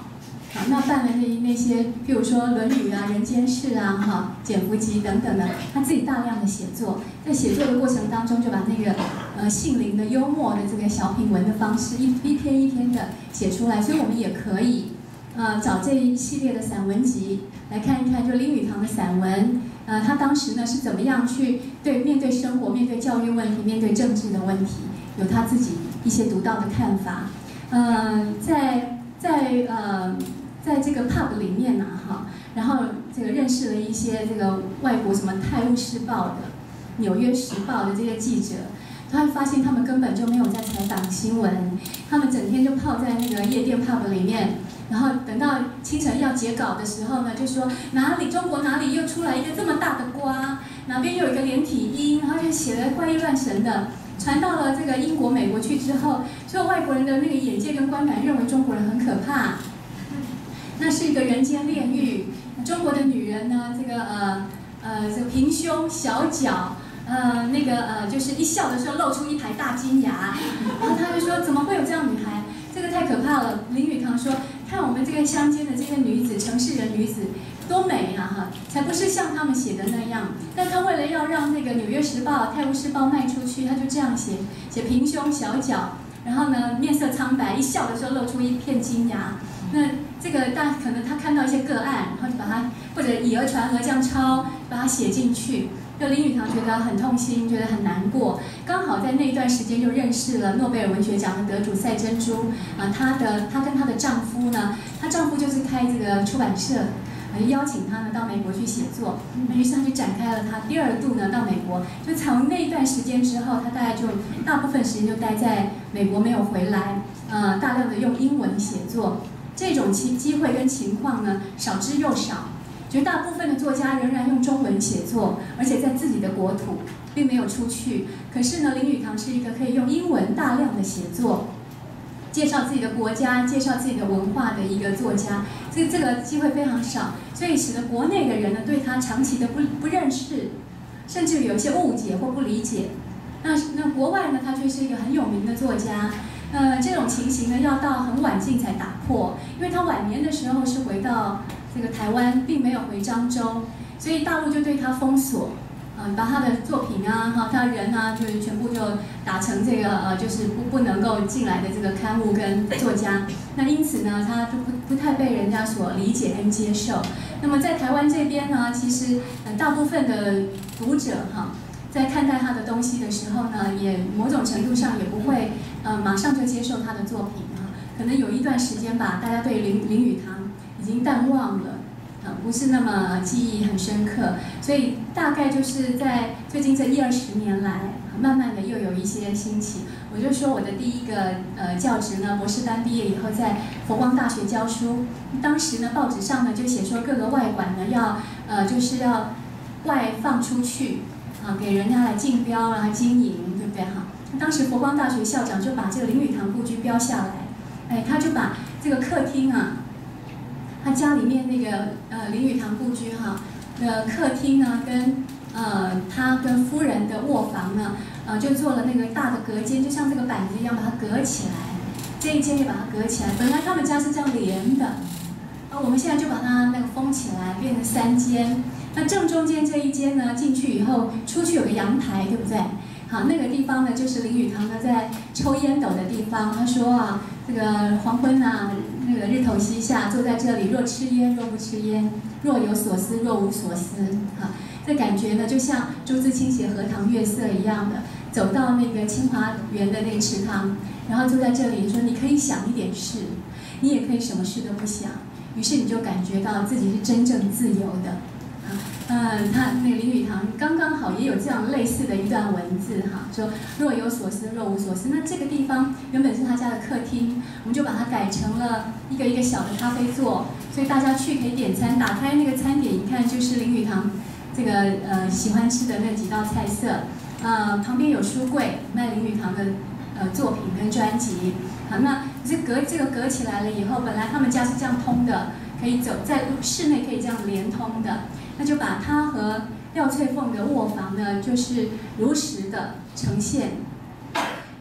好，那办了那那些，譬如说《论语》啊、《人间世》啊、哈、《简福集》等等的，他自己大量的写作，在写作的过程当中，就把那个呃性灵的幽默的这个小品文的方式，一一篇一篇的写出来。所以我们也可以呃找这一系列的散文集来看一看，就林语堂的散文，呃，他当时呢是怎么样去对面对生活、面对教育问题、面对政治的问题，有他自己一些独到的看法。呃，在在呃。在这个 pub 里面呢、啊，哈，然后这个认识了一些这个外国什么《泰晤士报》的、《纽约时报》的这些记者，他会发现他们根本就没有在采访新闻，他们整天就泡在那个夜店 pub 里面，然后等到清晨要截稿的时候呢，就说哪里中国哪里又出来一个这么大的瓜，哪边又有一个连体婴，然后就写得怪异乱神的。传到了这个英国、美国去之后，所有外国人的那个眼界跟观感认为中国人很可怕。那是一个人间炼狱。中国的女人呢，这个呃呃，这个平胸小脚，呃那个呃，就是一笑的时候露出一排大金牙。然后他就说，怎么会有这样女孩？这个太可怕了。林语堂说，看我们这个乡间的这些女子，城市人女子多美啊哈，才不是像他们写的那样。但他为了要让那个《纽约时报》《泰晤士报》卖出去，他就这样写，写平胸小脚，然后呢面色苍白，一笑的时候露出一片金牙。那这个大可能他看到一些个案，然后就把它或者以讹传讹这样抄，把它写进去。就林语堂觉得很痛心，觉得很难过。刚好在那一段时间就认识了诺贝尔文学奖的得主赛珍珠啊，她的她跟她的丈夫呢，她丈夫就是开这个出版社，呃邀请她呢到美国去写作。那于是她就展开了她第二度呢到美国。就从那一段时间之后，她大概就大部分时间就待在美国没有回来，呃，大量的用英文写作。这种机机会跟情况呢，少之又少。绝大部分的作家仍然用中文写作，而且在自己的国土，并没有出去。可是呢，林语堂是一个可以用英文大量的写作，介绍自己的国家、介绍自己的文化的一个作家。这这个机会非常少，所以使得国内的人呢对他长期的不不认识，甚至有一些误解或不理解。那那国外呢，他却是一个很有名的作家。呃，这种情形呢，要到很晚近才打破，因为他晚年的时候是回到这个台湾，并没有回漳州，所以大陆就对他封锁，呃，把他的作品啊，哈，他人啊，就全部就打成这个呃，就是不不能够进来的这个刊物跟作家。那因此呢，他就不不太被人家所理解跟接受。那么在台湾这边呢，其实呃大部分的读者哈。在看待他的东西的时候呢，也某种程度上也不会呃马上就接受他的作品啊，可能有一段时间吧，大家对林林语堂已经淡忘了，啊，不是那么记忆很深刻，所以大概就是在最近这一二十年来，慢慢的又有一些兴起。我就说我的第一个呃教职呢，博士班毕业以后在佛光大学教书，当时呢报纸上呢就写说各个外馆呢要呃就是要外放出去。啊，给人家来竞标啊，经营，对不对哈？当时佛光大学校长就把这个林语堂故居标下来，哎，他就把这个客厅啊，他家里面那个呃林语堂故居哈的客厅呢，跟呃他跟夫人的卧房呢，呃就做了那个大的隔间，就像这个板子一样把它隔起来，这一间也把它隔起来。本来他们家是这样连的，呃我们现在就把它那个封起来，变成三间。那正中间这一间呢，进去以后，出去有个阳台，对不对？好，那个地方呢，就是林语堂呢在抽烟斗的地方。他说啊，这个黄昏啊，那个日头西下，坐在这里，若吃烟，若不吃烟，若有所思，若无所思。哈，这感觉呢，就像朱自清写《荷塘月色》一样的，走到那个清华园的那个池塘，然后坐在这里，说你可以想一点事，你也可以什么事都不想，于是你就感觉到自己是真正自由的。嗯，他那个林语堂刚刚好也有这样类似的一段文字哈，说若有所思，若无所思。那这个地方原本是他家的客厅，我们就把它改成了一个一个小的咖啡座，所以大家去可以点餐，打开那个餐点一看就是林语堂这个呃喜欢吃的那几道菜色，呃旁边有书柜卖林语堂的呃作品跟专辑。好，那这隔这个隔起来了以后，本来他们家是这样通的，可以走在室内可以这样连通的。那就把他和廖翠凤的卧房呢，就是如实的呈现。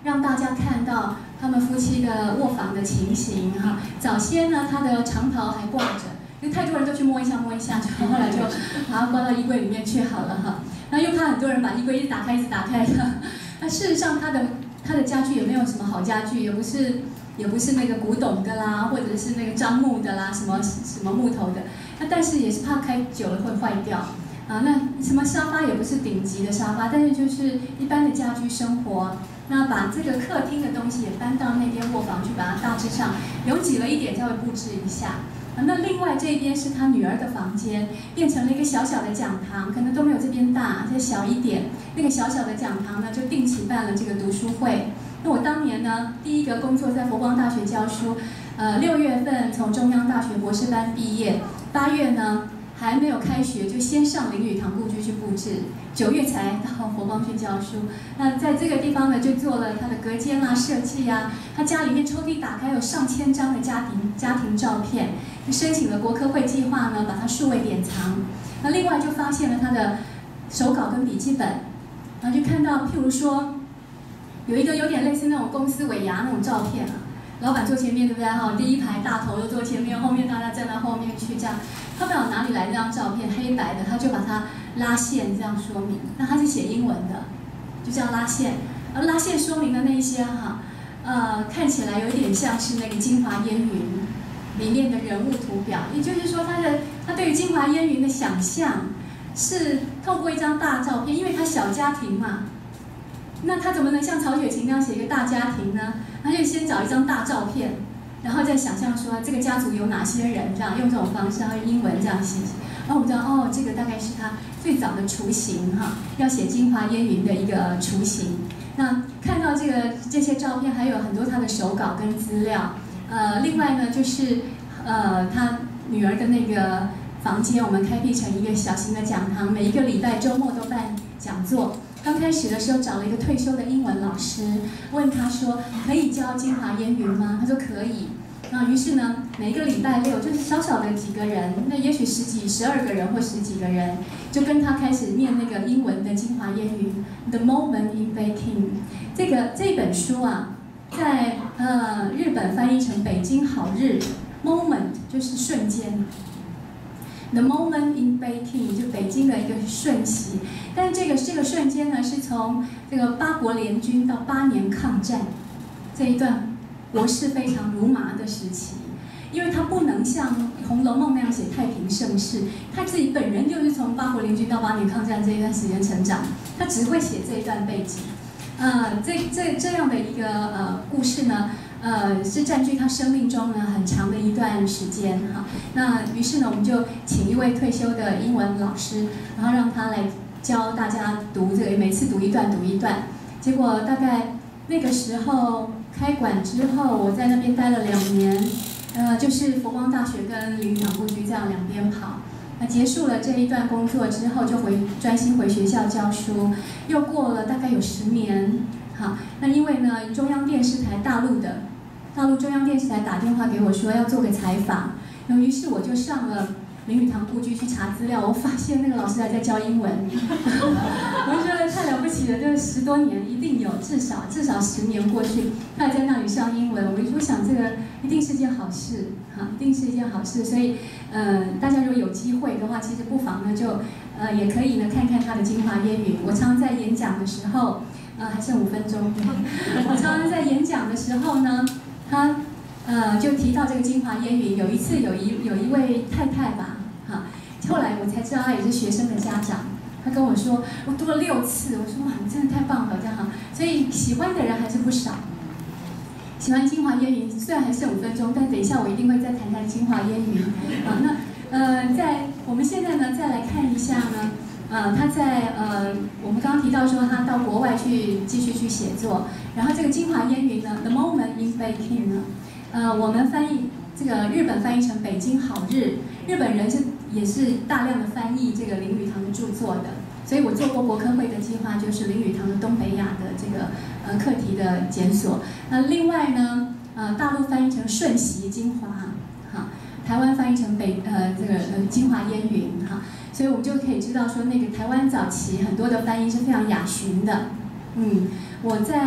让大家看到他们夫妻的卧房的情形哈。早先呢，他的长袍还挂着，因为太多人都去摸一下摸一下，就后来就把它挂到衣柜里面去好了哈。那又怕很多人把衣柜一直打开一直打开的。那事实上，他的他的家具也没有什么好家具，也不是也不是那个古董的啦，或者是那个樟木的啦，什么什么木头的。那但是也是怕开久了会坏掉。啊，那什么沙发也不是顶级的沙发，但是就是一般的家居生活。那把这个客厅的东西也搬到那边卧房去，把它大致上拥挤了一点，稍微布置一下。啊，那另外这边是他女儿的房间，变成了一个小小的讲堂，可能都没有这边大，再小一点。那个小小的讲堂呢，就定期办了这个读书会。那我当年呢，第一个工作在佛光大学教书，呃，六月份从中央大学博士班毕业，八月呢。还没有开学，就先上林语堂故居去布置，九月才到佛光去教书。那在这个地方呢，就做了他的隔间啦、设计啊。他家里面抽屉打开有上千张的家庭家庭照片，就申请了国科会计划呢，把它数位典藏。那另外就发现了他的手稿跟笔记本，然后就看到，譬如说有一个有点类似那种公司尾牙那种照片啊。老板坐前面，对不对？哈，第一排大头都坐前面，后面大家站到后面去，这样。他不知道哪里来那张照片，黑白的，他就把它拉线这样说明。那他是写英文的，就这样拉线。而拉线说明的那些哈，呃，看起来有一点像是那个《京华烟云》里面的人物图表。也就是说，他的他对于《京华烟云》的想象是透过一张大照片，因为他小家庭嘛。那他怎么能像曹雪芹那样写一个大家庭呢？他就先找一张大照片，然后再想象说这个家族有哪些人，这样用这种方式，然后英文这样写。然后我们知道，哦，这个大概是他最早的雏形哈，要写《京华烟云》的一个雏形。那看到这个这些照片，还有很多他的手稿跟资料。呃，另外呢，就是呃他女儿的那个房间，我们开辟成一个小型的讲堂，每一个礼拜周末都办讲座。刚开始的时候找了一个退休的英文老师，问他说可以教《京华烟云》吗？他说可以。那于是呢，每一个礼拜六就是少少的几个人，那也许十几、十二个人或十几个人，就跟他开始念那个英文的《京华烟云》The Moment in Beijing。这个这本书啊，在呃日本翻译成北京好日 ，Moment 就是瞬间。The moment in Beijing 就北京的一个瞬息，但是这个这个瞬间呢，是从这个八国联军到八年抗战这一段国势非常如麻的时期，因为他不能像《红楼梦》那样写太平盛世，他自己本人就是从八国联军到八年抗战这一段时间成长，他只会写这一段背景。呃，这这这样的一个呃故事呢。呃，是占据他生命中呢很长的一段时间哈。那于是呢，我们就请一位退休的英文老师，然后让他来教大家读这个，每次读一段读一段。结果大概那个时候开馆之后，我在那边待了两年，呃，就是佛光大学跟林语堂故居这样两边跑。那结束了这一段工作之后，就回专心回学校教书。又过了大概有十年，好，那因为呢，中央电视台大陆的。大陆中央电视台打电话给我说要做个采访，然后于是我就上了林语堂故居去查资料，我发现那个老师还在教英文，我就觉得太了不起了，就是十多年一定有，至少至少十年过去，他还在那里上英文，我就想这个一定是件好事，哈，一定是一件好事，所以呃大家如果有机会的话，其实不妨呢就呃也可以呢看看他的《京华烟云》，我常常在演讲的时候，呃还剩五分钟，我常常在演讲的时候呢。他呃就提到这个《京华烟云》，有一次有一有一位太太吧，哈，后来我才知道她也是学生的家长。她跟我说，我读了六次，我说哇，你真的太棒了，这样哈。所以喜欢的人还是不少。喜欢《京华烟云》，虽然还剩五分钟，但等一下我一定会再谈谈《京华烟云》啊。那呃，在我们现在呢，再来看一下呢。呃，他在呃，我们刚刚提到说他到国外去继续去写作，然后这个《京华烟云》呢，《The Moment in Beijing》呢，呃，我们翻译这个日本翻译成北京好日，日本人是也是大量的翻译这个林语堂的著作的，所以我做过国科会的计划，就是林语堂的东北亚的这个呃课题的检索。那另外呢，呃，大陆翻译成瞬息京华，哈，台湾翻译成北呃这个呃京华烟云，哈。所以我们就可以知道说，那个台湾早期很多的翻译是非常雅寻的。嗯，我在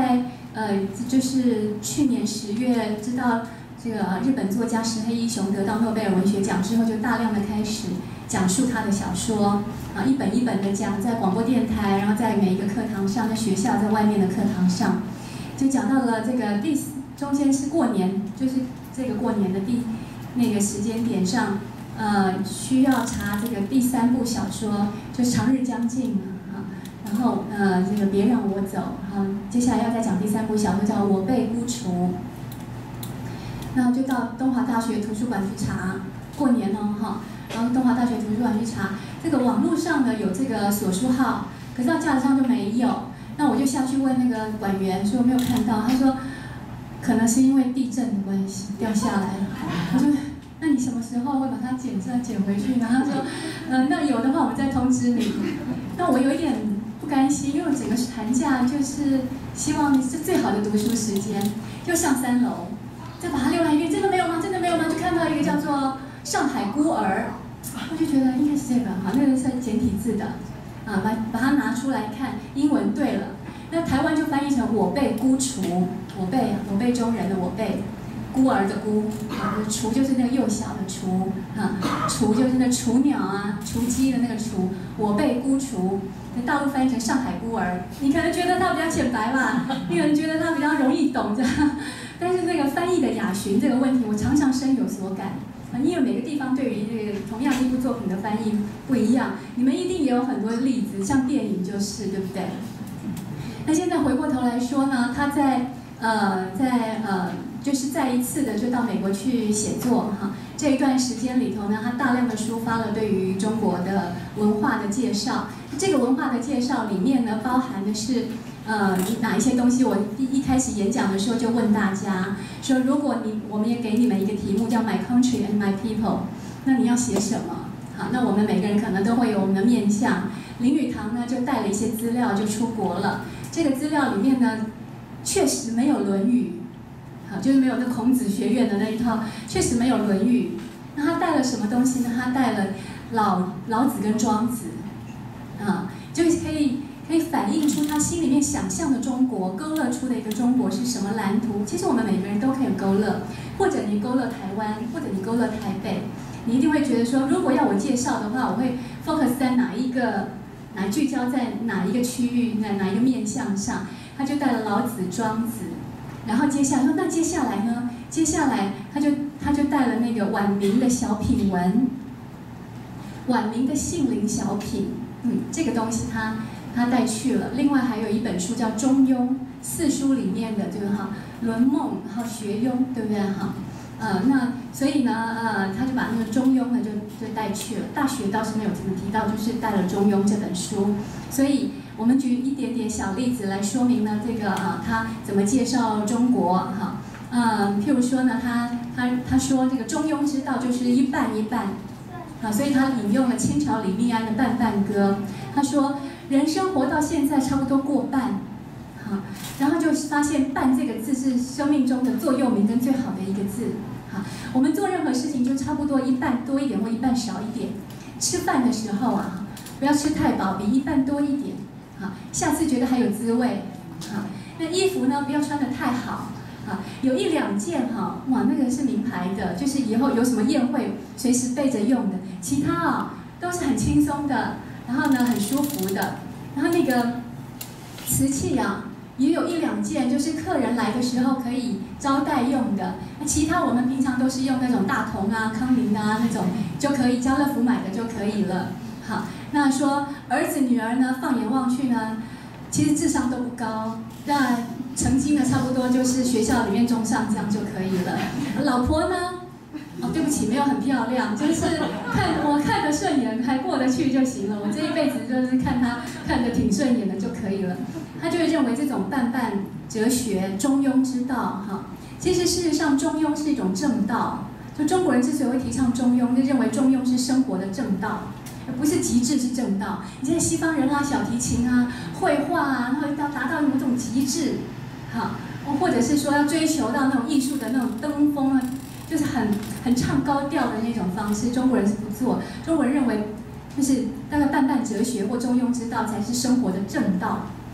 呃，就是去年十月知道这个日本作家石黑一雄得到诺贝尔文学奖之后，就大量的开始讲述他的小说啊，一本一本的讲，在广播电台，然后在每一个课堂上，在学校，在外面的课堂上，就讲到了这个第中间是过年，就是这个过年的第那个时间点上，呃，需要查这个第三部小说，就是《长日将近》啊，然后呃，这个别让我走啊，接下来要再讲第三部小说叫《我被孤除》，然后就到东华大学图书馆去查，过年哦哈。然后东华大学图书馆去查，这个网络上呢有这个索书号，可是到架子上就没有。那我就下去问那个馆员，说我没有看到，他说可能是因为地震的关系掉下来了。我说那你什么时候会把它捡上捡回去呢？他说嗯、呃，那有的话我们再通知你。那我有一点不甘心，因为我整个寒假就是希望是最好的读书时间，就上三楼，再把它浏览一遍，真的没有吗？真的没有吗？就看到一个叫做上海孤儿，我就觉得应该是这个，好，那个是简体字的，啊，把把它拿出来看，英文对了，那台湾就翻译成我被孤除，我被我被中人的我被，孤儿的孤，啊，雏就是那个幼小的雏，啊，雏就是那雏鸟啊，雏鸡的那个雏，我被孤除，那大陆翻译成上海孤儿，你可能觉得它比较浅白吧，你可能觉得它比较容易懂这样，但是这个翻译的雅寻这个问题，我常常深有所感。因为每个地方对于这个同样一部作品的翻译不一样，你们一定也有很多例子，像电影就是，对不对？那现在回过头来说呢，他在呃在呃就是再一次的就到美国去写作哈，这一段时间里头呢，他大量的抒发了对于中国的文化的介绍。这个文化的介绍里面呢，包含的是。呃，哪一些东西？我一一开始演讲的时候就问大家说，如果你我们也给你们一个题目叫 My Country and My People， 那你要写什么？好，那我们每个人可能都会有我们的面向。林语堂呢就带了一些资料就出国了。这个资料里面呢，确实没有《论语》，好，就是没有那孔子学院的那一套，确实没有《论语》。那他带了什么东西呢？他带了老老子跟庄子，啊，就是可以。可以反映出他心里面想象的中国，勾勒出的一个中国是什么蓝图。其实我们每个人都可以勾勒，或者你勾勒台湾，或者你勾勒台北，你一定会觉得说，如果要我介绍的话，我会 focus 在哪一个，哪聚焦在哪一个区域，哪哪一个面向上。他就带了老子、庄子，然后接下来说，那接下来呢？接下来他就他就带了那个晚明的小品文，晚明的杏林小品，嗯，这个东西他。他带去了，另外还有一本书叫《中庸》，四书里面的这个哈《论孟》，然后学庸，对不对哈？呃，那所以呢，呃，他就把那个《中庸》呢就就带去了。大学倒是没有怎么提到，就是带了《中庸》这本书。所以我们举一点点小例子来说明呢，这个啊，他怎么介绍中国哈？呃，譬如说呢，他他他说这个中庸之道就是一半一半，啊，所以他引用了清朝李密庵的《半半歌》，他说。人生活到现在差不多过半，好，然后就发现“半”这个字是生命中的座右铭跟最好的一个字，好，我们做任何事情就差不多一半多一点或一半少一点。吃饭的时候啊，不要吃太饱，比一半多一点，好，下次觉得还有滋味，好，那衣服呢不要穿得太好，啊，有一两件哈，哇，那个是名牌的，就是以后有什么宴会随时备着用的，其他啊都是很轻松的。然后呢，很舒服的。然后那个瓷器啊，也有一两件，就是客人来的时候可以招待用的。那其他我们平常都是用那种大同啊、康宁啊那种就可以，家乐福买的就可以了。好，那说儿子女儿呢，放眼望去呢，其实智商都不高，那成绩呢差不多就是学校里面中上这样就可以了。老婆呢？哦，对不起，没有很漂亮，就是看我看得顺眼，还过得去就行了。我这一辈子就是看他看得挺顺眼的就可以了。他就会认为这种半半哲学、中庸之道，哈，其实事实上中庸是一种正道。就中国人之所以会提倡中庸，就认为中庸是生活的正道，而不是极致是正道。你现在西方人拉小提琴啊、绘画啊，然后要达到某种极致，好，或者是说要追求到那种艺术的那种登峰啊。就是很很唱高调的那种方式，中国人是不做。中国人认为，就是大概半半哲学或中庸之道才是生活的正道。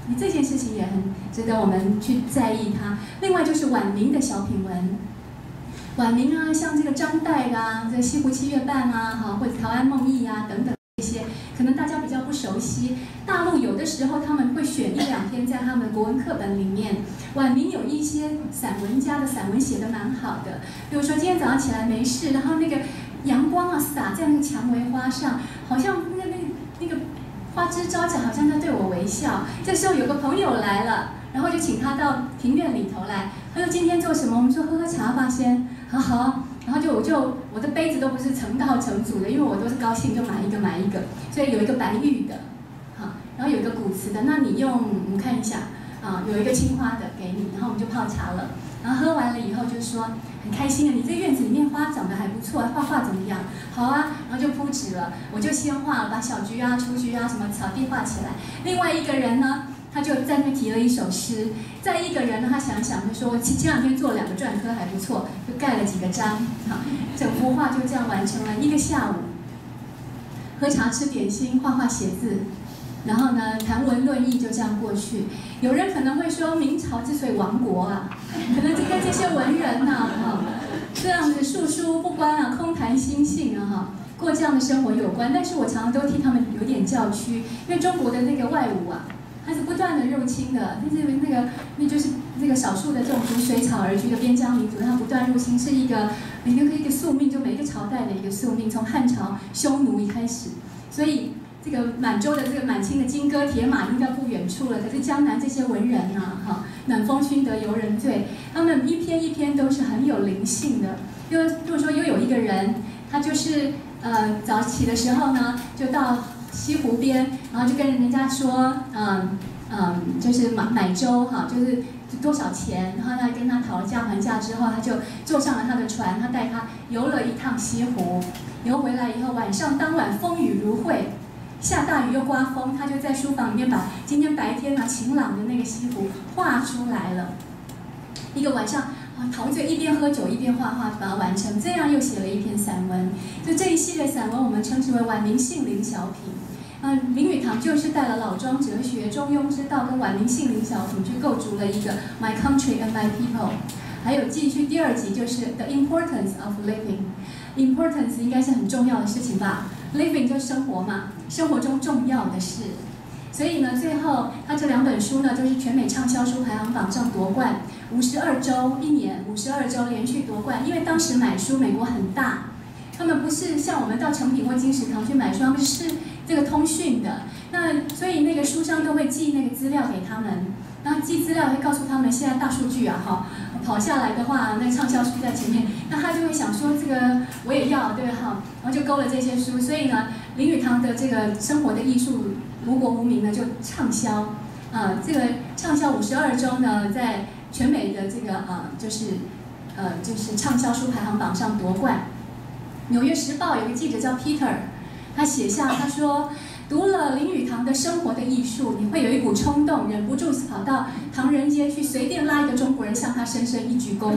这件事情也很值得我们去在意它。另外就是晚明的小品文，晚明啊，像这个张岱啊，这《西湖七月半》啊，哈，或者《陶庵梦忆》啊等等这些，可能大家比较不熟悉。大陆有的时候他们会选一两篇在他们的国文课本里面。晚明有一些散文家的散文写得蛮好的，比如说今天早上起来没事，然后那个阳光啊洒在那个蔷薇花上，好像那个那个那个花枝招展，好像在对我微笑。这时候有个朋友来了，然后就请他到庭院里头来。他说今天做什么？我们说喝喝茶吧先。好好，然后就我就我的杯子都不是成套成组的，因为我都是高兴就买一个买一个，所以有一个白玉的，好，然后有一个古瓷的。那你用我们看一下啊，有一个青花的给你，然后我们就泡茶了。然后喝完了以后就说很开心的，你这院子里面花长得还不错，画画怎么样？好啊，然后就铺纸了，我就先画了，把小菊啊、雏菊啊什么草地画起来。另外一个人呢，他就在那边提了一首诗。再一个人呢，他想想就说前前两天做了两个篆刻还不错，就盖了几个章，好，整幅画就这样完成了。一个下午，喝茶吃点心，画画写字。然后呢，谈文论艺就这样过去。有人可能会说，明朝之所以亡国啊，可能就跟这些文人呐、啊，哈，这样子述书不关啊，空谈心性啊，哈，过这样的生活有关。但是我常常都替他们有点叫屈，因为中国的那个外侮啊，它是不断的入侵的，但是那个那就是那个少数的这种逐水草而居的边疆民族，它不断入侵是一个一个一个宿命，就每一个朝代的一个宿命，从汉朝匈奴一开始，所以。这个满洲的这个满清的金戈铁马应该不远处了，可是江南这些文人呐、啊，哈，暖风熏得游人醉，他们一篇一篇都是很有灵性的。因为如果说又有一个人，他就是呃早起的时候呢，就到西湖边，然后就跟人家说，嗯嗯，就是买买粥哈，就是多少钱，然后他跟他讨了价还价之后，他就坐上了他的船，他带他游了一趟西湖，游回来以后，晚上当晚风雨如晦。下大雨又刮风，他就在书房里面把今天白天啊晴朗的那个西湖画出来了。一个晚上啊，陶醉一边喝酒一边画画，把它完成。这样又写了一篇散文。就这一系列散文，我们称之为晚明杏林小品。啊，林语堂就是带了老庄哲学、中庸之道跟晚明杏林小品，去构筑了一个 My Country and My People。还有继续第二集就是 The Importance of Living。Importance 应该是很重要的事情吧。Living 就是生活嘛，生活中重要的事。所以呢，最后他这两本书呢，都是全美畅销书排行榜上夺冠，五十二周一年，五十二周连续夺冠。因为当时买书美国很大，他们不是像我们到诚品或金石堂去买书，他们是这个通讯的。那所以那个书商都会寄那个资料给他们，然后寄资料会告诉他们现在大数据啊，哈。跑下来的话，那畅销书在前面，那他就会想说这个我也要，对哈，然后就勾了这些书。所以呢，林语堂的这个生活的艺术无国无民呢就畅销，啊，这个畅销五十二周呢，在全美的这个啊就是呃就是畅销书排行榜上夺冠。纽约时报有个记者叫 Peter， 他写下他说。读了林语堂的生活的艺术，你会有一股冲动，忍不住跑到唐人街去随便拉一个中国人向他深深一鞠躬，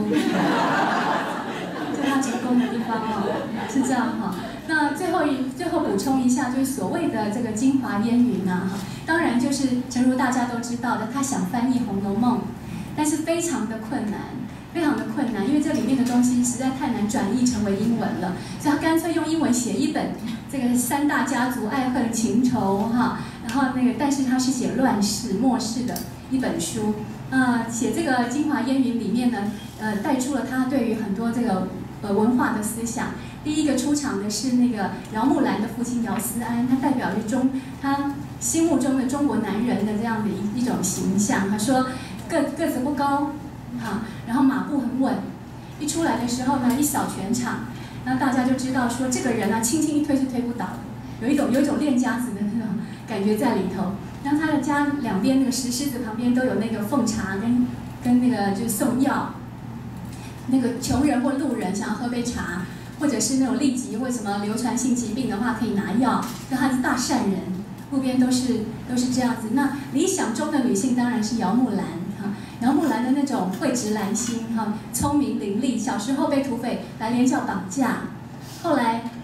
在他成功的地方哦，是这样哈。那最后一最后补充一下，就是所谓的这个京华烟云呐哈，当然就是诚如大家都知道的，他想翻译《红楼梦》，但是非常的困难。非常的困难，因为这里面的东西实在太难转译成为英文了，所以他干脆用英文写一本这个三大家族爱恨情仇哈，然后那个但是他是写乱世末世的一本书，呃，写这个《京华烟云》里面呢，呃，带出了他对于很多这个呃文化的思想。第一个出场的是那个姚木兰的父亲姚思安，他代表着中他心目中的中国男人的这样的一一种形象。他说个个子不高。哈，然后马步很稳，一出来的时候呢，一扫全场，然后大家就知道说这个人啊，轻轻一推是推不倒的，有一种有一种练家子的那种感觉在里头。然后他的家两边那个石狮子旁边都有那个奉茶跟跟那个就是送药，那个穷人或路人想要喝杯茶，或者是那种痢疾或什么流传性疾病的话，可以拿药。那他是大善人，路边都是都是这样子。那理想中的女性当然是姚木兰。姚木兰的那种蕙质兰心哈，聪明伶俐，小时候被土匪白莲教绑架，后来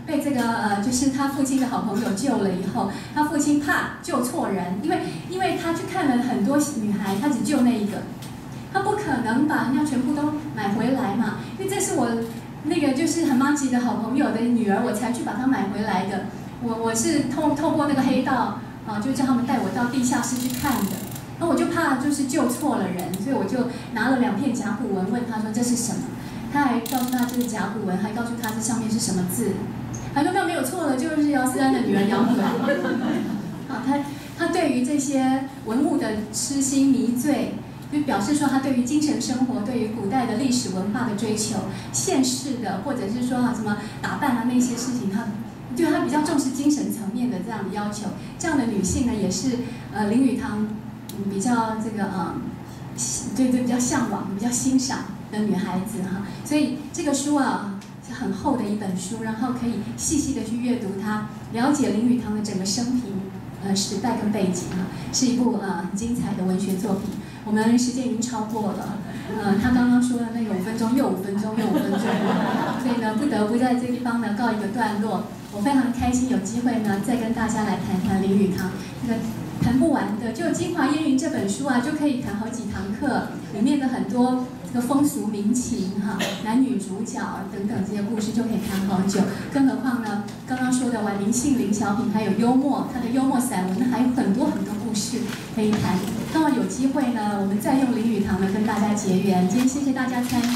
被这个呃，就是他父亲的好朋友救了以后，他父亲怕救错人，因为因为他去看了很多女孩，他只救那一个，他不可能把人家全部都买回来嘛，因为这是我那个就是很妈吉的好朋友的女儿，我才去把她买回来的。我我是透透过那个黑道啊，就叫他们带我到地下室去看的。那我就怕就是救错了人，所以我就拿了两片甲骨文问他说这是什么，他还告诉他这是甲骨文，还告诉他这上面是什么字。他说那没有错了，就是姚思安的女儿姚木兰。啊，他他对于这些文物的痴心迷醉，就表示说他对于精神生活、对于古代的历史文化的追求，现世的或者是说啊什么打扮啊那些事情，他对他比较重视精神层面的这样的要求。这样的女性呢，也是呃林语堂比较这个呃对对比较向往、比较欣赏的女孩子哈。所以这个书啊。很厚的一本书，然后可以细细的去阅读它，了解林语堂的整个生平、呃时代跟背景啊，是一部呃很精彩的文学作品。我们时间已经超过了，呃，他刚刚说的那个五分钟又五分钟又五分钟，所以呢不得不在这个地方呢告一个段落。我非常开心有机会呢再跟大家来谈谈林语堂，这个谈不完的，就《京华烟云》这本书啊，就可以谈好几堂课，里面的很多。这个风俗民情哈，男女主角等等这些故事就可以谈好久，更何况呢，刚刚说的婉玲杏林小品还有幽默，他的幽默散文还有很多很多故事可以谈。那么有机会呢，我们再用林语堂呢跟大家结缘。今天谢谢大家参与。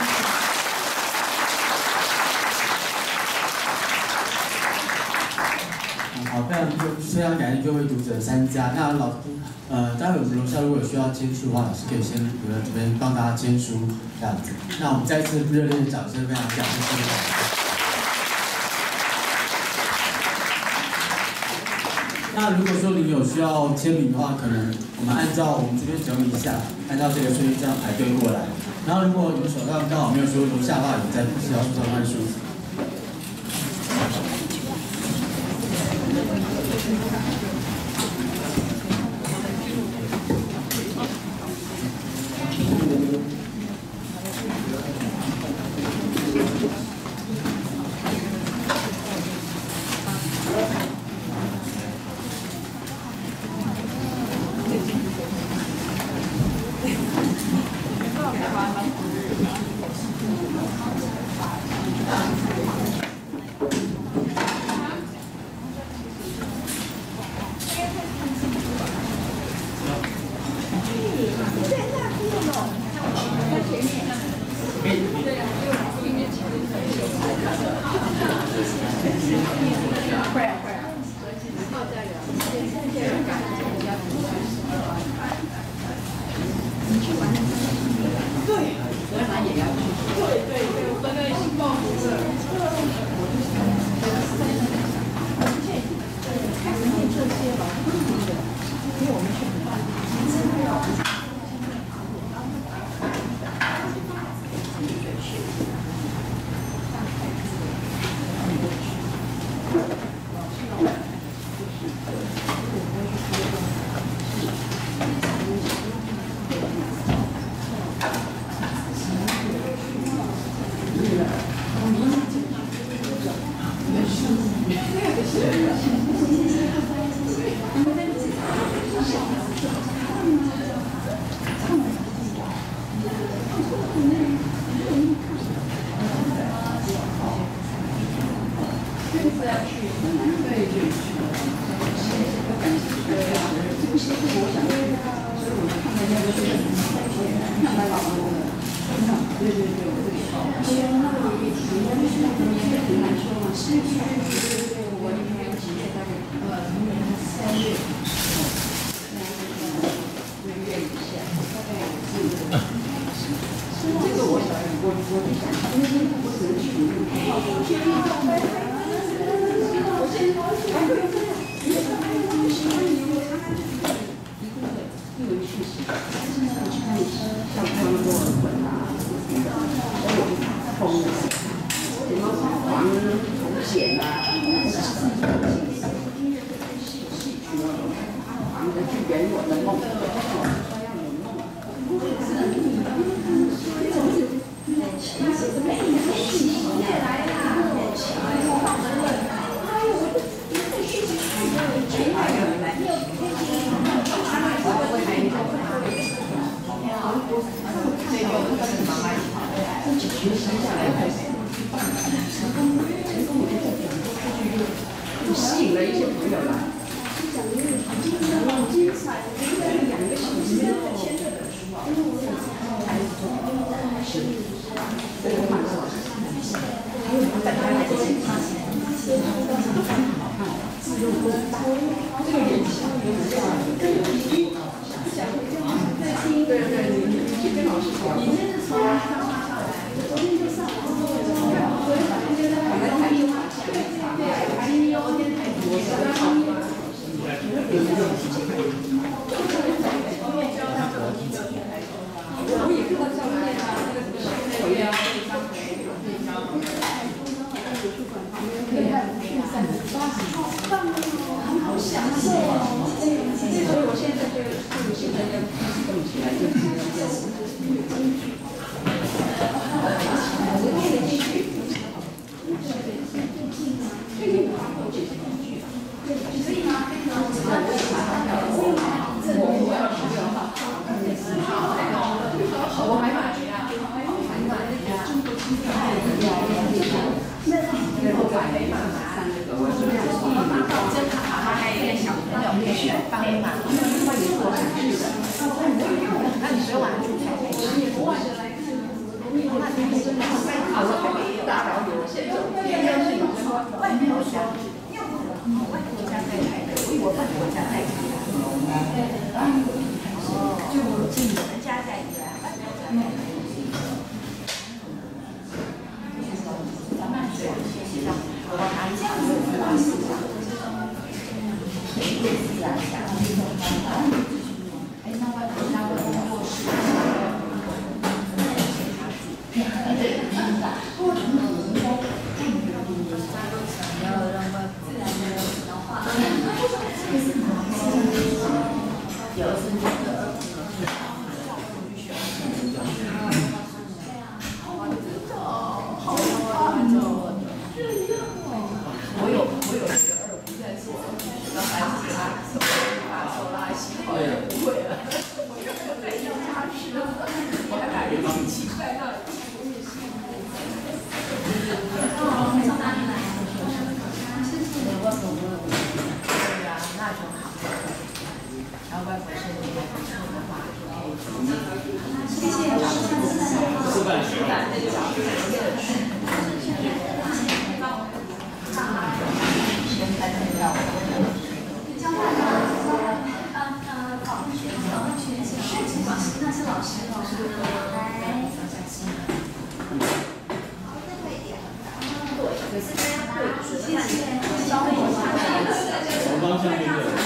好，非常非常感谢各位读者参加。那老呃，待会我们楼下如果有需要签书的话，老师可以先留在这边帮大家签书这样子。那我们再次热烈的掌声，非常感谢各位。那如果说你有需要签名的话，可能我们按照我们这边整理一下，按照这个顺序这样排队过来。然后如果你们手上刚好没有书，楼下的话，你在小书上看书。 来啦！ 学习下来才成功，成功我就在讲说出去就就吸引了一些朋友来。精彩，两个小时签这本书啊，还是这个马老师还有我们本来的这些插曲，都很好看，字又多大，这个眼睛有点像跟一对对，你你去跟老师讲，你这是从上上来，昨天就上，昨天晚上就在我们台中马下，对，还有昨天台中，我也看到照片啊，那个什么水啊，图书馆旁边可以看好详细哦。所以我现在就就现在要动起来，就是要京剧。我念的京剧，最近我还会这些京剧，可以吗？我我要去的话，我还买呀，我还买那个中国青菜然后买了一满三个，我是我妈妈到这卡，还有一个小朋友可以选帮忙，因为另外也是我想去的。那你昨晚去采采去？我晚上来看，那天真的好了，还没有打扰你，先走。第二是有说外国家，因为我外国家在台北，我以为外国家在台北。哦，就你们家在宜兰，外国家在台北。我还这样子的话，是讲类似啊，讲这种方法。哎，那外国家的工作室，对，明白。不过同时应该在你的理念上，想要让外国自然的文化，这是哪些？有是那个好棒哦！我有我有学二胡在做，然后孩子啊手拉手拉洗好也不会了，我又在要家事了，我还买了机器在那里。哦，从哪里来的？是是的，外国的。对呀，那就好。然后外国生意还不错的话，就可以出去。谢谢， 示范学那这就好，乐趣。先看资料。 教大家呃呃讨论学习，讨论学习，学习老师那是老师老师来。 可是这样对， 谢谢。 稍微有差别。 从方向对对。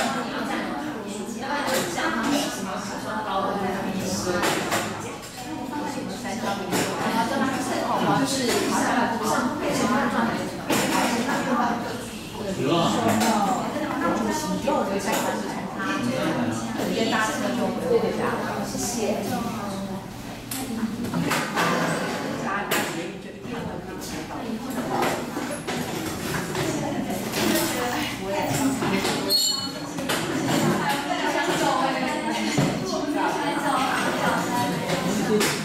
就是好像不是给什么赚的， 有啊。 主席又留下传承他，直接搭车就回回家了。谢谢。大家捷运就一趟都可以切到。我也想走哎。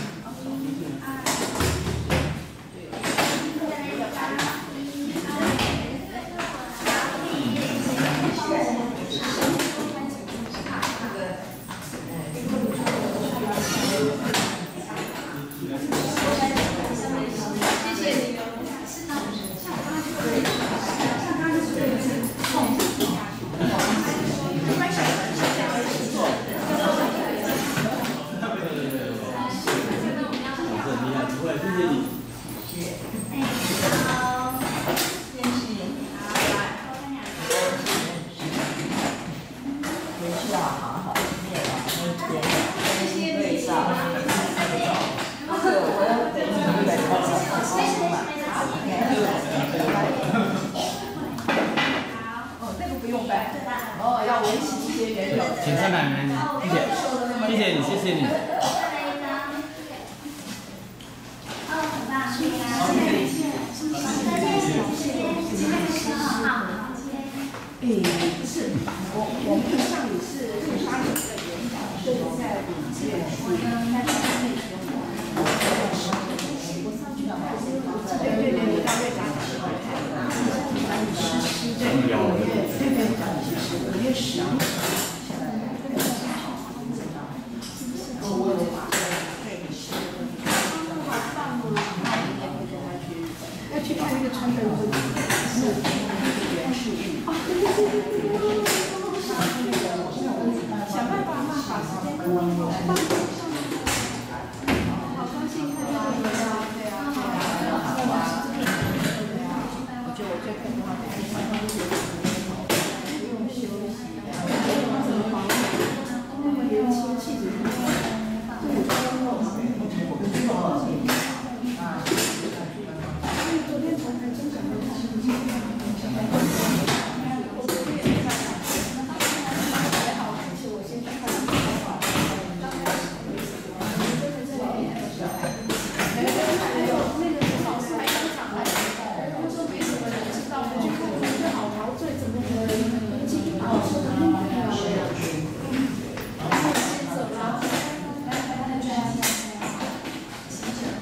请看奶奶，谢谢，谢谢你，谢谢你。 哦，很棒，谢谢，谢谢，好。 哎，不是，我我印象里是陆沙有个演讲，是在五届，我跟那个那时候我我去看那个川北会是原始物。哦，对对对对对。想办法嘛，把时间跟我放上。好高兴看到你啊！对啊，对啊，对啊。我觉得我最看重要的是三方面不用休息，怎么忙？那个年轻气质很好，对，真的好。因为昨天才还真讲了他是我昨天也在看，还好，而且我先去看了。还有那个陈老师还当场来，他说没什么人知道，我去看我觉得好陶醉，怎么可能能进去跑车的那么漂亮？然后先走了，来来来来来，行者。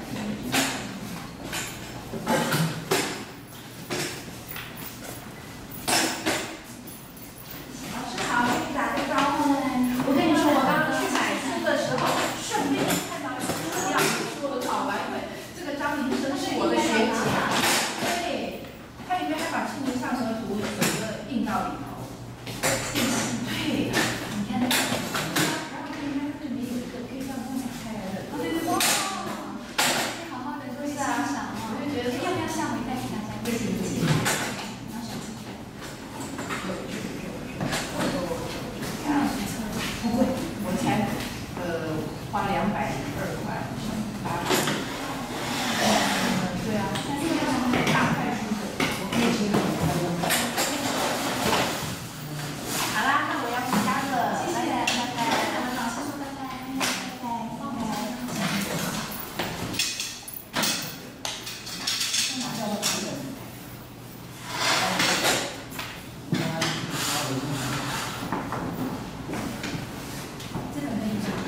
老师好，给你打个招呼。我跟你说，我刚刚去买书的时候，顺便看到书样说的好完美。这个张林生是我的学姐，对，它里面还把《清明上河图》整个印到里头。对，你看那个，然后你看这里面有一个可以这样分享开来的。对对对。哇， 好好的多欣赏哦。 我就觉得要不要下回再给大家介绍一下？拿手机。 不贵，我才呃花两百零二块，八百。对啊，大块书的，我可以请你好啦，那我要回家了， 谢谢，拜拜。我们老师说拜拜，拜拜，拜这个可以讲。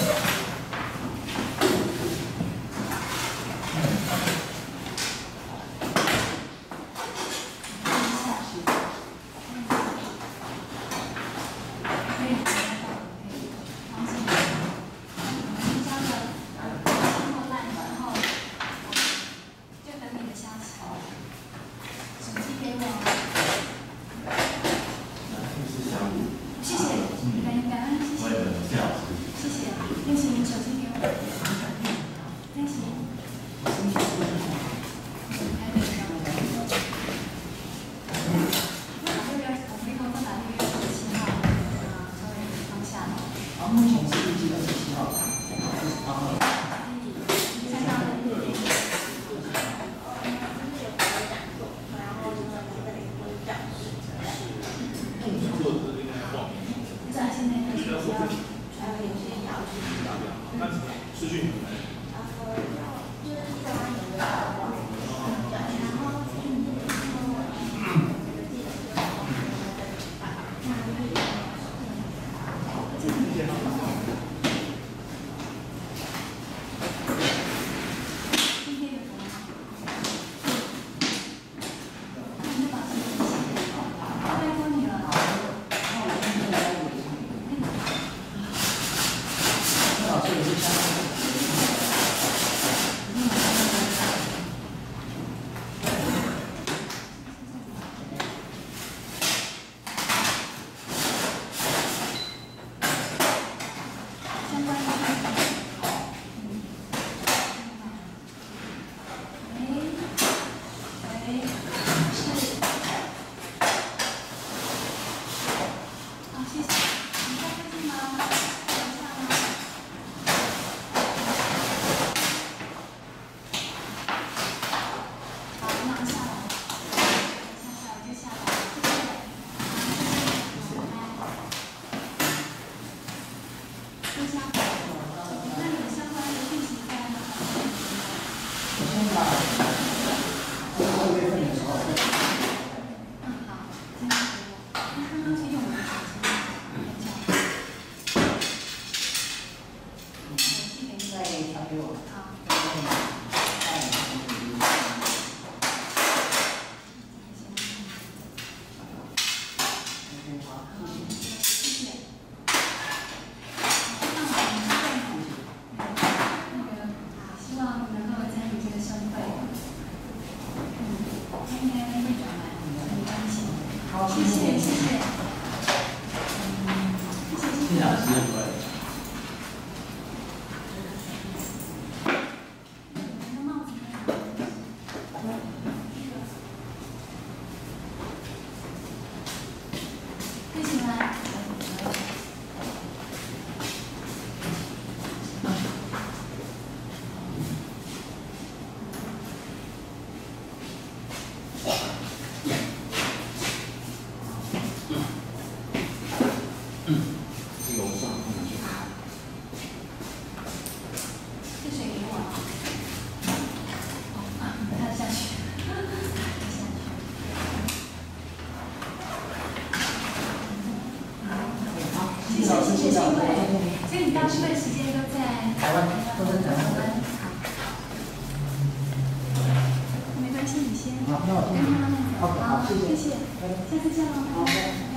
目前是预计二十七号，好。 资讯。 希望能够参与这个盛会。 应该会转完，没关系。好，谢谢谢谢。 现场时间不会。 最喜欢。这水给我。啊，看下去。谢谢谢谢谢谢，所以你大部分时间都在台湾，都在台湾。 没关系，你先。 好，那我跟他们走。 好，好，谢谢。 谢谢，下次见喽。 好。